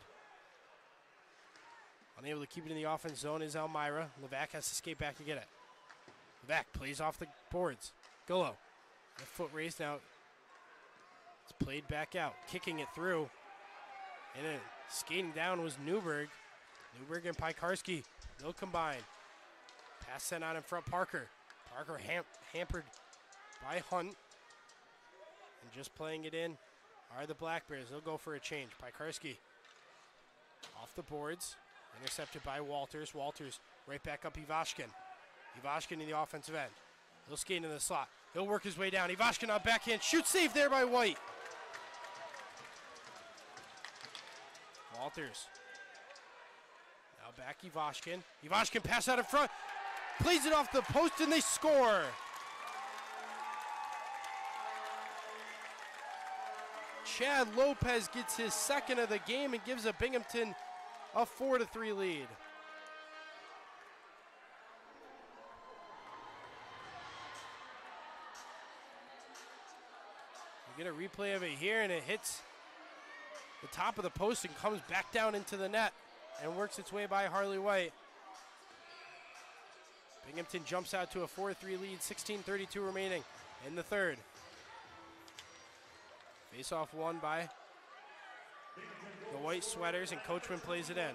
Unable to keep it in the offense zone is Elmira. Levac has to skate back to get it. Levac plays off the boards. Golo. The foot race now. It's played back out. Kicking it through. And then skating down was Newberg. Newberg and Piekarski. They'll combine. Pass sent out in front. Parker. Parker ham hampered by Hunt. And just playing it in are the Black Bears. They'll go for a change. Piekarski off the boards. Intercepted by Walters. Walters right back up Ivashkin. Ivashkin in the offensive end. He'll skate into the slot. He'll work his way down. Ivashkin on backhand. Shoot save there by White. Walters. Now back Ivashkin. Ivashkin pass out in front. Plays it off the post and they score. Chad Lopez gets his second of the game and gives a Binghamton a four to three lead. We get a replay of it here, and it hits the top of the post and comes back down into the net and works its way by Harley White. Binghamton jumps out to a four three lead, sixteen thirty-two remaining in the third. Face-off won by the White Sweaters, and Coachman plays it in.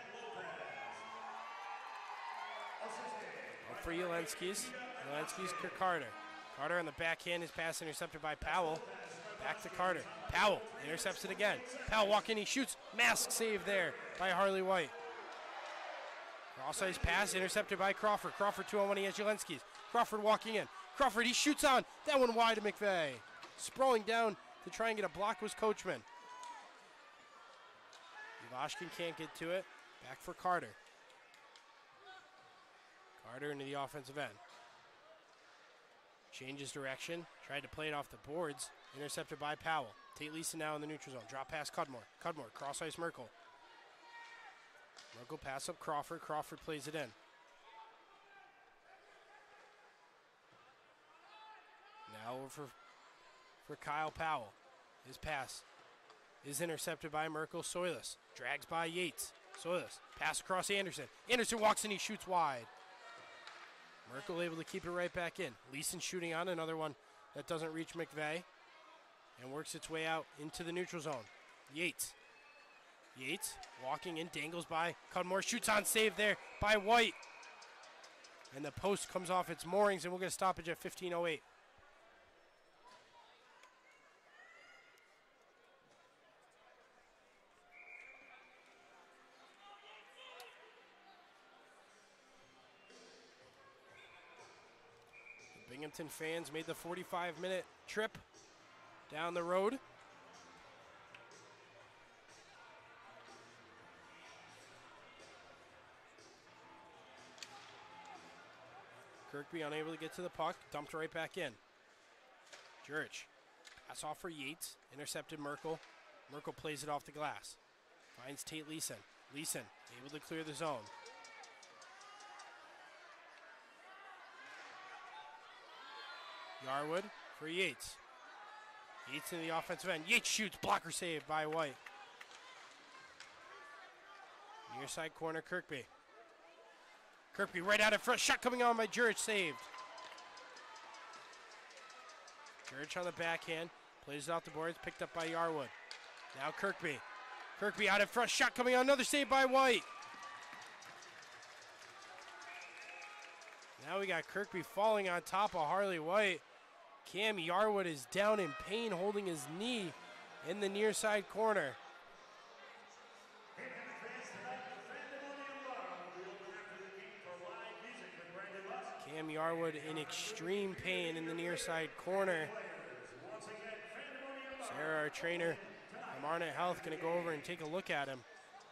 Up for Jelenskis. Jelenskis to Carter. Carter on the backhand, his pass intercepted by Powell. Back to Carter. Powell intercepts it again. Powell walk in, he shoots. Mask save there by Harley White. Cross-ice pass intercepted by Crawford. Crawford two on one, he has Jelenskis. Crawford walking in. Crawford, he shoots on. That one wide to McVeigh. Sprawling down to try and get a block was Coachman. Ivashkin can't get to it. Back for Carter. Carter into the offensive end. Changes direction. Tried to play it off the boards. Intercepted by Powell. Tate Leeson now in the neutral zone. Drop pass Cudmore. Cudmore, cross ice Merkel. Merkel pass up Crawford. Crawford plays it in. Now over for, for Kyle Powell. His pass is intercepted by Merkel. Soilus drags by Yates. Soilus pass across Anderson. Anderson walks and he shoots wide. Merkel able to keep it right back in. Leeson shooting on another one that doesn't reach McVeigh and works its way out into the neutral zone. Yates. Yates walking in, dangles by Cudmore. Shoots on, save there by White. And the post comes off its moorings, and we'll get a stoppage at fifteen oh eight. Binghamton fans made the forty-five minute trip down the road. Kirkby unable to get to the puck, dumped right back in. Jurich, pass off for Yates, intercepted Merkel. Merkel plays it off the glass. Finds Tate Leeson. Leeson able to clear the zone. Yarwood for Yates. Yates in the offensive end. Yates shoots, blocker save by White. Near side corner, Kirkby. Kirkby right out in front, shot coming on by Jurich, saved. Jurich on the backhand, plays it off the boards, picked up by Yarwood. Now Kirkby. Kirkby out in front, shot coming on, another save by White. Now we got Kirkby falling on top of Harley White. Cam Yarwood is down in pain, holding his knee in the near side corner. Cam Yarwood in extreme pain in the near side corner. Sarah, our trainer from Arnett Health, going to go over and take a look at him.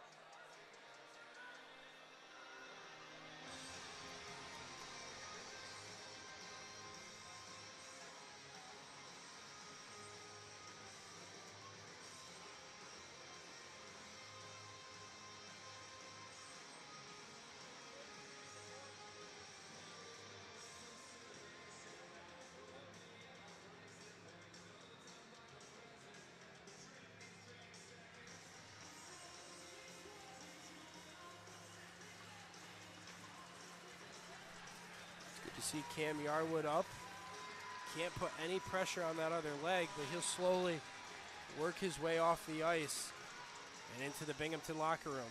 To see Cam Yarwood up. Can't put any pressure on that other leg, but he'll slowly work his way off the ice and into the Binghamton locker room.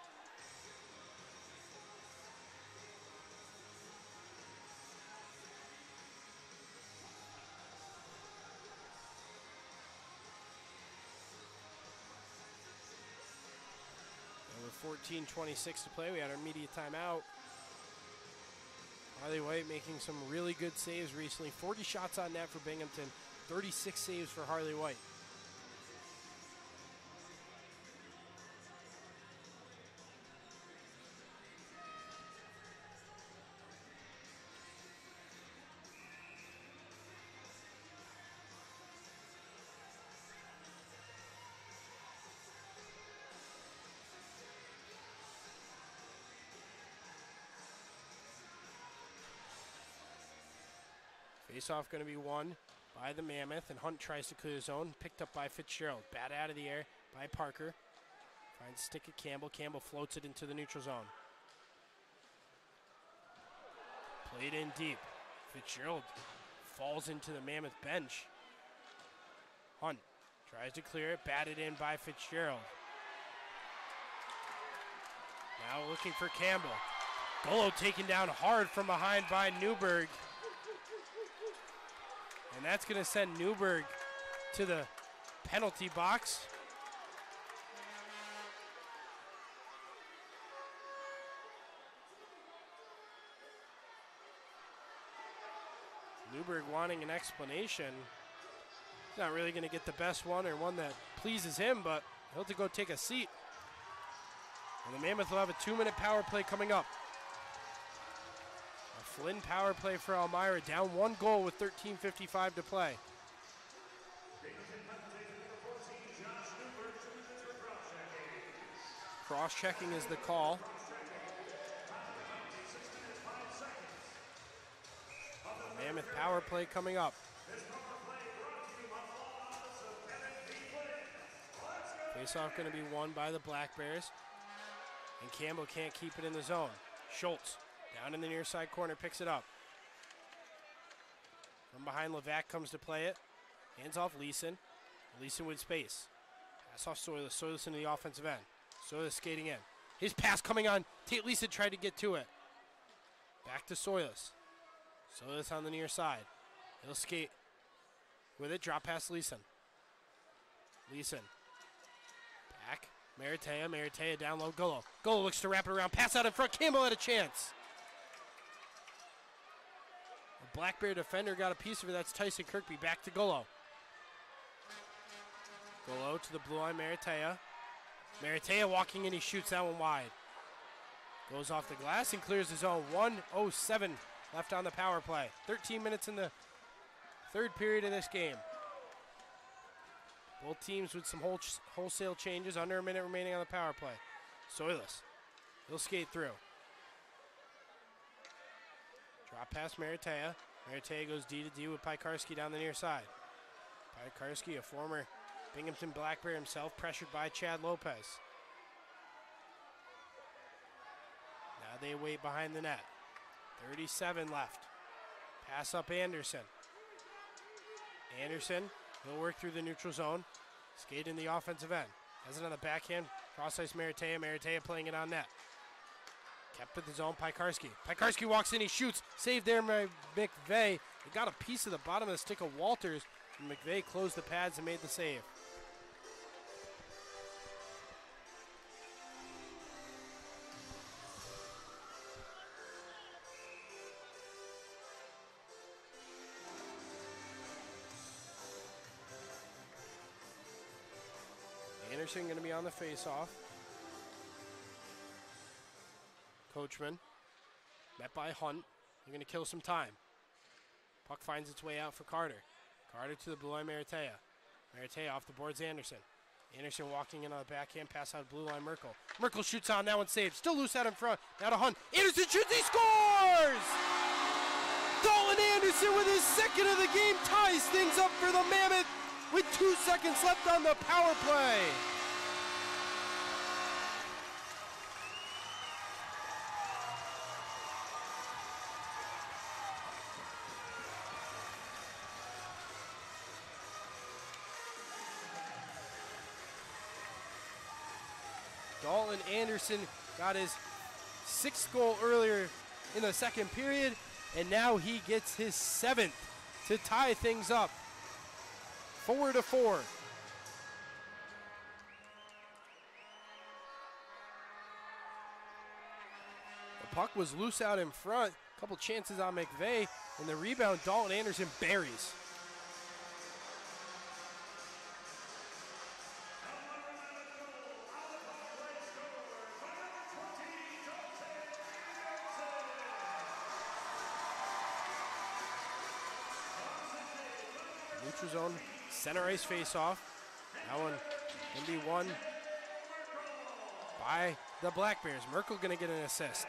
Over fourteen twenty-six to play. We had our media timeout. Harley White making some really good saves recently. forty shots on net for Binghamton, thirty-six saves for Harley White. Face-off going to be won by the Mammoth, and Hunt tries to clear the zone. Picked up by Fitzgerald. Bat out of the air by Parker. Finds stick at Campbell. Campbell floats it into the neutral zone. Played in deep. Fitzgerald falls into the Mammoth bench. Hunt tries to clear it. Batted in by Fitzgerald. Now looking for Campbell. Golo taken down hard from behind by Newberg. And that's going to send Newberg to the penalty box. Newberg wanting an explanation. He's not really going to get the best one or one that pleases him, but he'll have to go take a seat. And the Mammoth will have a two-minute power play coming up. Flynn power play for Elmira, down one goal with thirteen fifty-five to play. Cross-checking is the call. Mammoth power play coming up. Face-off going to be won by the Black Bears. And Campbell can't keep it in the zone. Schultz down in the near side corner, picks it up. From behind, Levac comes to play it. Hands off Leeson. Leeson with space. Pass off Soyless. Soyless into the offensive end. Soyless skating in. His pass coming on. Tate Leeson tried to get to it. Back to Soyless. Soyless on the near side. He'll skate with it. Drop past Leeson. Leeson. Back. Maratea. Maratea down low. Golo. Golo looks to wrap it around. Pass out in front. Campbell had a chance. The Black Bear defender got a piece of it. That's Tyson Kirkby. Back to Golo. Golo to the blue line. Maratea. Maratea walking in. He shoots that one wide. Goes off the glass and clears his own. one oh seven left on the power play. thirteen minutes in the third period of this game. Both teams with some whole wholesale changes. Under a minute remaining on the power play. Soyless. He'll skate through. Drop pass Maratea. Maratea goes D to D with Piekarski down the near side. Piekarski, a former Binghamton Black Bear himself, pressured by Chad Lopez. Now they wait behind the net. thirty-seven left. Pass up Anderson. Anderson, he'll work through the neutral zone. Skate in the offensive end. Has it on the backhand. Cross ice Maratea. Maratea playing it on net. Kept at the zone. Piekarski. Piekarski walks in. He shoots. Saved there by McVeigh. He got a piece of the bottom of the stick of Walters. And McVeigh closed the pads and made the save. Anderson going to be on the face-off. Coachman, met by Hunt. They're going to kill some time. Puck finds its way out for Carter. Carter to the blue line, Maratea. Maratea off the boards, Anderson. Anderson walking in on the backhand, pass out blue line, Merkel. Merkel shoots on, that one saved. Still loose out in front. Now to Hunt. Anderson shoots, he scores! Dalton Anderson with his second of the game ties things up for the Mammoth with two seconds left on the power play. Dalton Anderson got his sixth goal earlier in the second period, and now he gets his seventh to tie things up. Four to four. The puck was loose out in front. A couple chances on McVeigh, and the rebound Dalton Anderson buries. Neutral zone, center ice face-off. That one can be won by the Black Bears. Merkel going to get an assist,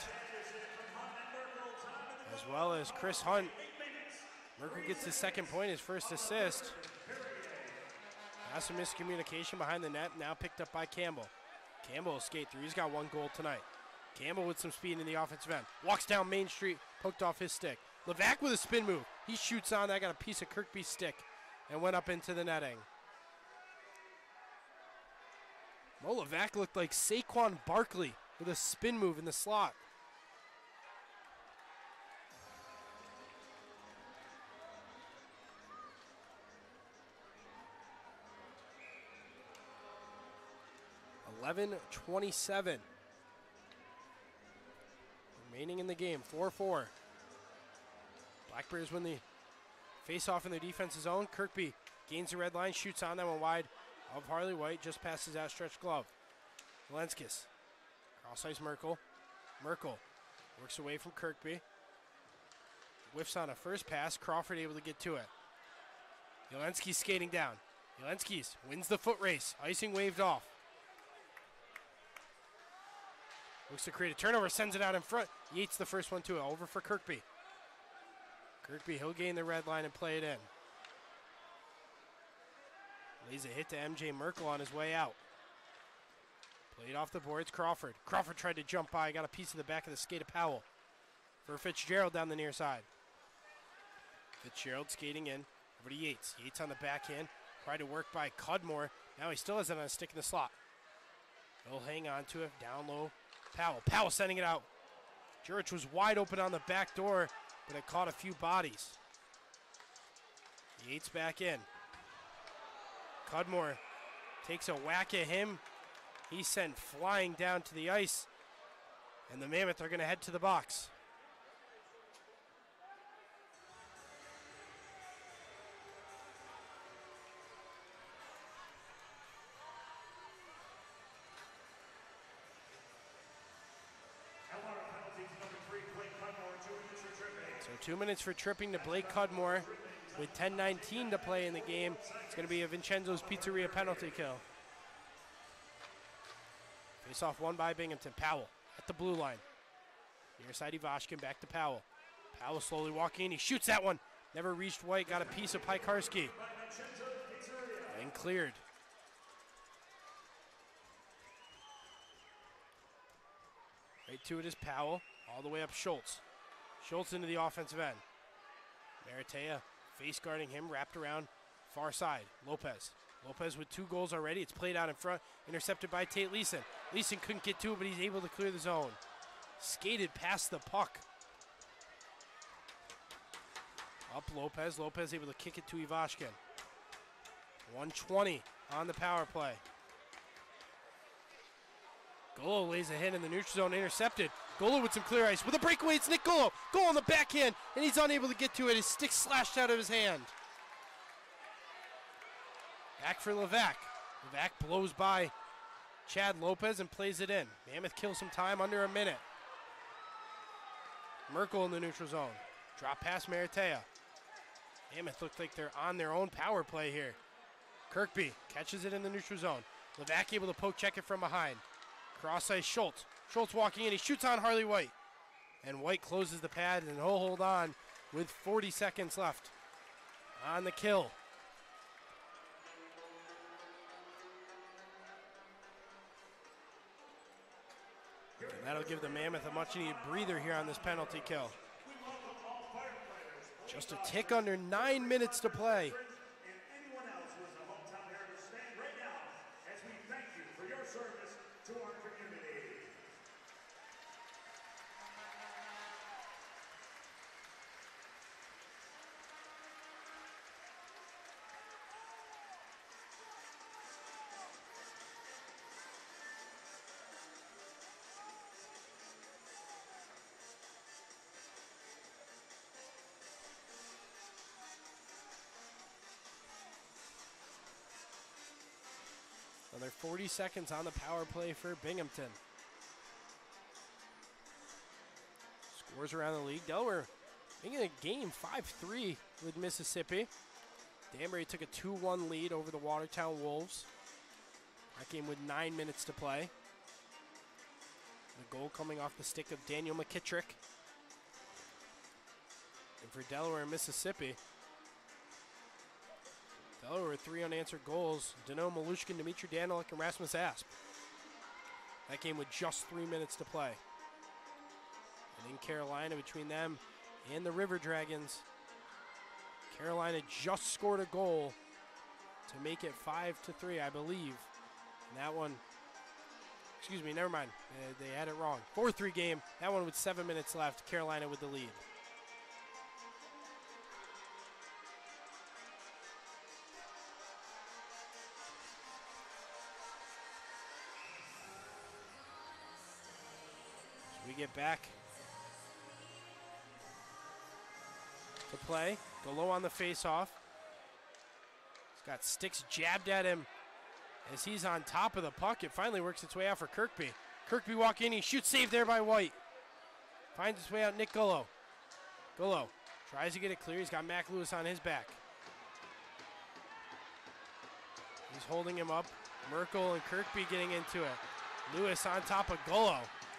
as well as Chris Hunt. Merkel gets his second point, his first assist. That's some miscommunication behind the net, now picked up by Campbell. Campbell will skate through. He's got one goal tonight. Campbell with some speed in the offensive end. Walks down Main Street, poked off his stick. Levac with a spin move. He shoots on that, got a piece of Kirkby's stick and went up into the netting. Mo Levac looked like Saquon Barkley with a spin move in the slot. eleven twenty-seven remaining in the game. four four. Black Bears win the face-off in their defense's zone. Kirkby gains the red line, shoots on that one wide of Harley White, just past his outstretched glove. Lenskis, cross ice Merkel. Merkel works away from Kirkby. whiffs on a first pass. Crawford able to get to it. Jelensky's skating down. Jelensky's wins the foot race. Icing waved off. Looks to create a turnover, sends it out in front. Yates the first one to it. Over for Kirkby. Kirkby, he'll gain the red line and play it in. Lays a hit to M J Merkel on his way out. Played off the boards, Crawford. Crawford tried to jump by, got a piece of the back of the skate of Powell. For Fitzgerald down the near side. Fitzgerald skating in, over to Yates. Yates on the backhand, tried to work by Cudmore. Now he still has it on a stick in the slot. He'll hang on to it, down low. Powell, Powell sending it out. Jurich was wide open on the back door, but it caught a few bodies. Yates back in. Cudmore takes a whack at him. He's sent flying down to the ice, and the Mammoth are going to head to the box. So two minutes for tripping to Blake Cudmore. With ten nineteen to play in the game, it's going to be a Vincenzo's Pizzeria penalty kill. Face off one by Binghamton. Powell at the blue line. Near side Ivashkin, back to Powell. Powell slowly walking in. He shoots that one. Never reached White. Got a piece of Pikarski. And cleared. Right to it is Powell. All the way up Schultz. Schultz into the offensive end. Maratea face guarding him, wrapped around far side. Lopez. Lopez with two goals already. It's played out in front, intercepted by Tate Leeson. Leeson couldn't get to it, but he's able to clear the zone. Skated past the puck. Up Lopez. Lopez able to kick it to Ivashkin. one twenty on the power play. Golo lays a hit in the neutral zone, intercepted. Golo with some clear ice. With a breakaway, it's Nick Golo. Goal on the backhand, and he's unable to get to it. His stick slashed out of his hand. Back for Levac. Levac blows by Chad Lopez and plays it in. Mammoth kills some time, under a minute. Merkel in the neutral zone. Drop pass Maratea. Mammoth looked like they're on their own power play here. Kirkby catches it in the neutral zone. Levac able to poke check it from behind. Cross ice Schultz. Schultz walking in. He shoots on Harley White. And White closes the pad, and he'll hold on with forty seconds left on the kill. And that'll give the Mammoth a much-needed breather here on this penalty kill. Just a tick under nine minutes to play. Another forty seconds on the power play for Binghamton. Scores around the league. Delaware making a game five three with Mississippi. Danbury took a two one lead over the Watertown Wolves. That game with nine minutes to play. The goal coming off the stick of Daniel McKittrick. And for Delaware and Mississippi, Delaware with three unanswered goals. Dano Malushkin, Dimitri Daniluk, and Rasmus Asp. That game with just three minutes to play. And in Carolina, between them and the River Dragons, Carolina just scored a goal to make it five to three, I believe. And that one, excuse me, never mind. Uh, they had it wrong. four three game. That one with seven minutes left. Carolina with the lead. We get back to play. Golo on the face-off. He's got sticks jabbed at him as he's on top of the puck. It finally works its way out for Kirkby. Kirkby walking in. He shoots, saved there by White. Finds its way out, Nick Golo. Golo Tries to get it clear. He's got Mac Lewis on his back. He's holding him up. Merkel and Kirkby getting into it. Lewis on top of Golo.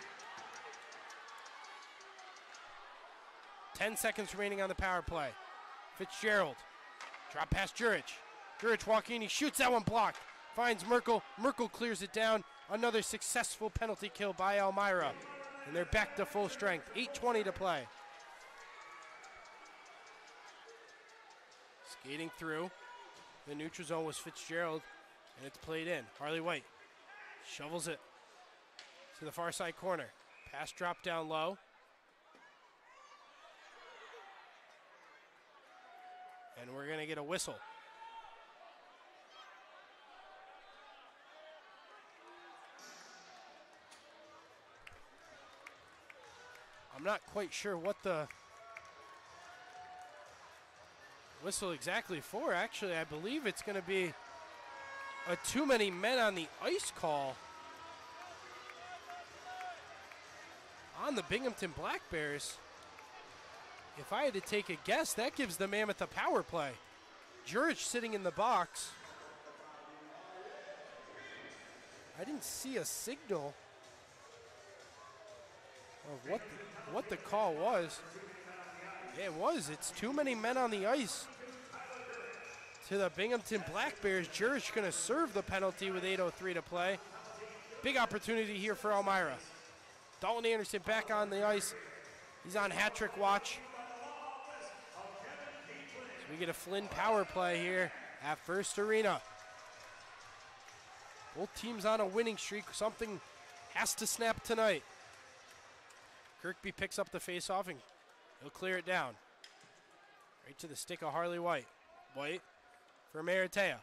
Ten seconds remaining on the power play. Fitzgerald. Drop past Juric. Juric walking in. He shoots that one blocked. Finds Merkel. Merkel clears it down. Another successful penalty kill by Elmira. And they're back to full strength. eight twenty to play. Skating through. The neutral zone was Fitzgerald. And it's played in. Harley White shovels it to the far side corner. Pass drop down low. And we're going to get a whistle. I'm not quite sure what the whistle exactly for. Actually, I believe it's going to be a too many men on the ice call on the Binghamton Black Bears. If I had to take a guess, that gives the Mammoth a power play. Juric sitting in the box. I didn't see a signal of what the, what the call was. Yeah, it was. It's too many men on the ice. To the Binghamton Black Bears. Juric going to serve the penalty with eight oh three to play. Big opportunity here for Elmira. Dalton Anderson back on the ice. He's on hat trick watch. So we get a Flynn power play here at First Arena. Both teams on a winning streak. Something has to snap tonight. Kirkby picks up the faceoff and he'll clear it down. Right to the stick of Harley White. White for Maratea.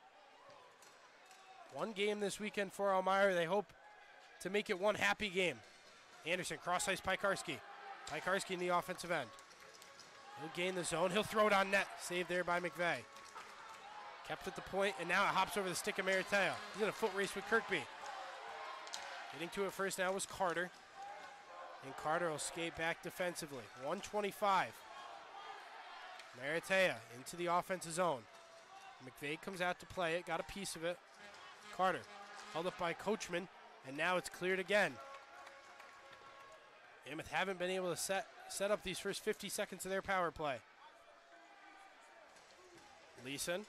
One game this weekend for Elmira. They hope to make it one happy game. Anderson, cross ice, Piekarski. Piekarski in the offensive end. He'll gain the zone. He'll throw it on net. Saved there by McVeigh. Kept at the point, and now it hops over the stick of Maratea. He's in a foot race with Kirkby. Getting to it first now was Carter. And Carter will skate back defensively. one twenty-five. Maratea into the offensive zone. McVeigh comes out to play it. Got a piece of it. Carter held up by Coachman, and now it's cleared again. Mammoth haven't been able to set, set up these first fifty seconds of their power play. Leeson.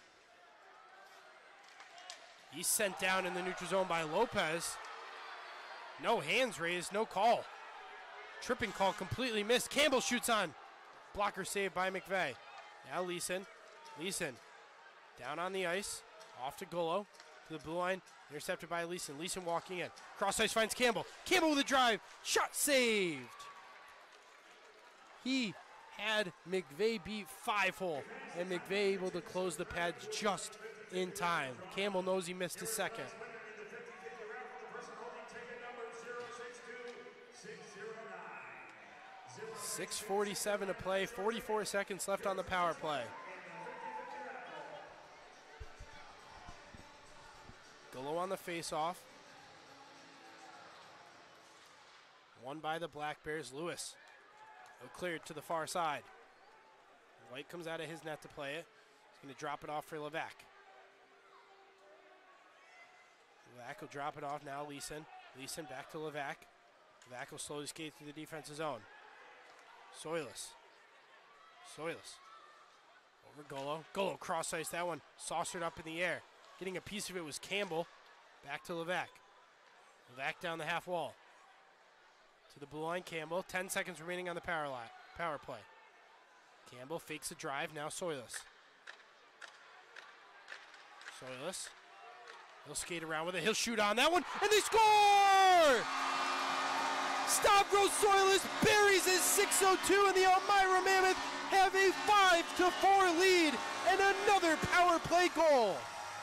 He's sent down in the neutral zone by Lopez. No hands raised, no call. Tripping call completely missed. Campbell shoots on. Blocker saved by McVeigh. Now Leeson. Leeson down on the ice. Off to Golo. To the blue line. Intercepted by Leeson. Leeson walking in. Cross ice finds Campbell. Campbell with a drive. Shot saved. He had McVeigh beat five hole. And McVeigh able to close the pads just in time. Campbell knows he missed a second. six forty-seven to play. forty-four seconds left on the power play. Golo on the face-off. Won by the Black Bears. Lewis. He'll clear it to the far side. White comes out of his net to play it. He's going to drop it off for Levac. Levac will drop it off now. Leeson. Leeson back to Levac. Levac will slowly skate through the defensive zone. Soilus. Soilus. Over Golo. Golo cross ice. That one saucered up in the air. Getting a piece of it was Campbell. Back to Levac. Levac down the half wall. To the blue line, Campbell. Ten seconds remaining on the power line, power play. Campbell fakes a drive. Now Soilus. Soilus. He'll skate around with it. He'll shoot on that one. And they score! Stavros Soilus buries his six oh two, and the Elmira Mammoth have a five to four lead and another power play goal.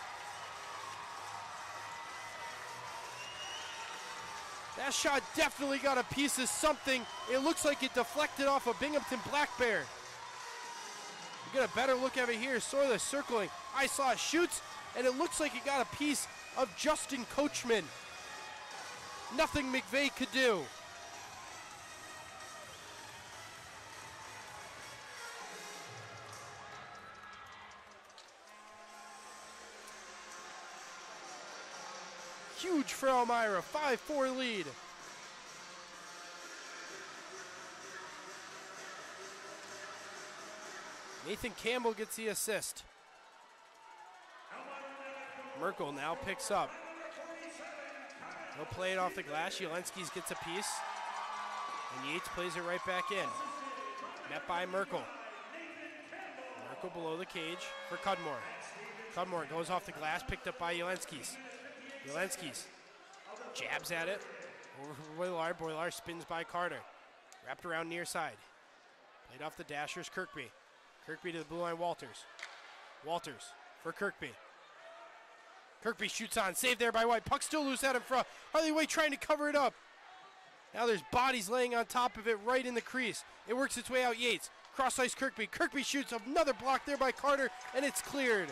That shot definitely got a piece of something. It looks like it deflected off a Binghamton Black Bear. You get a better look at it here. Soilus circling. I saw it shoots, and it looks like it got a piece of Justin Coachman. Nothing McVeigh could do. huge for Elmira, five four lead. Nathan Campbell gets the assist. Merkel now picks up. He'll play it off the glass. Jelenskis gets a piece. And Yates plays it right back in. Met by Merkel. Merkel below the cage for Cudmore. Cudmore goes off the glass, picked up by Jelenskis. Jelenskis jabs at it. Over for Boilar. Boilar spins by Carter. Wrapped around near side. Played off the dashers, Kirkby. Kirkby to the blue line, Walters. Walters for Kirkby. Kirkby shoots on, saved there by White. Puck still loose out in front. Harley White trying to cover it up. Now there's bodies laying on top of it right in the crease. It works its way out Yates. Cross ice Kirkby. Kirkby shoots another block there by Carter, and it's cleared.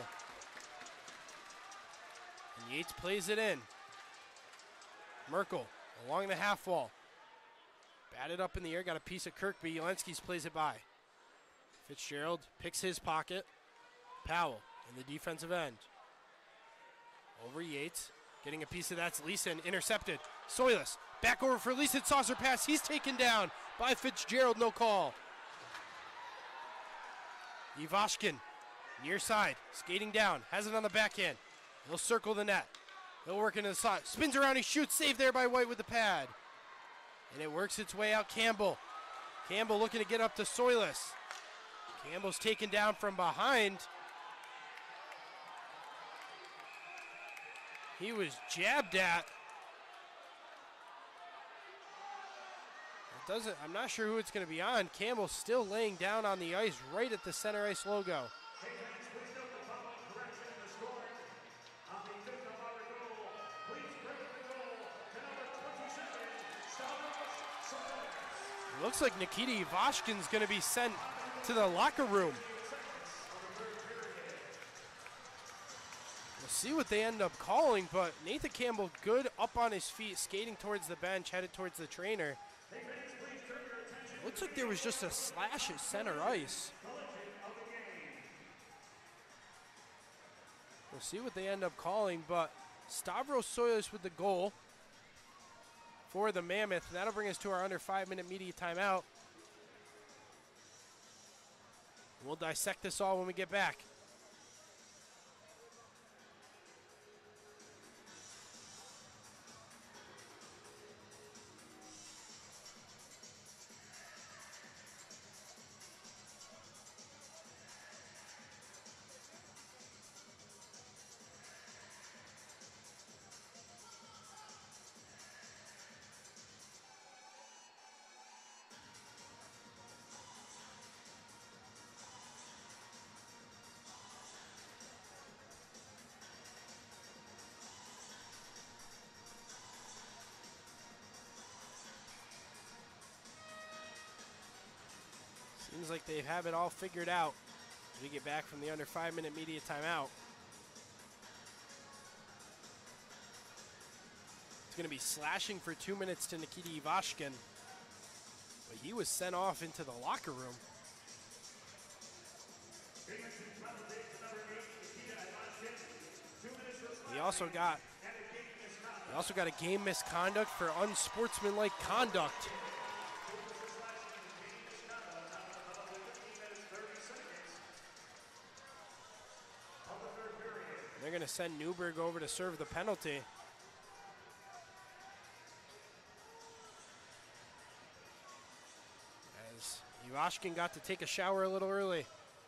And Yates plays it in. Merkel along the half wall. Batted up in the air, got a piece of Kirkby. Jelenskis plays it by. Fitzgerald picks his pocket. Powell in the defensive end. Over Yates, getting a piece of that's Leeson, intercepted. Soilis, back over for Leeson, saucer pass, he's taken down by Fitzgerald, no call. Ivashkin, near side, skating down, has it on the backhand. He'll circle the net. He'll work into the slot, spins around, he shoots, saved there by White with the pad. And it works its way out Campbell. Campbell looking to get up to Soilis. Campbell's taken down from behind. He was jabbed at. It doesn't, I'm not sure who it's going to be on. Campbell still laying down on the ice right at the center ice logo. It looks like Nikita Ivashkin's going to be sent to the locker room. We'll see what they end up calling, but Nathan Campbell good up on his feet, skating towards the bench, headed towards the trainer. Looks like there was just a slash at center ice. We'll see what they end up calling, but Stavros Soilis with the goal for the Mammoth. That'll bring us to our under five minute media timeout. We'll dissect this all when we get back. Seems like they have it all figured out as we get back from the under five minute media timeout. It's going to be slashing for two minutes to Nikita Ivashkin, but he was sent off into the locker room. He also got, he also got a game misconduct for unsportsmanlike conduct. They're going to send Newberg over to serve the penalty. As Ivashkin got to take a shower a little early.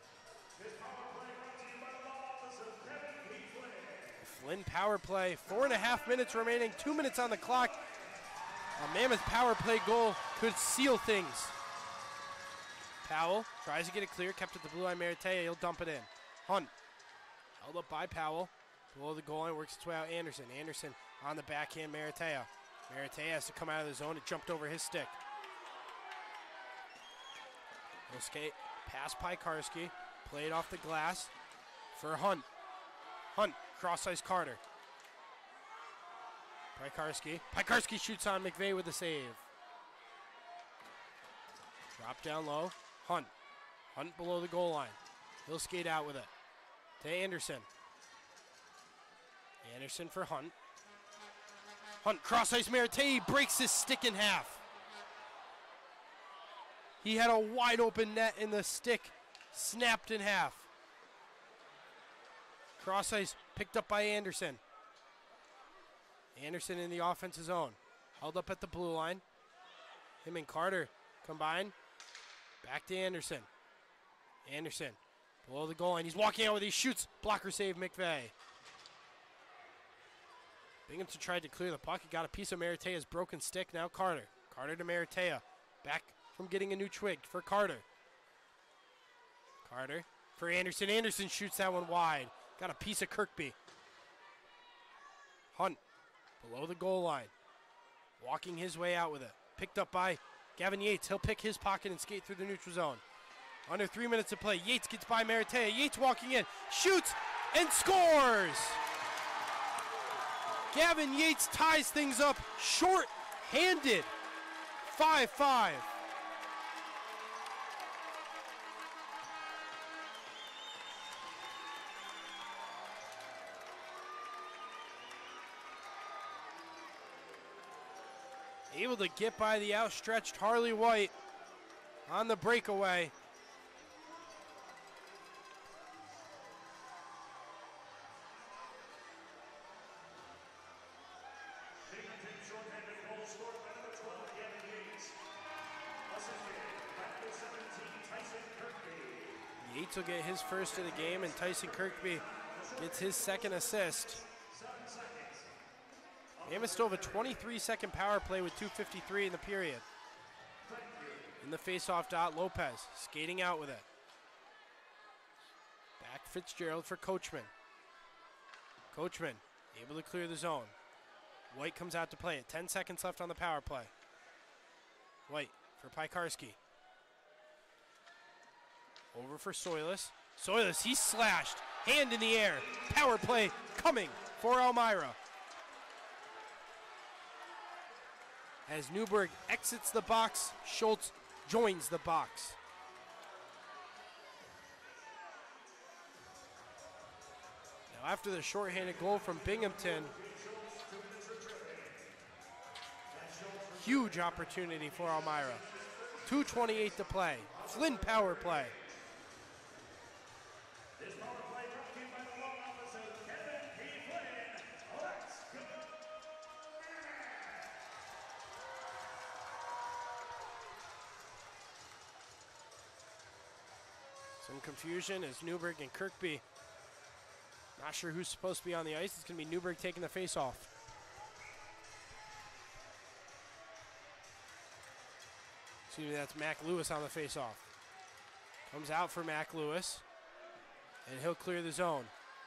Flynn power play, four and a half minutes remaining, two minutes on the clock. A Mammoth power play goal could seal things. Powell tries to get it clear, kept at the blue line, Maratea, he'll dump it in. Hunt. Held up by Powell. Below the goal line, works its way out Anderson. Anderson on the backhand, Maratea. Maratea has to come out of the zone. It jumped over his stick. He'll skate past Piekarski. Played off the glass for Hunt. Hunt, cross ice Carter. Piekarski. Piekarski shoots on McVeigh with a save. Drop down low. Hunt. Hunt below the goal line. He'll skate out with it. To Anderson. Anderson for Hunt. Hunt cross ice Merite breaks his stick in half. He had a wide open net and the stick snapped in half. Cross ice picked up by Anderson. Anderson in the offensive zone. Held up at the blue line. Him and Carter combine. Back to Anderson. Anderson below the goal line. He's walking out with these shoots. Blocker save McVeigh. Binghamton tried to clear the puck. He got a piece of Maritea's broken stick. Now Carter. Carter to Maritea. Back from getting a new twig for Carter. Carter for Anderson. Anderson shoots that one wide. Got a piece of Kirkby. Hunt below the goal line. Walking his way out with it. Picked up by Gavin Yates. He'll pick his pocket and skate through the neutral zone. Under three minutes to play. Yates gets by Maritea. Yates walking in. Shoots and scores! Gavin Yates ties things up short-handed. five five. Able to get by the outstretched Harley White on the breakaway. Yates will get his first of the game, and Tyson Kirkby gets his second assist. Mammoth still have a twenty-three second power play with two fifty-three in the period. In the face-off dot, Lopez skating out with it. Back Fitzgerald for Coachman. Coachman able to clear the zone. White comes out to play it. ten seconds left on the power play. White for Pikarski. Over for Soilis. Soilis, he's slashed. Hand in the air. Power play coming for Elmira. As Newberg exits the box, Schultz joins the box. Now after the shorthanded goal from Binghamton, huge opportunity for Elmira. two twenty-eight to play. Flynn power play. Some confusion as Newberg and Kirkby. Not sure who's supposed to be on the ice. It's going to be Newberg taking the face off. Excuse me, that's Mac Lewis on the face off. Comes out for Mac Lewis. And he'll clear the zone.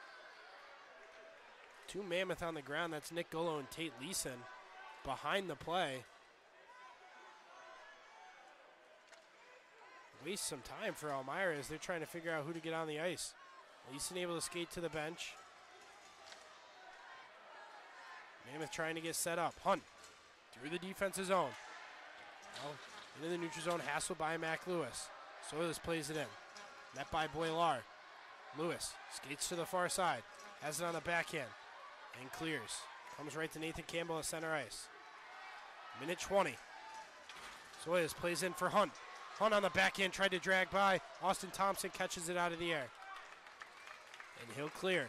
Two Mammoth on the ground. That's Nick Gullo and Tate Leeson behind the play. Waste some time for Elmira as they're trying to figure out who to get on the ice. Leeson able to skate to the bench. Mammoth trying to get set up. Hunt through the defensive zone. Now into the neutral zone, hassled by Mac Lewis. Soilis plays it in. Met by Boilar. Lewis skates to the far side. Has it on the backhand and clears. Comes right to Nathan Campbell at center ice. Minute twenty. Soilis plays in for Hunt. Hunt on the backhand, tried to drag by. Austin Thompson catches it out of the air. And he'll clear.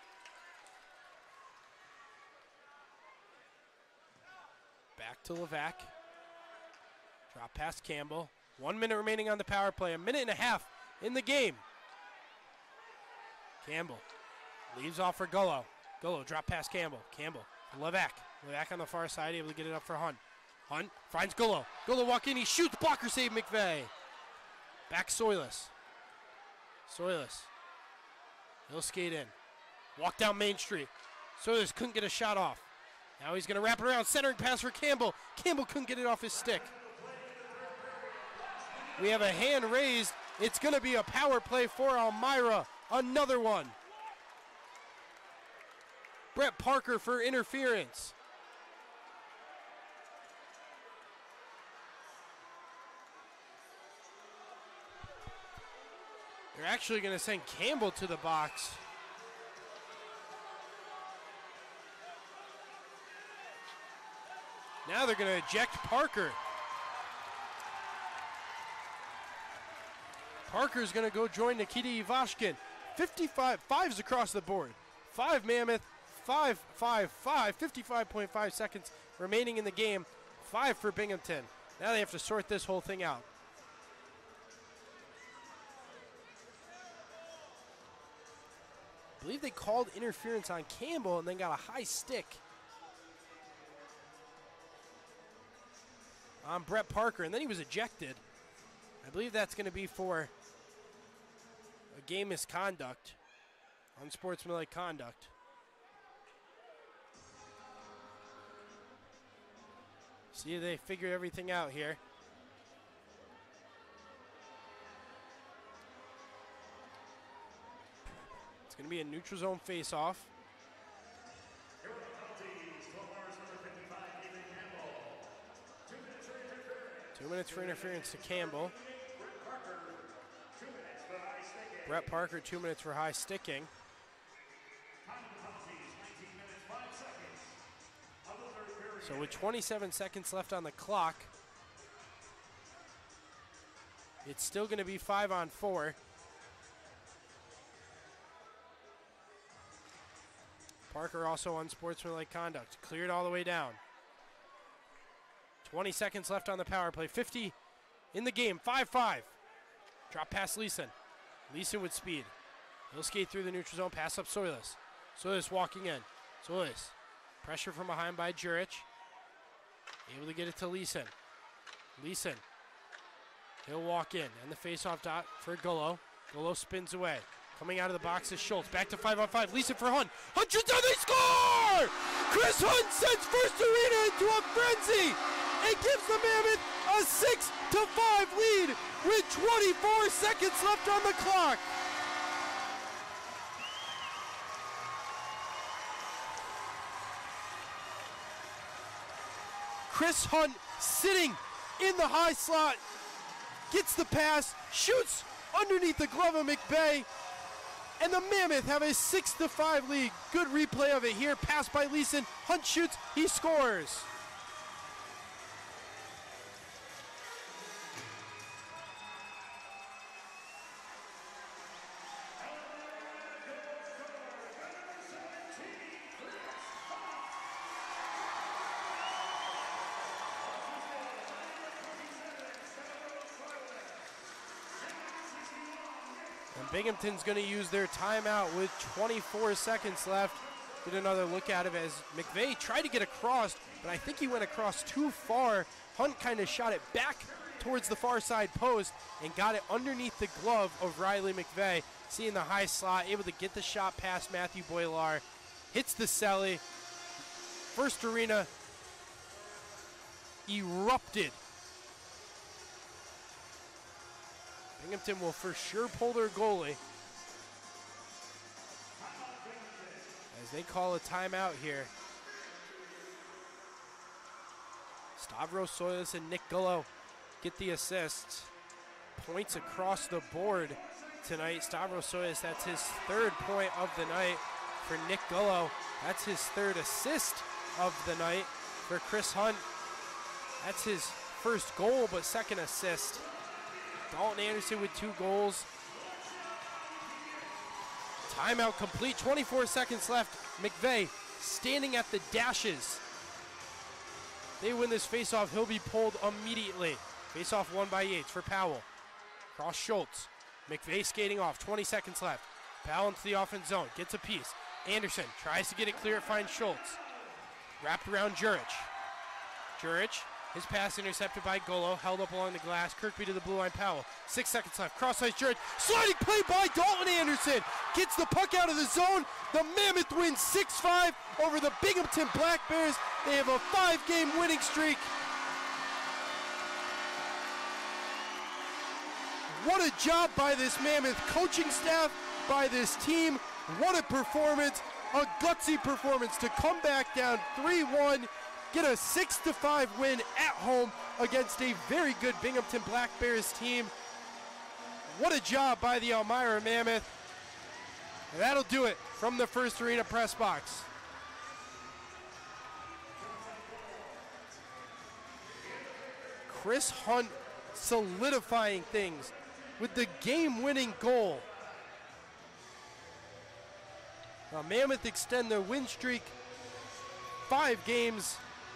Back to Levac. Drop past Campbell. One minute remaining on the power play. A minute and a half in the game. Campbell leaves off for Gullo. Gullo drop past Campbell. Campbell for Levac. Levac on the far side, able to get it up for Hunt. Hunt finds Gullo. Gullo walk in, he shoots, blocker save McVeigh. Back Soilis. Soilis. He'll skate in. Walk down Main Street. Soilis couldn't get a shot off. Now he's going to wrap it around, centering pass for Campbell. Campbell couldn't get it off his stick. We have a hand raised. It's going to be a power play for Elmira. Another one. Brett Parker for interference. They're actually going to send Campbell to the box. Now they're going to eject Parker. Parker's going to go join Nikita Ivashkin. fifty-five, fives across the board. Five Mammoth, five, five, five, fifty-five point five seconds remaining in the game. Five for Binghamton. Now they have to sort this whole thing out. I believe they called interference on Campbell and then got a high stick on Brett Parker, and then he was ejected. I believe that's going to be for a game misconduct, unsportsmanlike conduct. See if they figure everything out here. It's going to be a neutral zone face-off. Two minutes for interference to Campbell. Brett Parker, two minutes for high sticking. So with twenty-seven seconds left on the clock, it's still going to be five on four. Parker also unsportsmanlike conduct. Cleared all the way down. twenty seconds left on the power play. fifty in the game. five five. Drop pass Leeson. Leeson with speed. He'll skate through the neutral zone. Pass up Soilis. Soilis walking in. Soilis. Pressure from behind by Jurich. Able to get it to Leeson. Leeson. He'll walk in. And the face-off dot for Gullo. Gullo spins away. Coming out of the box is Schultz. Back to five on five. Leeson for Hunt. Hunt shoots down. They score! Chris Hunt sends First Arena into a frenzy and gives the Mammoth a six to five lead with twenty-four seconds left on the clock. Chris Hunt sitting in the high slot, gets the pass, shoots underneath the glove of McVeigh, and the Mammoth have a six to five lead. Good replay of it here. Pass by Leeson. Hunt shoots. He scores. Binghamton's going to use their timeout with twenty-four seconds left. Get another look at it as McVeigh tried to get across, but I think he went across too far. Hunt kind of shot it back towards the far side post and got it underneath the glove of Riley McVeigh. Seeing the high slot, able to get the shot past Matthew Boilar. Hits the celly. First Arena erupted. Binghamton will for sure pull their goalie as they call a timeout here. Stavros Soilis and Nick Gullo get the assists. Points across the board tonight. Stavros Soilis, that's his third point of the night. For Nick Gullo, that's his third assist of the night. For Chris Hunt, that's his first goal but second assist. Dalton Anderson with two goals. Timeout complete, twenty-four seconds left. McVeigh standing at the dashes. They win this faceoff, he'll be pulled immediately. Faceoff won by Yates for Powell. Cross Schultz. McVeigh skating off, twenty seconds left. Powell into the offense zone, gets a piece. Anderson tries to get it clear, finds Schultz. Wrapped around Jurich. Jurich. His pass intercepted by Gullo, held up along the glass. Kirkby to the blue line, Powell. Six seconds left, cross-ice Jurich. Sliding play by Dalton Anderson. Gets the puck out of the zone. The Mammoth wins six five over the Binghamton Black Bears. They have a five-game winning streak. What a job by this Mammoth coaching staff, by this team. What a performance, a gutsy performance to come back down three one. Get a six to five win at home against a very good Binghamton Black Bears team. What a job by the Elmira Mammoth. And that'll do it from the First Arena press box. Chris Hunt solidifying things with the game-winning goal. Now Mammoth extend their win streak five games.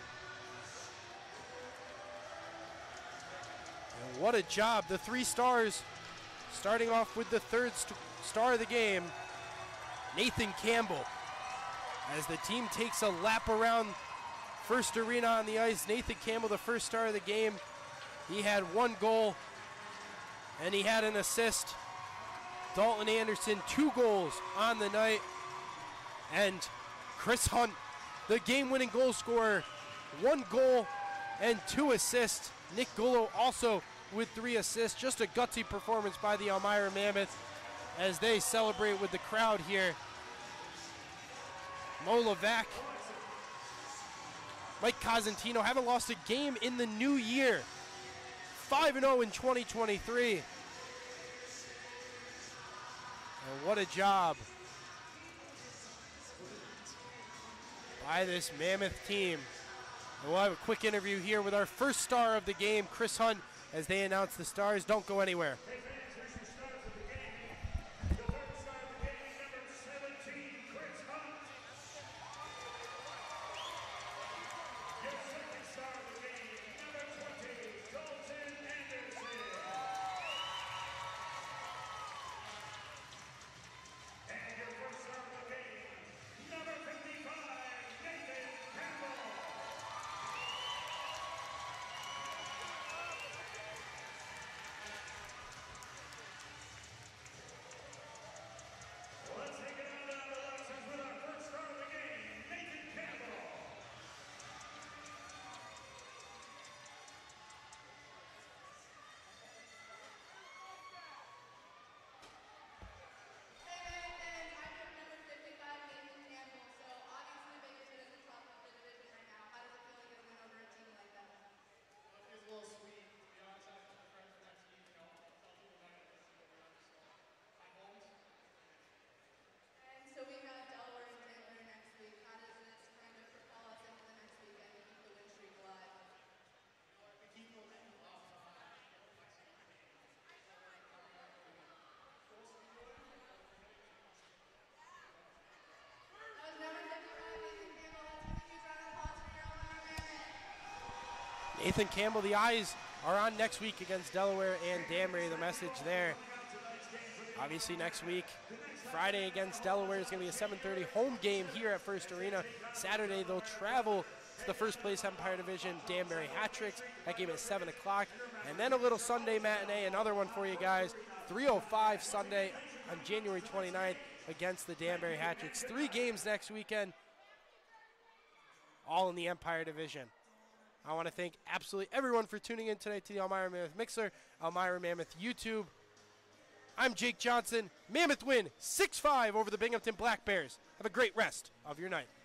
And what a job. The three stars, starting off with the third st star of the game, Nathan Campbell. As the team takes a lap around First Arena on the ice, Nathan Campbell, the first star of the game. He had one goal and he had an assist. Dalton Anderson, two goals on the night. And Chris Hunt, the game-winning goal scorer, one goal and two assists. Nick Gullo also with three assists. Just a gutsy performance by the Elmira Mammoth as they celebrate with the crowd here. Mo Levac, Mike Cosentino haven't lost a game in the new year. five and oh in twenty twenty-three. And what a job by this Mammoth team. And we'll have a quick interview here with our first star of the game, Chris Hunt, as they announce the stars. Don't go anywhere. Nathan Campbell, the eyes are on next week against Delaware and Danbury. The message there. Obviously next week, Friday against Delaware is going to be a seven thirty home game here at First Arena. Saturday they'll travel to the first place Empire Division, Danbury Hat-Tricks. That game at seven o'clock. And then a little Sunday matinee, another one for you guys. three oh five Sunday on January twenty-ninth against the Danbury Hat-Tricks. Three games next weekend, all in the Empire Division. I want to thank absolutely everyone for tuning in tonight to the Elmira Mammoth Mixer, Elmira Mammoth YouTube. I'm Jake Johnson. Mammoth win six five over the Binghamton Black Bears. Have a great rest of your night.